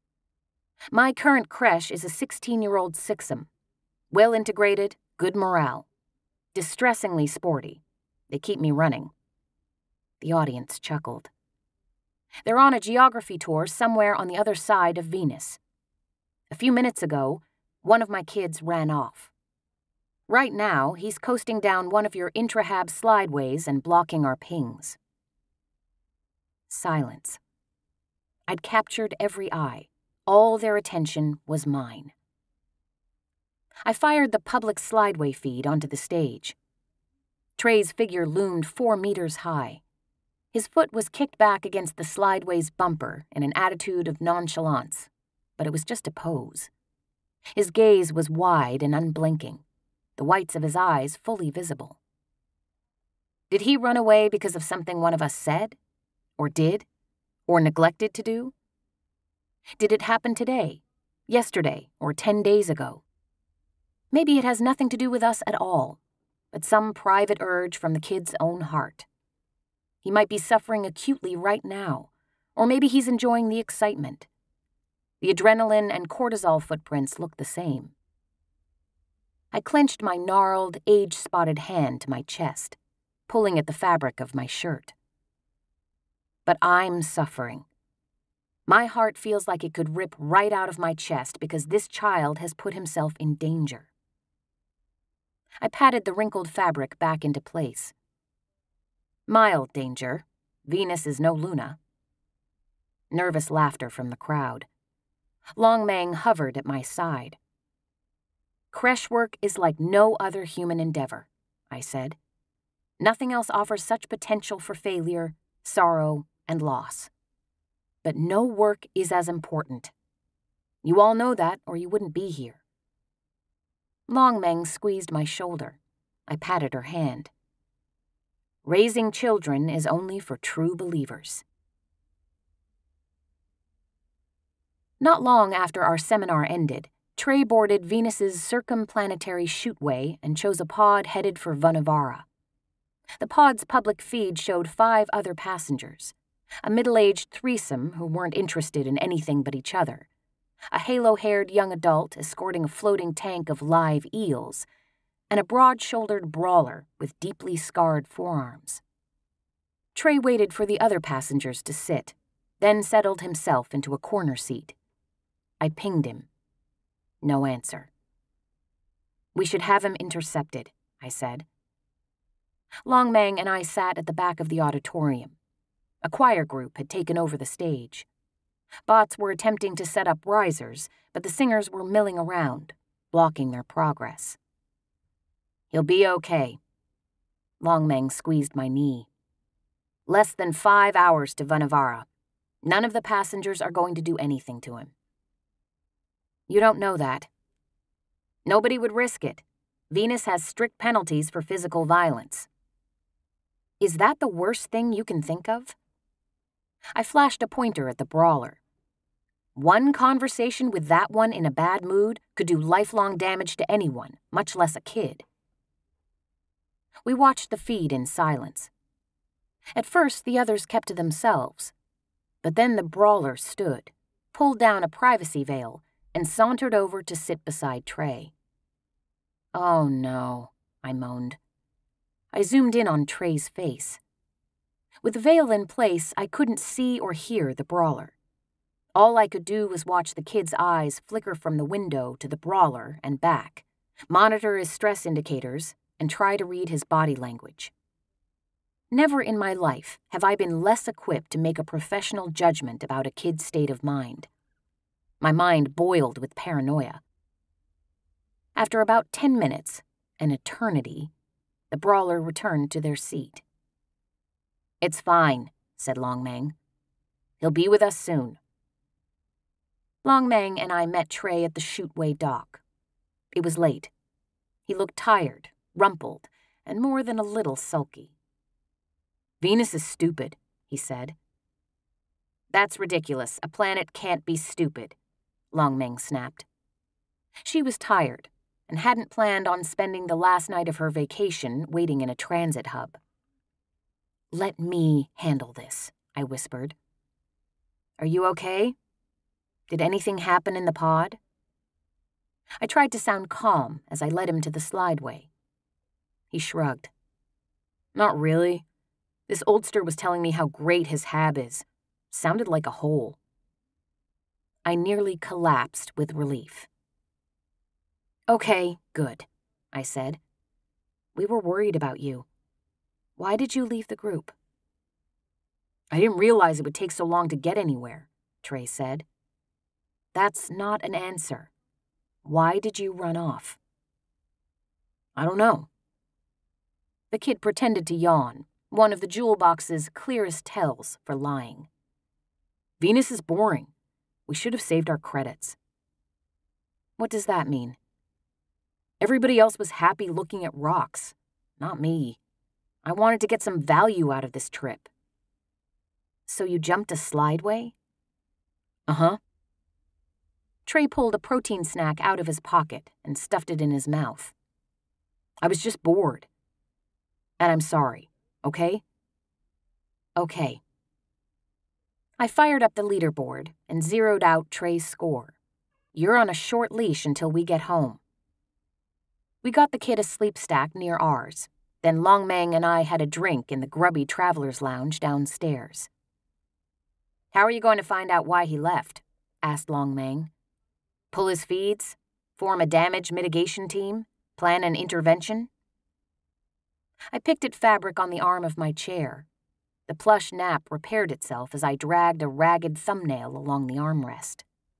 S4: My current creche is a sixteen-year-old sixum. Well-integrated, good morale. Distressingly sporty. They keep me running. The audience chuckled. They're on a geography tour somewhere on the other side of Venus. A few minutes ago, one of my kids ran off. Right now, he's coasting down one of your intrahab slideways and blocking our pings. Silence. I'd captured every eye. All their attention was mine. I fired the public slideway feed onto the stage. Trey's figure loomed four meters high. His foot was kicked back against the slideway's bumper in an attitude of nonchalance, but it was just a pose. His gaze was wide and unblinking, the whites of his eyes fully visible. Did he run away because of something one of us said, or did, or neglected to do? Did it happen today, yesterday, or ten days ago? Maybe it has nothing to do with us at all, but some private urge from the kid's own heart. He might be suffering acutely right now, or maybe he's enjoying the excitement. The adrenaline and cortisol footprints look the same. I clenched my gnarled, age-spotted hand to my chest, pulling at the fabric of my shirt. But I'm suffering. My heart feels like it could rip right out of my chest because this child has put himself in danger. I patted the wrinkled fabric back into place. Mild danger. Venus is no Luna. Nervous laughter from the crowd. Longmang hovered at my side. Creche work is like no other human endeavor, I said. Nothing else offers such potential for failure, sorrow, and loss. But no work is as important. You all know that, or you wouldn't be here. Longmang squeezed my shoulder. I patted her hand. Raising children is only for true believers. Not long after our seminar ended, Trey boarded Venus's circumplanetary shootway and chose a pod headed for Vanavara. The pod's public feed showed five other passengers, a middle-aged threesome who weren't interested in anything but each other, a halo-haired young adult escorting a floating tank of live eels, and a broad-shouldered brawler with deeply scarred forearms. Trey waited for the other passengers to sit, then settled himself into a corner seat. I pinged him. No answer. We should have him intercepted, I said. Longmang and I sat at the back of the auditorium. A choir group had taken over the stage. Bots were attempting to set up risers, but the singers were milling around, blocking their progress. He'll be okay. Longmang squeezed my knee. Less than five hours to Vanavara. None of the passengers are going to do anything to him. You don't know that. Nobody would risk it. Venus has strict penalties for physical violence. Is that the worst thing you can think of? I flashed a pointer at the brawler. One conversation with that one in a bad mood could do lifelong damage to anyone, much less a kid. We watched the feed in silence. At first, the others kept to themselves. But then the brawler stood, pulled down a privacy veil, and sauntered over to sit beside Trey. Oh no, I moaned. I zoomed in on Trey's face. With the veil in place, I couldn't see or hear the brawler. All I could do was watch the kid's eyes flicker from the window to the brawler and back, monitor his stress indicators, and try to read his body language. Never in my life have I been less equipped to make a professional judgment about a kid's state of mind. My mind boiled with paranoia. After about ten minutes, an eternity, the brawler returned to their seat. It's fine, said Longmang. He'll be with us soon. Longmang and I met Trey at the shootway dock. It was late. He looked tired, rumpled, and more than a little sulky. Venus is stupid, he said. That's ridiculous. A planet can't be stupid, Longmang snapped. She was tired and hadn't planned on spending the last night of her vacation waiting in a transit hub. Let me handle this, I whispered. Are you okay? Did anything happen in the pod? I tried to sound calm as I led him to the slideway. He shrugged. Not really. This oldster was telling me how great his hab is. Sounded like a hole. I nearly collapsed with relief. Okay, good, I said. We were worried about you. Why did you leave the group? I didn't realize it would take so long to get anywhere, Trey said. That's not an answer. Why did you run off? I don't know. The kid pretended to yawn, one of the jewel box's clearest tells for lying. Venus is boring. We should have saved our credits. What does that mean? Everybody else was happy looking at rocks. Not me. I wanted to get some value out of this trip. So you jumped a slideway? Uh-huh. Trey pulled a protein snack out of his pocket and stuffed it in his mouth. I was just bored. And I'm sorry, okay? Okay. I fired up the leaderboard and zeroed out Trey's score. You're on a short leash until we get home. We got the kid a sleep stack near ours. Then Long Mang and I had a drink in the grubby traveler's lounge downstairs. How are you going to find out why he left? Asked Long Mang. Pull his feeds? Form a damage mitigation team? Plan an intervention? I picked at fabric on the arm of my chair. The plush nap repaired itself as I dragged a ragged thumbnail along the armrest.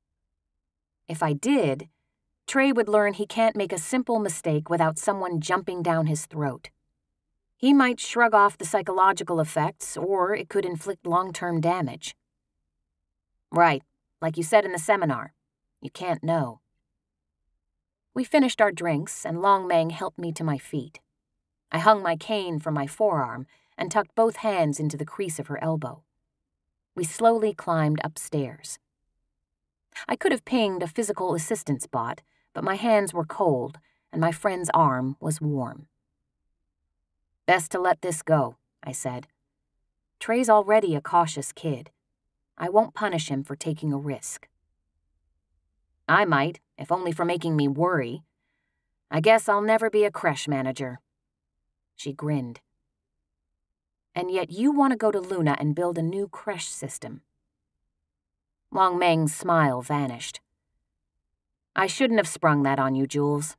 S4: If I did, Trey would learn he can't make a simple mistake without someone jumping down his throat. He might shrug off the psychological effects, or it could inflict long-term damage. Right, like you said in the seminar. You can't know. We finished our drinks, and Long Mang helped me to my feet. I hung my cane from my forearm and tucked both hands into the crease of her elbow. We slowly climbed upstairs. I could have pinged a physical assistance bot, but my hands were cold, and my friend's arm was warm. Best to let this go, I said. Trey's already a cautious kid. I won't punish him for taking a risk. I might, if only for making me worry. I guess I'll never be a creche manager. She grinned. And yet you want to go to Luna and build a new creche system. Long Mang's smile vanished. I shouldn't have sprung that on you, Jules.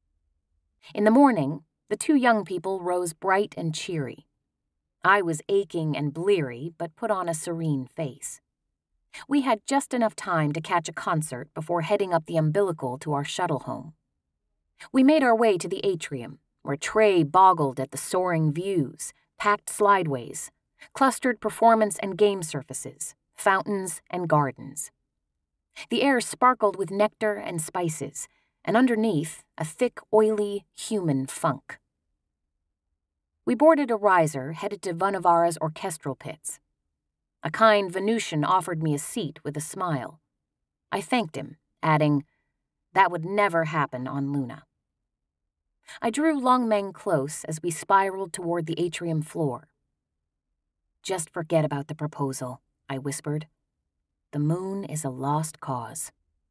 S4: In the morning, the two young people rose bright and cheery. I was aching and bleary, but put on a serene face. We had just enough time to catch a concert before heading up the umbilical to our shuttle home. We made our way to the atrium, where Trey boggled at the soaring views, packed slideways, clustered performance and game surfaces, fountains and gardens. The air sparkled with nectar and spices, and underneath, a thick, oily, human funk. We boarded a riser headed to Vannavara's orchestral pits. A kind Venusian offered me a seat with a smile. I thanked him, adding, that would never happen on Luna. I drew Long Mang close as we spiraled toward the atrium floor. Just forget about the proposal, I whispered. The moon is a lost cause.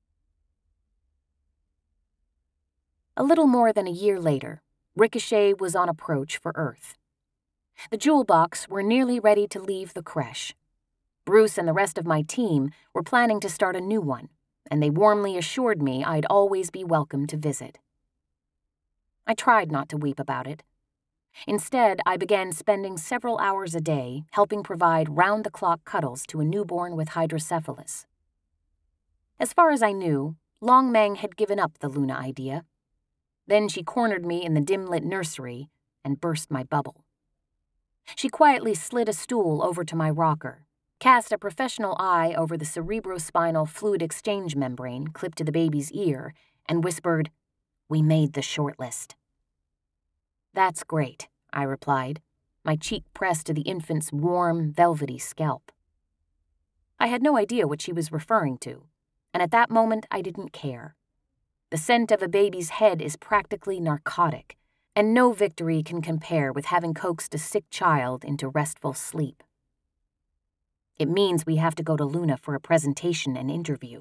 S4: A little more than a year later, Ricochet was on approach for Earth. The jewel box were nearly ready to leave the creche. Bruce and the rest of my team were planning to start a new one, and they warmly assured me I'd always be welcome to visit. I tried not to weep about it. Instead, I began spending several hours a day helping provide round-the-clock cuddles to a newborn with hydrocephalus. As far as I knew, Long Mang had given up the Luna idea. Then she cornered me in the dim-lit nursery and burst my bubble. She quietly slid a stool over to my rocker, cast a professional eye over the cerebrospinal fluid exchange membrane clipped to the baby's ear, and whispered, "We made the shortlist." "That's great," I replied, my cheek pressed to the infant's warm, velvety scalp. I had no idea what she was referring to, and at that moment I didn't care. The scent of a baby's head is practically narcotic, and no victory can compare with having coaxed a sick child into restful sleep. It means we have to go to Luna for a presentation and interview.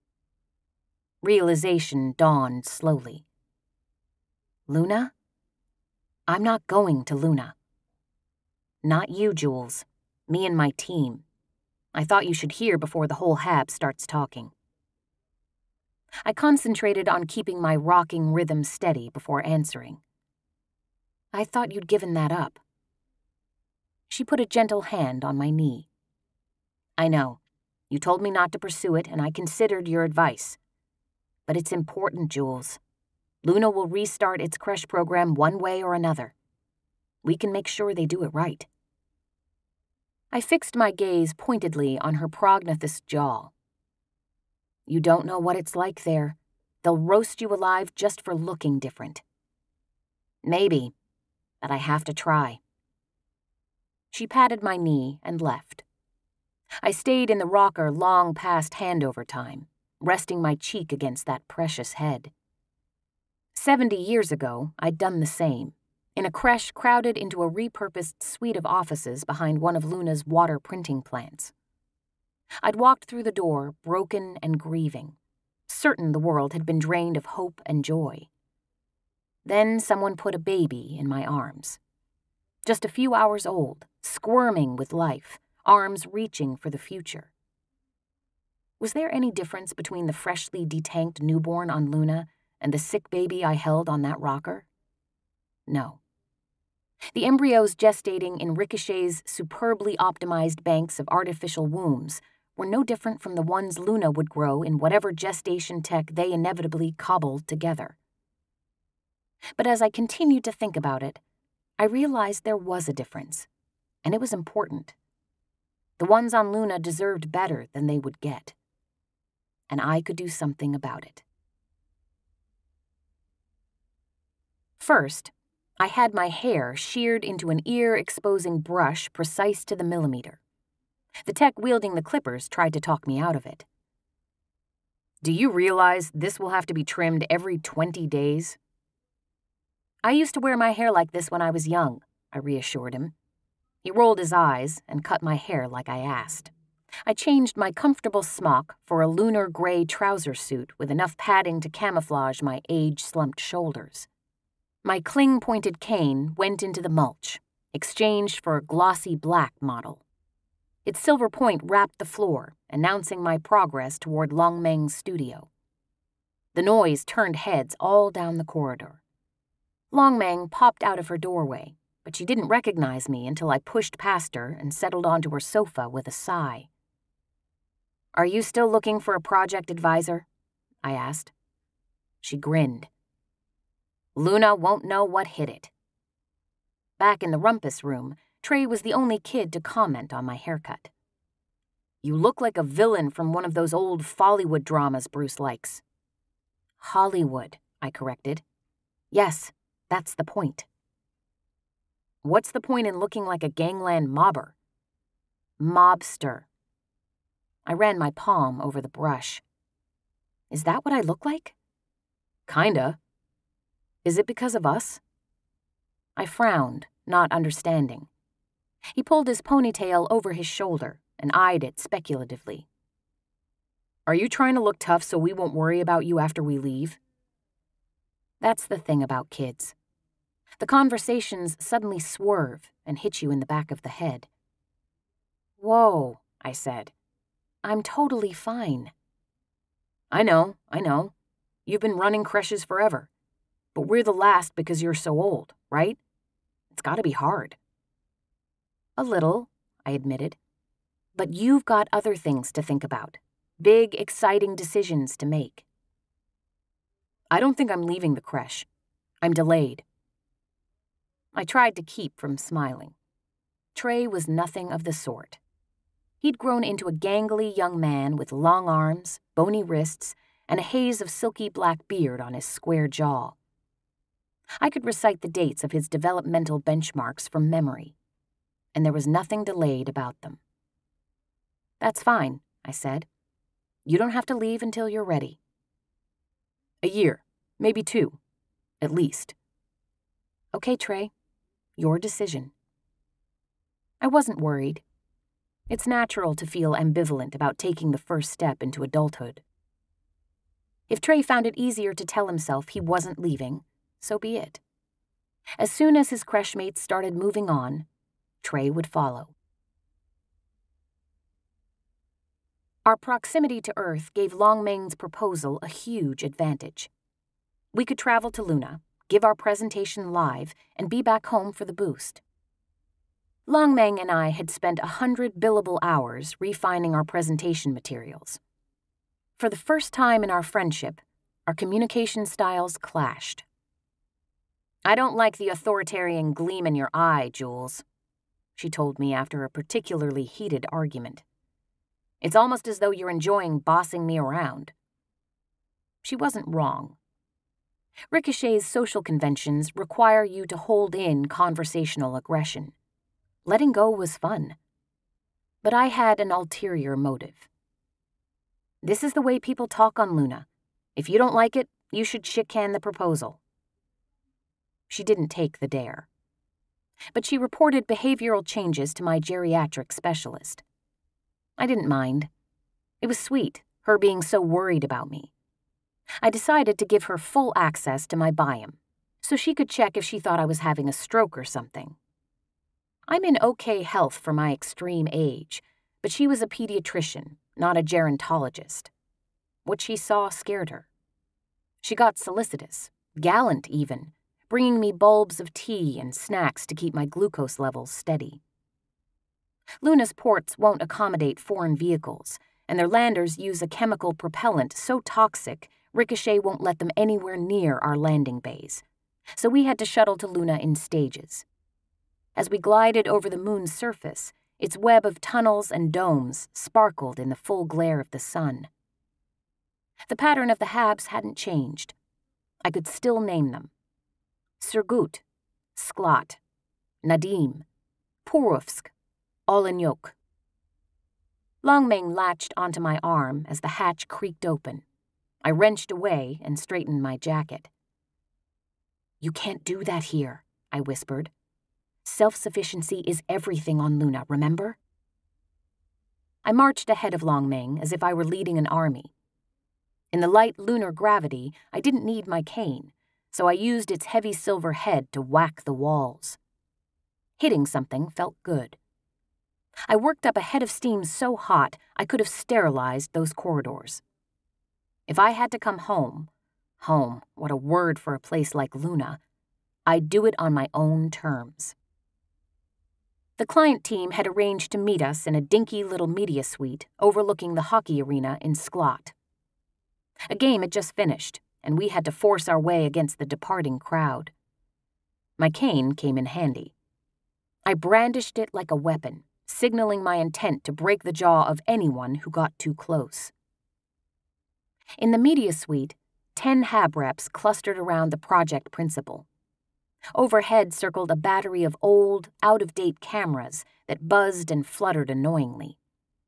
S4: Realization dawned slowly. Luna? I'm not going to Luna. Not you, Jules. Me and my team. I thought you should hear before the whole hab starts talking. I concentrated on keeping my rocking rhythm steady before answering. I thought you'd given that up. She put a gentle hand on my knee. I know. You told me not to pursue it, and I considered your advice. But it's important, Jules. Luna will restart its creche program one way or another. We can make sure they do it right. I fixed my gaze pointedly on her prognathous jaw. You don't know what it's like there. They'll roast you alive just for looking different. Maybe, but I have to try. She patted my knee and left. I stayed in the rocker long past handover time, resting my cheek against that precious head. Seventy years ago, I'd done the same, in a creche crowded into a repurposed suite of offices behind one of Luna's water printing plants. I'd walked through the door, broken and grieving, certain the world had been drained of hope and joy. Then someone put a baby in my arms. Just a few hours old, squirming with life, arms reaching for the future. Was there any difference between the freshly detanked newborn on Luna and the sick baby I held on that rocker? No. The embryos gestating in Ricochet's superbly optimized banks of artificial wombs were no different from the ones Luna would grow in whatever gestation tech they inevitably cobbled together. But as I continued to think about it, I realized there was a difference, and it was important. The ones on Luna deserved better than they would get, and I could do something about it. First, I had my hair sheared into an ear-exposing brush precise to the millimeter. The tech wielding the clippers tried to talk me out of it. Do you realize this will have to be trimmed every twenty days? I used to wear my hair like this when I was young, I reassured him. He rolled his eyes and cut my hair like I asked. I changed my comfortable smock for a lunar gray trouser suit with enough padding to camouflage my age-slumped shoulders. My cling-pointed cane went into the mulch, exchanged for a glossy black model. Its silver point wrapped the floor, announcing my progress toward Long Meng's studio. The noise turned heads all down the corridor. Long Meng popped out of her doorway, but she didn't recognize me until I pushed past her and settled onto her sofa with a sigh. Are you still looking for a project advisor? I asked. She grinned. Luna won't know what hit it. Back in the rumpus room, Trey was the only kid to comment on my haircut. You look like a villain from one of those old Follywood dramas Bruce likes. Hollywood, I corrected. Yes, that's the point. What's the point in looking like a gangland mobber? Mobster. I ran my palm over the brush. Is that what I look like? Kinda. Is it because of us? I frowned, not understanding. He pulled his ponytail over his shoulder and eyed it speculatively. Are you trying to look tough so we won't worry about you after we leave? That's the thing about kids. The conversations suddenly swerve and hit you in the back of the head. Whoa, I said. I'm totally fine. I know, I know. You've been running creches forever. But we're the last because you're so old, right? It's gotta be hard. A little, I admitted. But you've got other things to think about. Big, exciting decisions to make. I don't think I'm leaving the creche. I'm delayed. I tried to keep from smiling. Trey was nothing of the sort. He'd grown into a gangly young man with long arms, bony wrists, and a haze of silky black beard on his square jaw. I could recite the dates of his developmental benchmarks from memory, and there was nothing delayed about them. That's fine, I said. You don't have to leave until you're ready. A year, maybe two, at least. Okay, Trey, your decision. I wasn't worried. It's natural to feel ambivalent about taking the first step into adulthood. If Trey found it easier to tell himself he wasn't leaving, so be it. As soon as his creche mates started moving on, Trey would follow. Our proximity to Earth gave Longmeng's proposal a huge advantage. We could travel to Luna, give our presentation live, and be back home for the boost. Longmeng and I had spent a hundred billable hours refining our presentation materials. For the first time in our friendship, our communication styles clashed. "I don't like the authoritarian gleam in your eye, Jules," she told me after a particularly heated argument. "It's almost as though you're enjoying bossing me around." She wasn't wrong. Ricochet's social conventions require you to hold in conversational aggression. Letting go was fun. But I had an ulterior motive. "This is the way people talk on Luna. If you don't like it, you should shit-can the proposal." She didn't take the dare. But she reported behavioral changes to my geriatric specialist. I didn't mind. It was sweet, her being so worried about me. I decided to give her full access to my biome, so she could check if she thought I was having a stroke or something. I'm in okay health for my extreme age, but she was a pediatrician, not a gerontologist. What she saw scared her. She got solicitous, gallant even, bringing me bulbs of tea and snacks to keep my glucose levels steady. Luna's ports won't accommodate foreign vehicles, and their landers use a chemical propellant so toxic Ricochet won't let them anywhere near our landing bays, so we had to shuttle to Luna in stages. As we glided over the moon's surface, its web of tunnels and domes sparkled in the full glare of the sun. The pattern of the habs hadn't changed. I could still name them. Surgut, Sklat, Nadim, Purufsk, Olenyok. Longmeng latched onto my arm as the hatch creaked open. I wrenched away and straightened my jacket. "You can't do that here," I whispered. "Self-sufficiency is everything on Luna, remember?" I marched ahead of Longmeng as if I were leading an army. In the light lunar gravity, I didn't need my cane, so I used its heavy silver head to whack the walls. Hitting something felt good. I worked up a head of steam so hot I could have sterilized those corridors. If I had to come home, home, what a word for a place like Luna, I'd do it on my own terms. The client team had arranged to meet us in a dinky little media suite overlooking the hockey arena in Sklat. A game had just finished, and we had to force our way against the departing crowd. My cane came in handy. I brandished it like a weapon, signaling my intent to break the jaw of anyone who got too close. In the media suite, ten hab reps clustered around the project principal. Overhead circled a battery of old, out-of-date cameras that buzzed and fluttered annoyingly.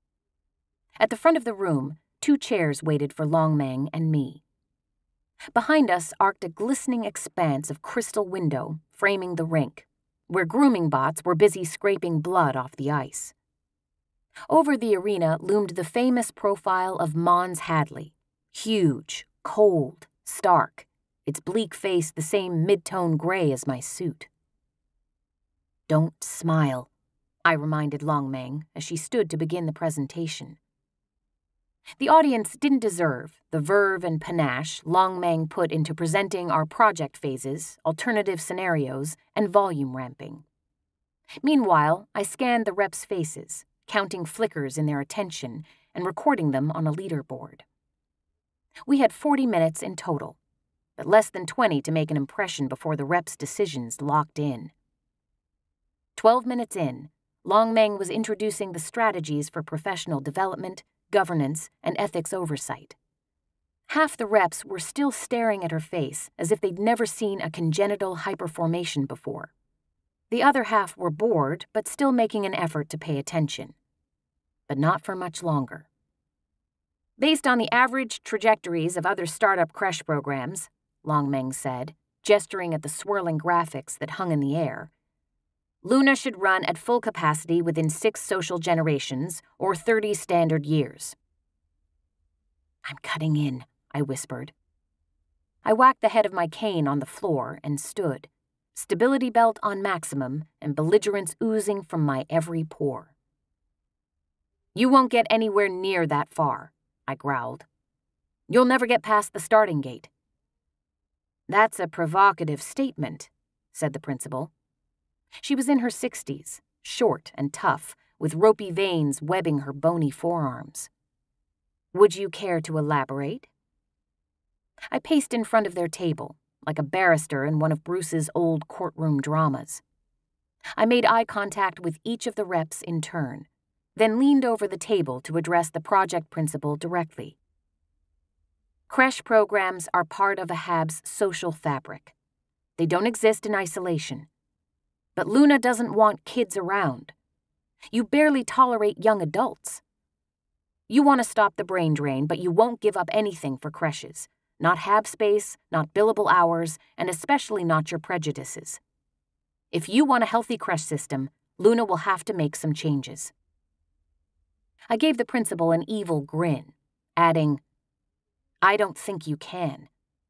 S4: At the front of the room, two chairs waited for Longmeng and me. Behind us arced a glistening expanse of crystal window framing the rink, where grooming bots were busy scraping blood off the ice. Over the arena loomed the famous profile of Mons Hadley, huge, cold, stark, its bleak face the same mid-tone gray as my suit. "Don't smile," I reminded Longmeng as she stood to begin the presentation. The audience didn't deserve the verve and panache Longmeng put into presenting our project phases, alternative scenarios, and volume ramping. Meanwhile, I scanned the reps' faces, counting flickers in their attention and recording them on a leaderboard. We had forty minutes in total, but less than twenty to make an impression before the reps' decisions locked in. Twelve minutes in, Longmeng was introducing the strategies for professional development, governance, and ethics oversight. Half the reps were still staring at her face as if they'd never seen a congenital hyperformation before. The other half were bored, but still making an effort to pay attention. But not for much longer. "Based on the average trajectories of other startup creche programs," Longmeng said, gesturing at the swirling graphics that hung in the air, Luna should run at full capacity within six social generations or thirty standard years. I'm cutting in, I whispered. I whacked the head of my cane on the floor and stood, stability belt on maximum and belligerence oozing from my every pore. You won't get anywhere near that far, I growled. You'll never get past the starting gate. That's a provocative statement, said the principal. She was in her sixties, short and tough, with ropey veins webbing her bony forearms. Would you care to elaborate? I paced in front of their table, like a barrister in one of Bruce's old courtroom dramas. I made eye contact with each of the reps in turn, then leaned over the table to address the project principal directly. Creche programs are part of a H A B's social fabric. They don't exist in isolation. But Luna doesn't want kids around. You barely tolerate young adults. You want to stop the brain drain, but you won't give up anything for creches. Not H A B space, not billable hours, and especially not your prejudices. If you want a healthy creche system, Luna will have to make some changes. I gave the principal an evil grin, adding, I don't think you can.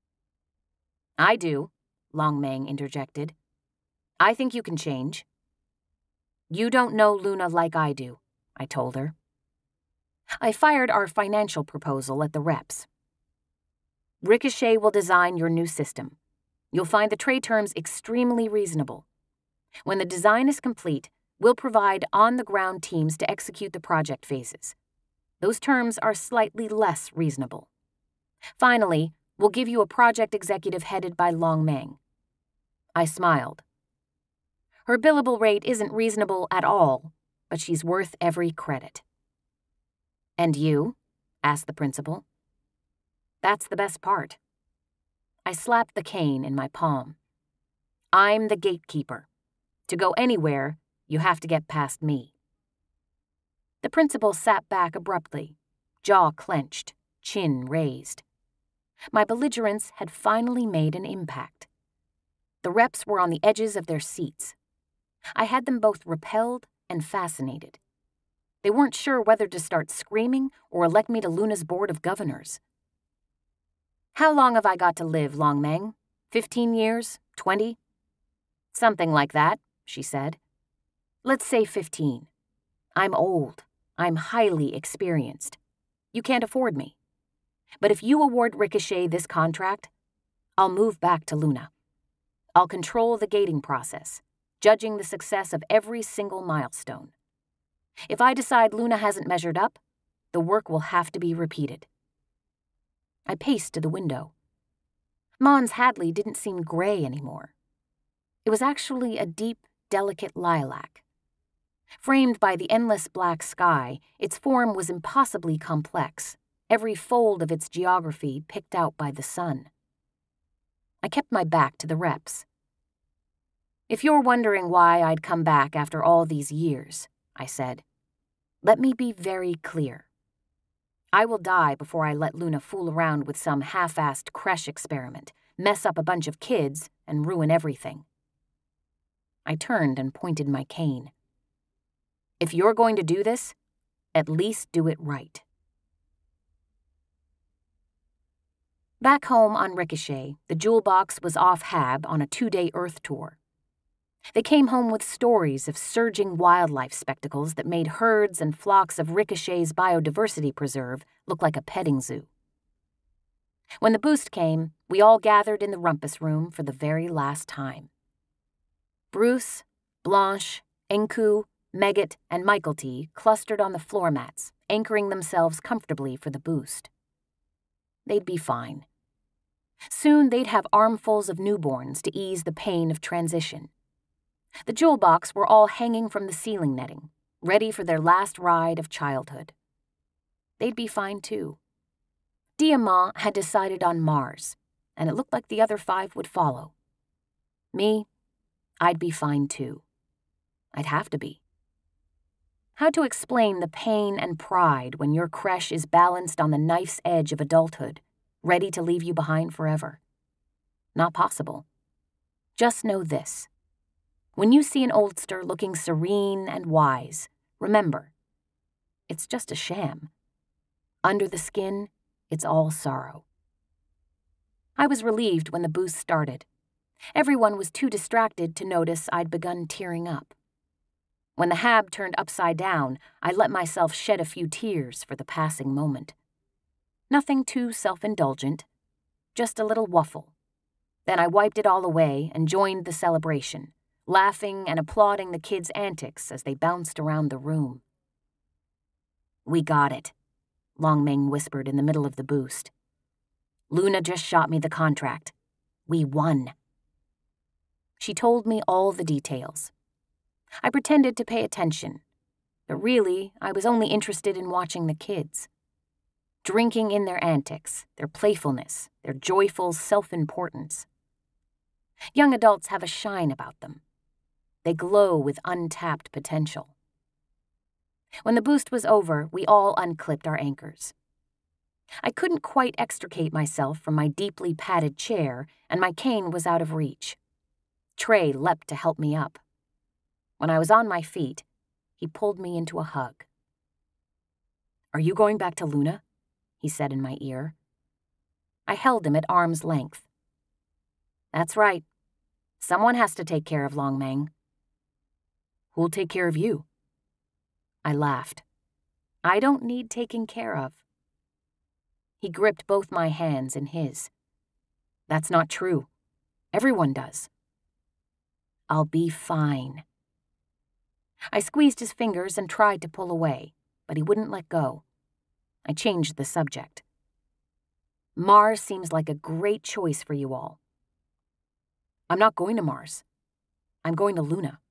S4: I do, Longmang interjected. I think you can change. You don't know Luna like I do, I told her. I fired our financial proposal at the reps. Ricochet will design your new system. You'll find the trade terms extremely reasonable. When the design is complete, we'll provide on-the-ground teams to execute the project phases. Those terms are slightly less reasonable. Finally, we'll give you a project executive headed by Longmang. I smiled. Her billable rate isn't reasonable at all, but she's worth every credit. And you? Asked the principal. That's the best part. I slapped the cane in my palm. I'm the gatekeeper. To go anywhere, you have to get past me. The principal sat back abruptly, jaw clenched, chin raised. My belligerence had finally made an impact. The reps were on the edges of their seats. I had them both repelled and fascinated. They weren't sure whether to start screaming or elect me to Luna's board of governors. How long have I got to live, Longmang? Fifteen years? Twenty? Something like that, she said. Let's say fifteen. I'm old. I'm highly experienced. You can't afford me. But if you award Ricochet this contract, I'll move back to Luna. I'll control the gating process, judging the success of every single milestone. If I decide Luna hasn't measured up, the work will have to be repeated. I paced to the window. Mons Hadley didn't seem gray anymore. It was actually a deep, delicate lilac. Framed by the endless black sky, its form was impossibly complex, every fold of its geography picked out by the sun. I kept my back to the reps. If you're wondering why I'd come back after all these years, I said, let me be very clear. I will die before I let Luna fool around with some half-assed creche experiment, mess up a bunch of kids, and ruin everything. I turned and pointed my cane. If you're going to do this, at least do it right. Back home on Ricochet, the Jewel Box was off H A B on a two-day Earth tour. They came home with stories of surging wildlife spectacles that made herds and flocks of Ricochet's biodiversity preserve look like a petting zoo. When the boost came, we all gathered in the rumpus room for the very last time. Bruce, Blanche, Enku, Megget, and Michael T. clustered on the floor mats, anchoring themselves comfortably for the boost. They'd be fine. Soon they'd have armfuls of newborns to ease the pain of transition. The Jewel Box were all hanging from the ceiling netting, ready for their last ride of childhood. They'd be fine too. Diamant had decided on Mars, and it looked like the other five would follow. Me, I'd be fine too. I'd have to be. How to explain the pain and pride when your creche is balanced on the knife's edge of adulthood, ready to leave you behind forever? Not possible. Just know this. When you see an oldster looking serene and wise, remember, it's just a sham. Under the skin, it's all sorrow. I was relieved when the boost started. Everyone was too distracted to notice I'd begun tearing up. When the hab turned upside down, I let myself shed a few tears for the passing moment. Nothing too self-indulgent, just a little wuffle. Then I wiped it all away and joined the celebration, laughing and applauding the kids' antics as they bounced around the room. "We got it," Longmeng whispered in the middle of the boost. "Luna just shot me the contract. We won." She told me all the details. I pretended to pay attention, but really I was only interested in watching the kids. Drinking in their antics, their playfulness, their joyful self-importance. Young adults have a shine about them. They glow with untapped potential. When the boost was over, we all unclipped our anchors. I couldn't quite extricate myself from my deeply padded chair, and my cane was out of reach. Trey leapt to help me up. When I was on my feet, he pulled me into a hug. "Are you going back to Luna?" he said in my ear. I held him at arm's length. "That's right. Someone has to take care of Longmeng." "Who'll take care of you?" I laughed. "I don't need taking care of." He gripped both my hands in his. "That's not true. Everyone does." "I'll be fine." I squeezed his fingers and tried to pull away, but he wouldn't let go. I changed the subject. "Mars seems like a great choice for you all." "I'm not going to Mars. I'm going to Luna."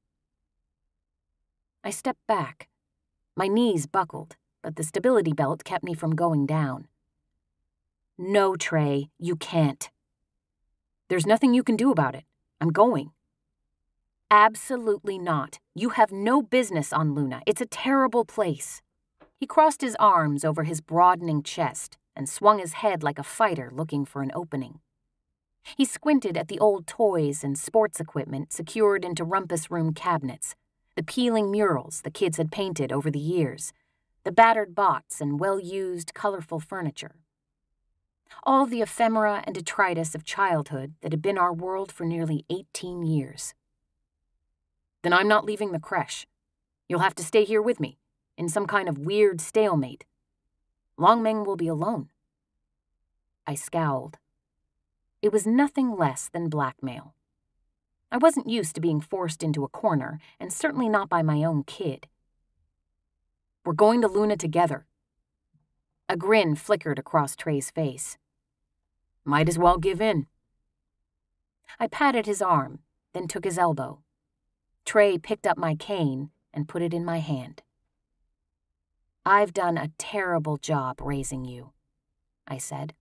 S4: I stepped back. My knees buckled, but the stability belt kept me from going down. "No, Trey, you can't." "There's nothing you can do about it. I'm going." "Absolutely not. You have no business on Luna. It's a terrible place." He crossed his arms over his broadening chest and swung his head like a fighter looking for an opening. He squinted at the old toys and sports equipment secured into rumpus room cabinets, the peeling murals the kids had painted over the years, the battered bots and well-used, colorful furniture. All the ephemera and detritus of childhood that had been our world for nearly eighteen years. "Then I'm not leaving the creche. You'll have to stay here with me, in some kind of weird stalemate. Longmeng will be alone." I scowled. It was nothing less than blackmail. I wasn't used to being forced into a corner, and certainly not by my own kid. "We're going to Luna together." A grin flickered across Trey's face. "Might as well give in." I patted his arm, then took his elbow. Trey picked up my cane and put it in my hand. "I've done a terrible job raising you," I said.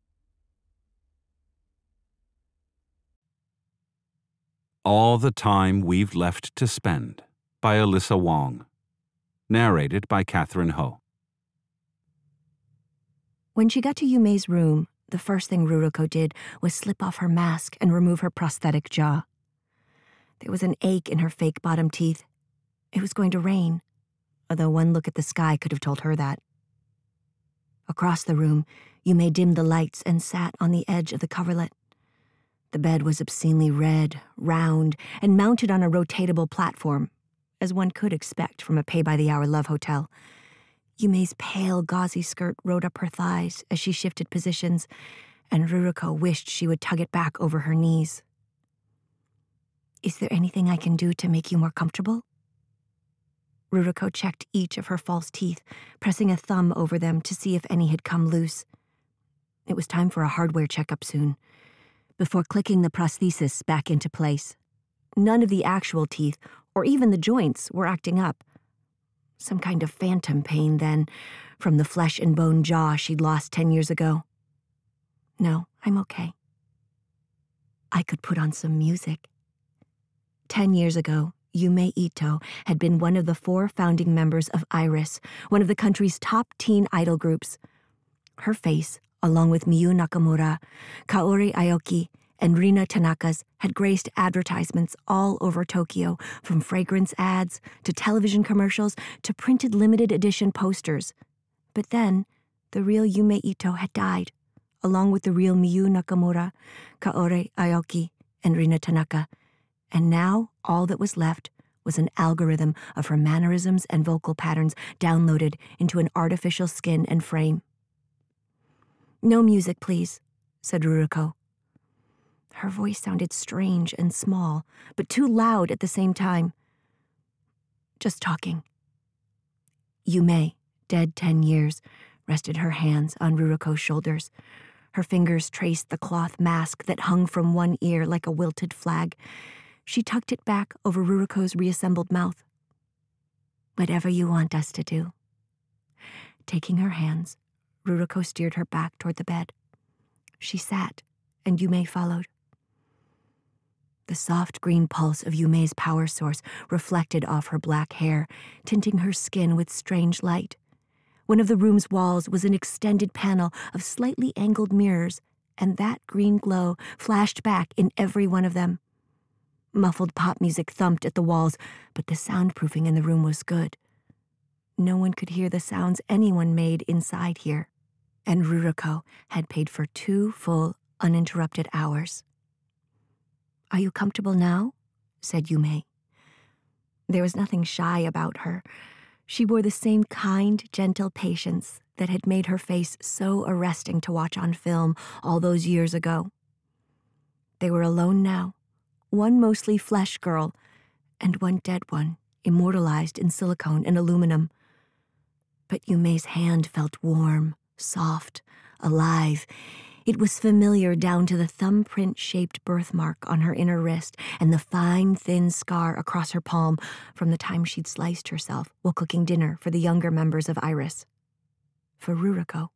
S1: All the Time We've Left to Spend by Alyssa Wong. Narrated by Catherine Ho.
S2: When she got to Yumei's room, the first thing Ruruko did was slip off her mask and remove her prosthetic jaw. There was an ache in her fake bottom teeth. It was going to rain, although one look at the sky could have told her that. Across the room, Yumei dimmed the lights and sat on the edge of the coverlet. The bed was obscenely red, round, and mounted on a rotatable platform, as one could expect from a pay-by-the-hour love hotel. Yumei's pale, gauzy skirt rode up her thighs as she shifted positions, and Ruruko wished she would tug it back over her knees. "Is there anything I can do to make you more comfortable?" Ruruko checked each of her false teeth, pressing a thumb over them to see if any had come loose. It was time for a hardware checkup soon, before clicking the prosthesis back into place. None of the actual teeth, or even the joints, were acting up. Some kind of phantom pain, then, from the flesh and bone jaw she'd lost ten years ago. "No, I'm okay." I could put on some music. Ten years ago, Yumei Ito had been one of the four founding members of Iris, one of the country's top teen idol groups. Her face, along with Miyu Nakamura, Kaori Aoki,
S5: and Rina Tanaka's had graced advertisements all over Tokyo, from fragrance ads to television commercials to printed limited edition posters. But then, the real Yume Ito had died, along with the real Miyu Nakamura, Kaori Aoki, and Rina Tanaka, and now all that was left was an algorithm of her mannerisms and vocal patterns downloaded into an artificial skin and frame. "No music, please," said Ruruko. Her voice sounded strange and small, but too loud at the same time. "Just talking." Yume, dead ten years, rested her hands on Ruruko's shoulders. Her fingers traced the cloth mask that hung from one ear like a wilted flag. She tucked it back over Ruruko's reassembled mouth. "Whatever you want us to do." Taking her hands, Ruruko steered her back toward the bed. She sat, and Yume followed. The soft green pulse of Yume's power source reflected off her black hair, tinting her skin with strange light. One of the room's walls was an extended panel of slightly angled mirrors, and that green glow flashed back in every one of them. Muffled pop music thumped at the walls, but the soundproofing in the room was good. No one could hear the sounds anyone made inside here, and Ruruko had paid for two full, uninterrupted hours. "Are you comfortable now?" said Yume. There was nothing shy about her. She wore the same kind, gentle patience that had made her face so arresting to watch on film all those years ago. They were alone now, one mostly flesh girl, and one dead one, immortalized in silicone and aluminum. But Yume's hand felt warm, soft, alive. It was familiar down to the thumbprint-shaped birthmark on her inner wrist and the fine, thin scar across her palm from the time she'd sliced herself while cooking dinner for the younger members of Iris. For Ruruko.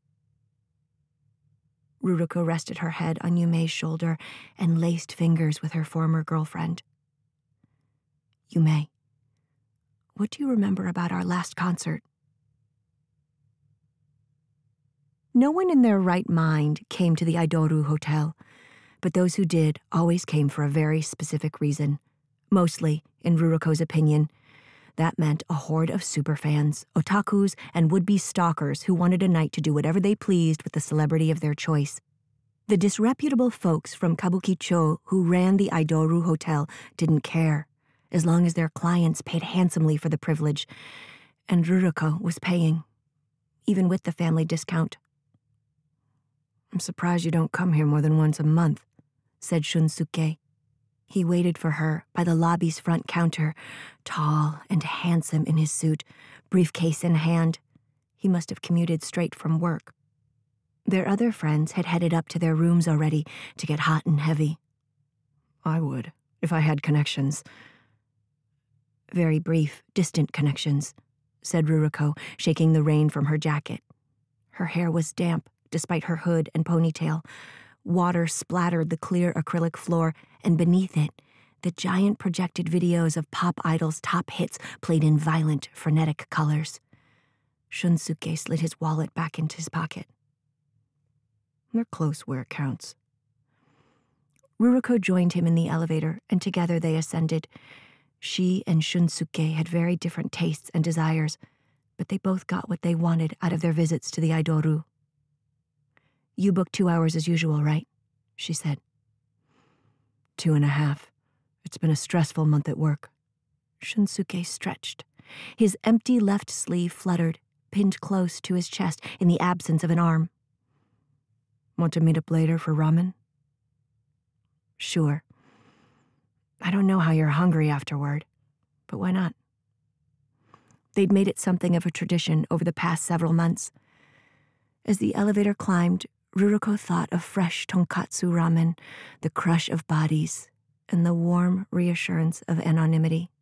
S5: Ruruko rested her head on Yume's shoulder and laced fingers with her former girlfriend. "Yume, what do you remember about our last concert?" No one in their right mind came to the Aidoru Hotel, but those who did always came for a very specific reason. Mostly, in Ruruko's opinion, that meant a horde of superfans, otakus, and would-be stalkers who wanted a night to do whatever they pleased with the celebrity of their choice. The disreputable folks from Kabukicho who ran the Aidoru Hotel didn't care, as long as their clients paid handsomely for the privilege, and Ruruko was paying, even with the family discount. "I'm surprised you don't come here more than once a month," said Shunsuke. He waited for her by the lobby's front counter, tall and handsome in his suit, briefcase in hand. He must have commuted straight from work. Their other friends had headed up to their rooms already to get hot and heavy. "I would, if I had connections." "Very brief, distant connections," said Ruruko, shaking the rain from her jacket. Her hair was damp, despite her hood and ponytail. Water splattered the clear acrylic floor, and beneath it, the giant projected videos of pop idols' top hits played in violent, frenetic colors. Shunsuke slid his wallet back into his pocket. "They're close where it counts." Ruruko joined him in the elevator, and together they ascended. She and Shunsuke had very different tastes and desires, but they both got what they wanted out of their visits to the Aidoru. "You booked two hours as usual, right?" she said. Two and a half. It's been a stressful month at work." Shunsuke stretched. His empty left sleeve fluttered, pinned close to his chest in the absence of an arm. "Want to meet up later for ramen?" "Sure. I don't know how you're hungry afterward, but why not?" They'd made it something of a tradition over the past several months. As the elevator climbed, Ruruko thought of fresh tonkatsu ramen, the crush of bodies, and the warm reassurance of anonymity.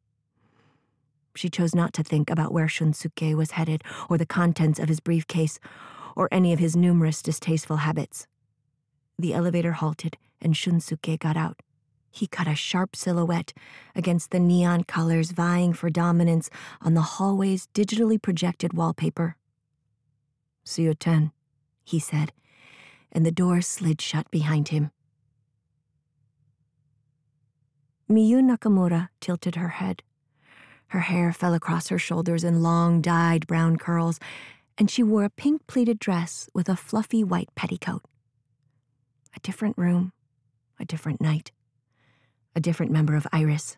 S5: She chose not to think about where Shunsuke was headed, or the contents of his briefcase, or any of his numerous distasteful habits. The elevator halted, and Shunsuke got out. He cut a sharp silhouette against the neon colors vying for dominance on the hallway's digitally projected wallpaper. "See you at ten," he said, and the door slid shut behind him. Miyu Nakamura tilted her head. Her hair fell across her shoulders in long, dyed brown curls, and she wore a pink pleated dress with a fluffy white petticoat. A different room, a different night, a different member of Iris.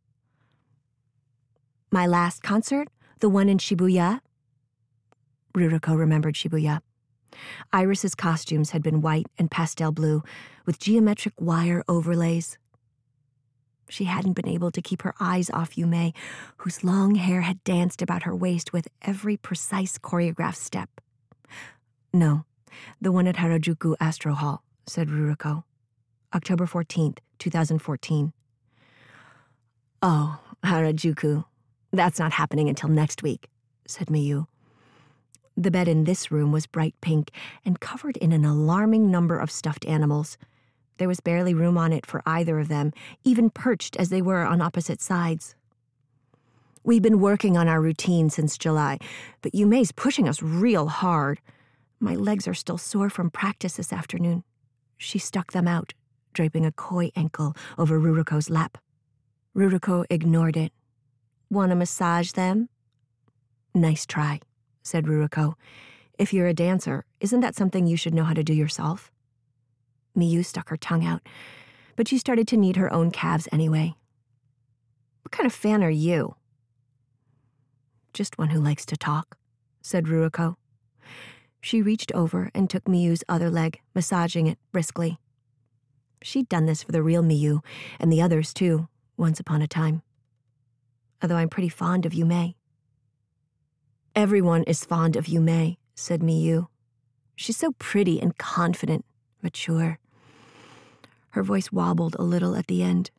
S5: My last concert, the one in Shibuya? Ruruko remembered Shibuya. Iris's costumes had been white and pastel blue, with geometric wire overlays. She hadn't been able to keep her eyes off Yume, whose long hair had danced about her waist with every precise choreographed step. No, the one at Harajuku Astro Hall, said Ruruko. October fourteenth, twenty fourteen. Oh, Harajuku. That's not happening until next week, said Miyu. The bed in this room was bright pink and covered in an alarming number of stuffed animals. There was barely room on it for either of them, even perched as they were on opposite sides. We've been working on our routine since July, but Yume's pushing us real hard. My legs are still sore from practice this afternoon. She stuck them out, draping a koi ankle over Ruruko's lap. Ruruko ignored it. Want to massage them? Nice try, said Ruruko. If you're a dancer, isn't that something you should know how to do yourself? Miyu stuck her tongue out, but she started to knead her own calves anyway. What kind of fan are you? Just one who likes to talk, said Ruruko. She reached over and took Miyu's other leg, massaging it briskly. She'd done this for the real Miyu, and the others too, once upon a time. Although I'm pretty fond of Yume. Everyone is fond of Yume, said Miyu. She's so pretty and confident, mature. Her voice wobbled a little at the end.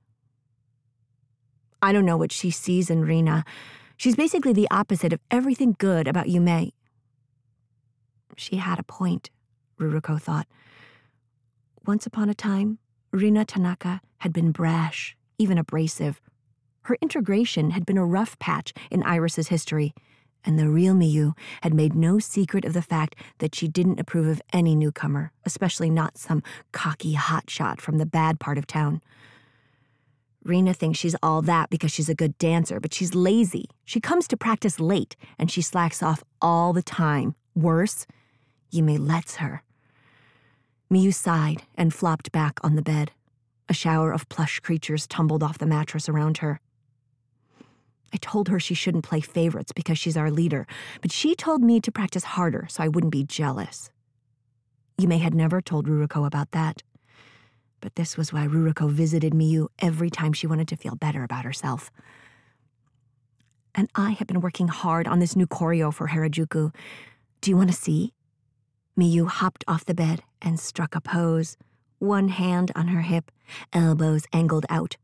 S5: I don't know what she sees in Rina. She's basically the opposite of everything good about Yume. She had a point, Ruruko thought. Once upon a time, Rina Tanaka had been brash, even abrasive. Her integration had been a rough patch in Iris's history, and the real Miyu had made no secret of the fact that she didn't approve of any newcomer, especially not some cocky hotshot from the bad part of town. Rina thinks she's all that because she's a good dancer, but she's lazy. She comes to practice late, and she slacks off all the time. Worse, Yume lets her. Miyu sighed and flopped back on the bed. A shower of plush creatures tumbled off the mattress around her. I told her she shouldn't play favorites because she's our leader, but she told me to practice harder so I wouldn't be jealous. Yume had never told Ruruko about that. But this was why Ruruko visited Miyu every time she wanted to feel better about herself. And I have been working hard on this new choreo for Harajuku. Do you want to see? Miyu hopped off the bed and struck a pose, one hand on her hip, elbows angled out.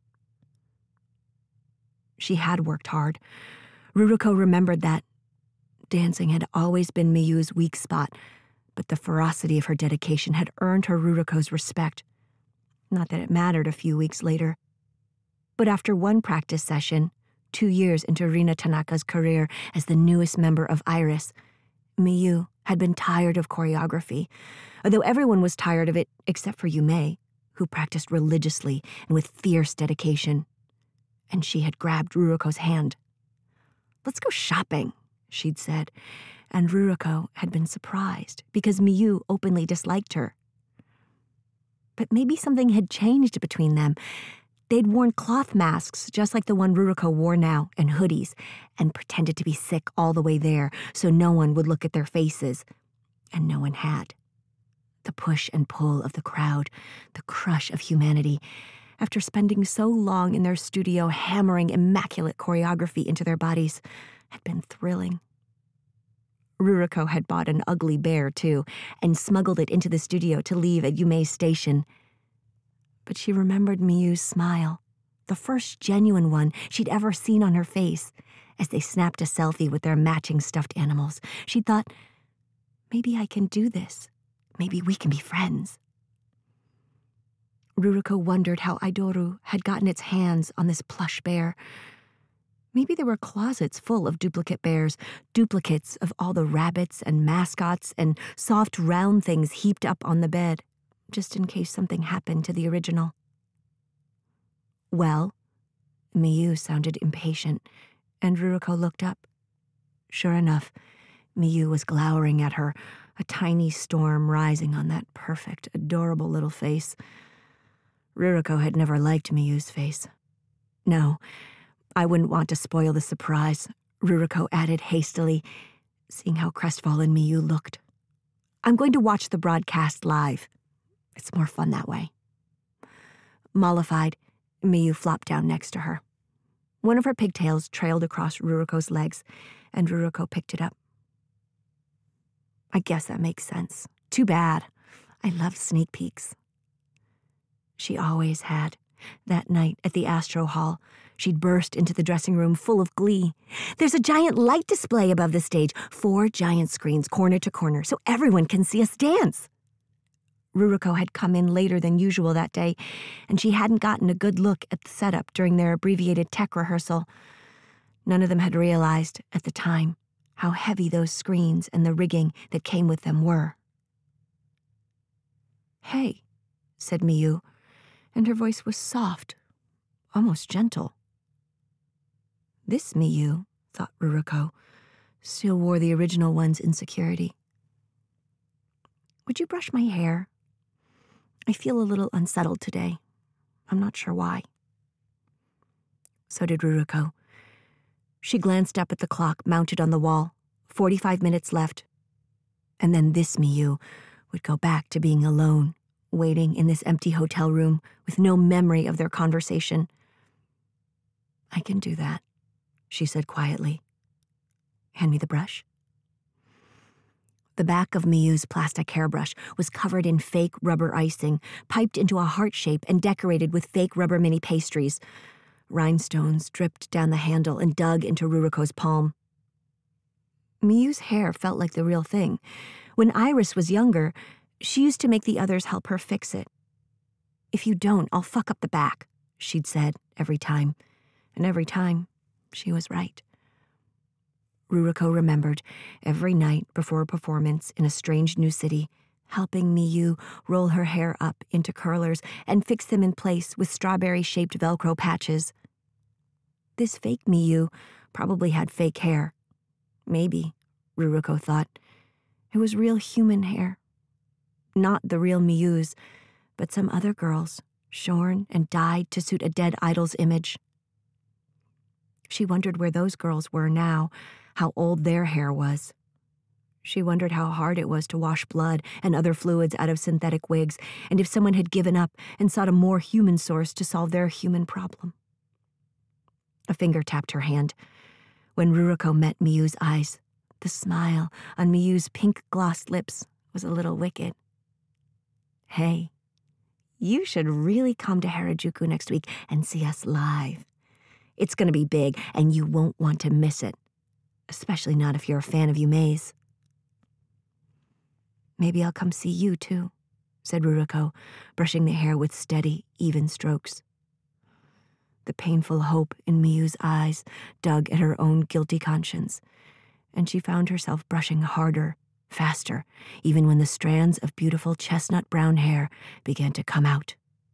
S5: She had worked hard. Ruruko remembered that. Dancing had always been Miyu's weak spot, but the ferocity of her dedication had earned her Ruruko's respect. Not that it mattered a few weeks later. But after one practice session, two years into Rina Tanaka's career as the newest member of Iris, Miyu had been tired of choreography, although everyone was tired of it except for Yume, who practiced religiously and with fierce dedication. And she had grabbed Ruruko's hand. Let's go shopping, she'd said, and Ruruko had been surprised because Miyu openly disliked her. But maybe something had changed between them. They'd worn cloth masks just like the one Ruruko wore now, and hoodies, and pretended to be sick all the way there so no one would look at their faces. And no one had. The push and pull of the crowd, the crush of humanity, after spending so long in their studio hammering immaculate choreography into their bodies, had been thrilling. Ruruko had bought an ugly bear, too, and smuggled it into the studio to leave at Yume's station. But she remembered Miyu's smile, the first genuine one she'd ever seen on her face, as they snapped a selfie with their matching stuffed animals. She thought, maybe I can do this. Maybe we can be friends. Ruruko wondered how Aidoru had gotten its hands on this plush bear. Maybe there were closets full of duplicate bears, duplicates of all the rabbits and mascots and soft round things heaped up on the bed, just in case something happened to the original. Well, Miyu sounded impatient, and Ruruko looked up. Sure enough, Miyu was glowering at her, a tiny storm rising on that perfect, adorable little face. Ruruko had never liked Miyu's face. No, I wouldn't want to spoil the surprise, Ruruko added hastily, seeing how crestfallen Miyu looked. I'm going to watch the broadcast live. It's more fun that way. Mollified, Miyu flopped down next to her. One of her pigtails trailed across Ruruko's legs, and Ruruko picked it up. I guess that makes sense. Too bad. I love sneak peeks. She always had. That night at the Astro Hall, she'd burst into the dressing room full of glee. There's a giant light display above the stage, four giant screens corner to corner, so everyone can see us dance. Ruruko had come in later than usual that day, and she hadn't gotten a good look at the setup during their abbreviated tech rehearsal. None of them had realized, at the time, how heavy those screens and the rigging that came with them were. Hey, said Miyu, and her voice was soft, almost gentle. This Miyu, thought Ruruko, still wore the original one's insecurity. Would you brush my hair? I feel a little unsettled today. I'm not sure why. So did Ruruko. She glanced up at the clock mounted on the wall. Forty-five minutes left. And then this Miyu would go back to being alone, waiting in this empty hotel room with no memory of their conversation. I can do that, she said quietly. Hand me the brush. The back of Miyu's plastic hairbrush was covered in fake rubber icing, piped into a heart shape and decorated with fake rubber mini pastries. Rhinestones dripped down the handle and dug into Ruruko's palm. Miyu's hair felt like the real thing. When Iris was younger, she used to make the others help her fix it. If you don't, I'll fuck up the back, she'd said every time. And every time, she was right. Ruruko remembered every night before a performance in a strange new city, helping Miyu roll her hair up into curlers and fix them in place with strawberry-shaped Velcro patches. This fake Miyu probably had fake hair. Maybe, Ruruko thought, it was real human hair. Not the real Miyu's, but some other girls, shorn and dyed to suit a dead idol's image. She wondered where those girls were now, how old their hair was. She wondered how hard it was to wash blood and other fluids out of synthetic wigs, and if someone had given up and sought a more human source to solve their human problem. A finger tapped her hand. When Ruruko met Miyu's eyes, the smile on Miyu's pink-glossed lips was a little wicked. Hey, you should really come to Harajuku next week and see us live. It's going to be big, and you won't want to miss it, especially not if you're a fan of Yume's. Maybe I'll come see you, too, said Ruruko, brushing the hair with steady, even strokes. The painful hope in Miyu's eyes dug at her own guilty conscience, and she found herself brushing harder, faster, even when the strands of beautiful chestnut-brown hair began to come out.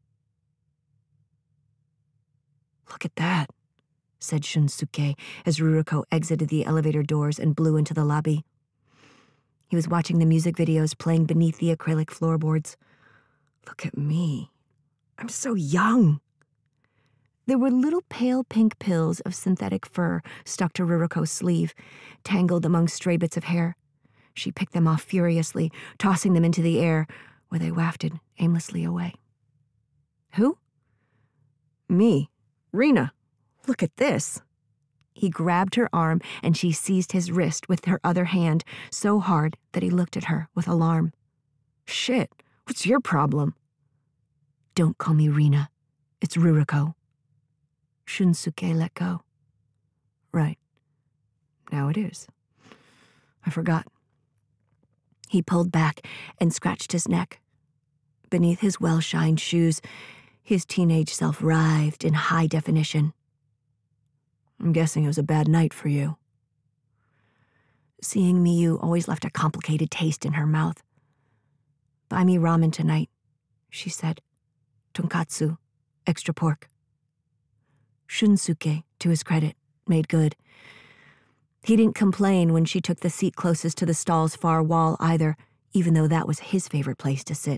S5: Look at that, said Shunsuke as Ruruko exited the elevator doors and blew into the lobby. He was watching the music videos playing beneath the acrylic floorboards. Look at me. I'm so young. There were little pale pink pills of synthetic fur stuck to Ruruko's sleeve, tangled among stray bits of hair. She picked them off furiously, tossing them into the air, where they wafted aimlessly away. Who? Me, Rena. Look at this. He grabbed her arm, and she seized his wrist with her other hand so hard that he looked at her with alarm. Shit, what's your problem? Don't call me Rena. It's Ruruko. Shunsuke let go. Right. Now it is. I forgot. He pulled back and scratched his neck. Beneath his well-shined shoes, his teenage self writhed in high definition. I'm guessing it was a bad night for you. Seeing Miyu always left a complicated taste in her mouth. Buy me ramen tonight, she said. Tonkatsu, extra pork. Shunsuke, to his credit, made good. He didn't complain when she took the seat closest to the stall's far wall either, even though that was his favorite place to sit.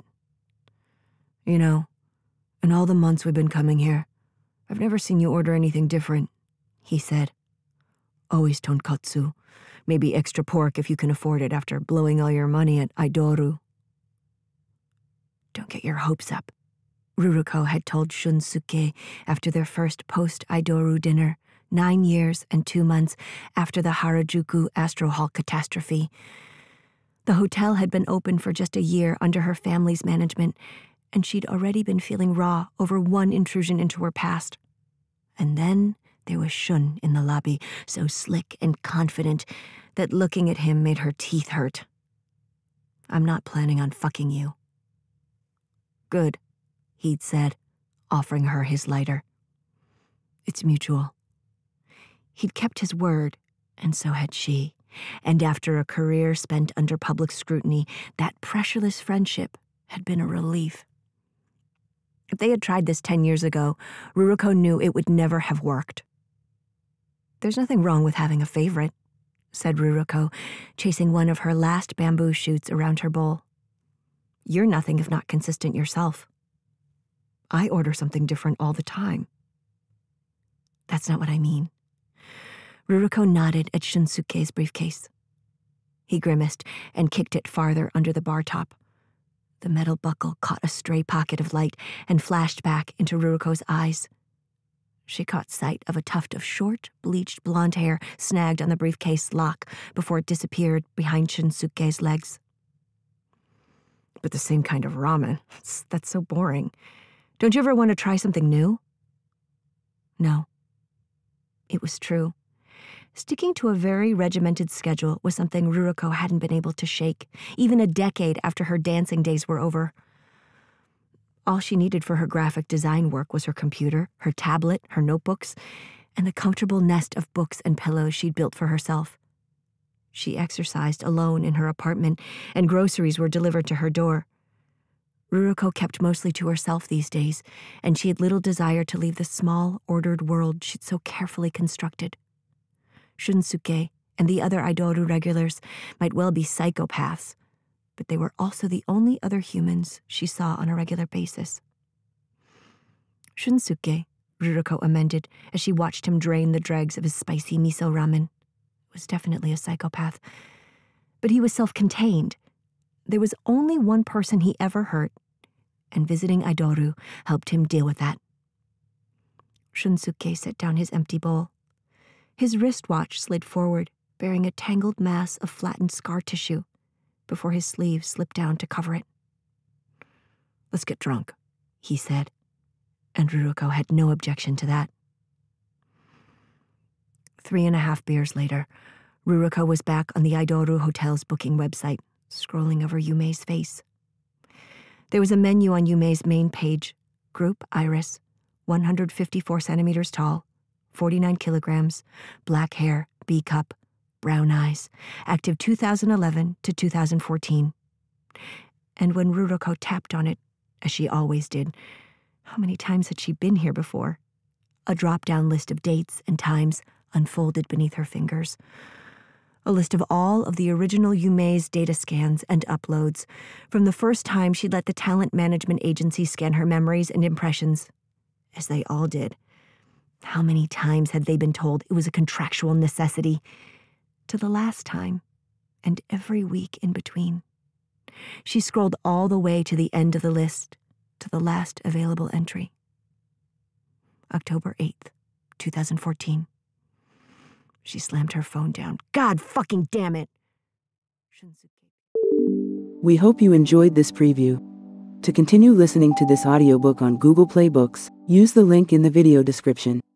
S5: You know, in all the months we've been coming here, I've never seen you order anything different, he said. Always tonkatsu, maybe extra pork if you can afford it after blowing all your money at Aidoru. Don't get your hopes up, Ruruko had told Shunsuke after their first post-Aidoru dinner, nine years and two months after the Harajuku Astro Hall catastrophe. The hotel had been open for just a year under her family's management, and she'd already been feeling raw over one intrusion into her past. And then there was Shun in the lobby, so slick and confident that looking at him made her teeth hurt. I'm not planning on fucking you. Good, he'd said, offering her his lighter. It's mutual. He'd kept his word, and so had she, and after a career spent under public scrutiny, that pressureless friendship had been a relief. If they had tried this ten years ago, Ruruko knew it would never have worked. There's nothing wrong with having a favorite, said Ruruko, chasing one of her last bamboo shoots around her bowl. You're nothing if not consistent yourself. I order something different all the time. That's not what I mean. Ruruko nodded at Shunsuke's briefcase. He grimaced and kicked it farther under the bar top. The metal buckle caught a stray pocket of light and flashed back into Ruruko's eyes. She caught sight of a tuft of short, bleached blonde hair snagged on the briefcase lock before it disappeared behind Shunsuke's legs. But the same kind of ramen. That's, that's so boring. Don't you ever want to try something new? No. It was true. Sticking to a very regimented schedule was something Ruruko hadn't been able to shake, even a decade after her dancing days were over. All she needed for her graphic design work was her computer, her tablet, her notebooks, and the comfortable nest of books and pillows she'd built for herself. She exercised alone in her apartment, and groceries were delivered to her door. Ruruko kept mostly to herself these days, and she had little desire to leave the small, ordered world she'd so carefully constructed. Shunsuke and the other Aidoru regulars might well be psychopaths, but they were also the only other humans she saw on a regular basis. Shunsuke, Ruruko amended as she watched him drain the dregs of his spicy miso ramen, was definitely a psychopath. But he was self-contained. There was only one person he ever hurt, and visiting Aidoru helped him deal with that. Shunsuke set down his empty bowl. His wristwatch slid forward, bearing a tangled mass of flattened scar tissue, before his sleeve slipped down to cover it. Let's get drunk, he said, and Ruruko had no objection to that. Three and a half beers later, Ruruko was back on the Aidoru Hotel's booking website, scrolling over Yume's face. There was a menu on Yume's main page. Group Iris, one hundred fifty-four centimeters tall, forty-nine kilograms, black hair, B cup, brown eyes, active two thousand eleven to two thousand fourteen. And when Ruruko tapped on it, as she always did, how many times had she been here before? A drop-down list of dates and times unfolded beneath her fingers. A list of all of the original Yume's data scans and uploads, from the first time she'd let the talent management agency scan her memories and impressions, as they all did. How many times had they been told it was a contractual necessity? To the last time, and every week in between. She scrolled all the way to the end of the list, to the last available entry. October eighth, two thousand fourteen. She slammed her phone down. God fucking damn it!
S6: We hope you enjoyed this preview. To continue listening to this audiobook on Google Play Books, use the link in the video description.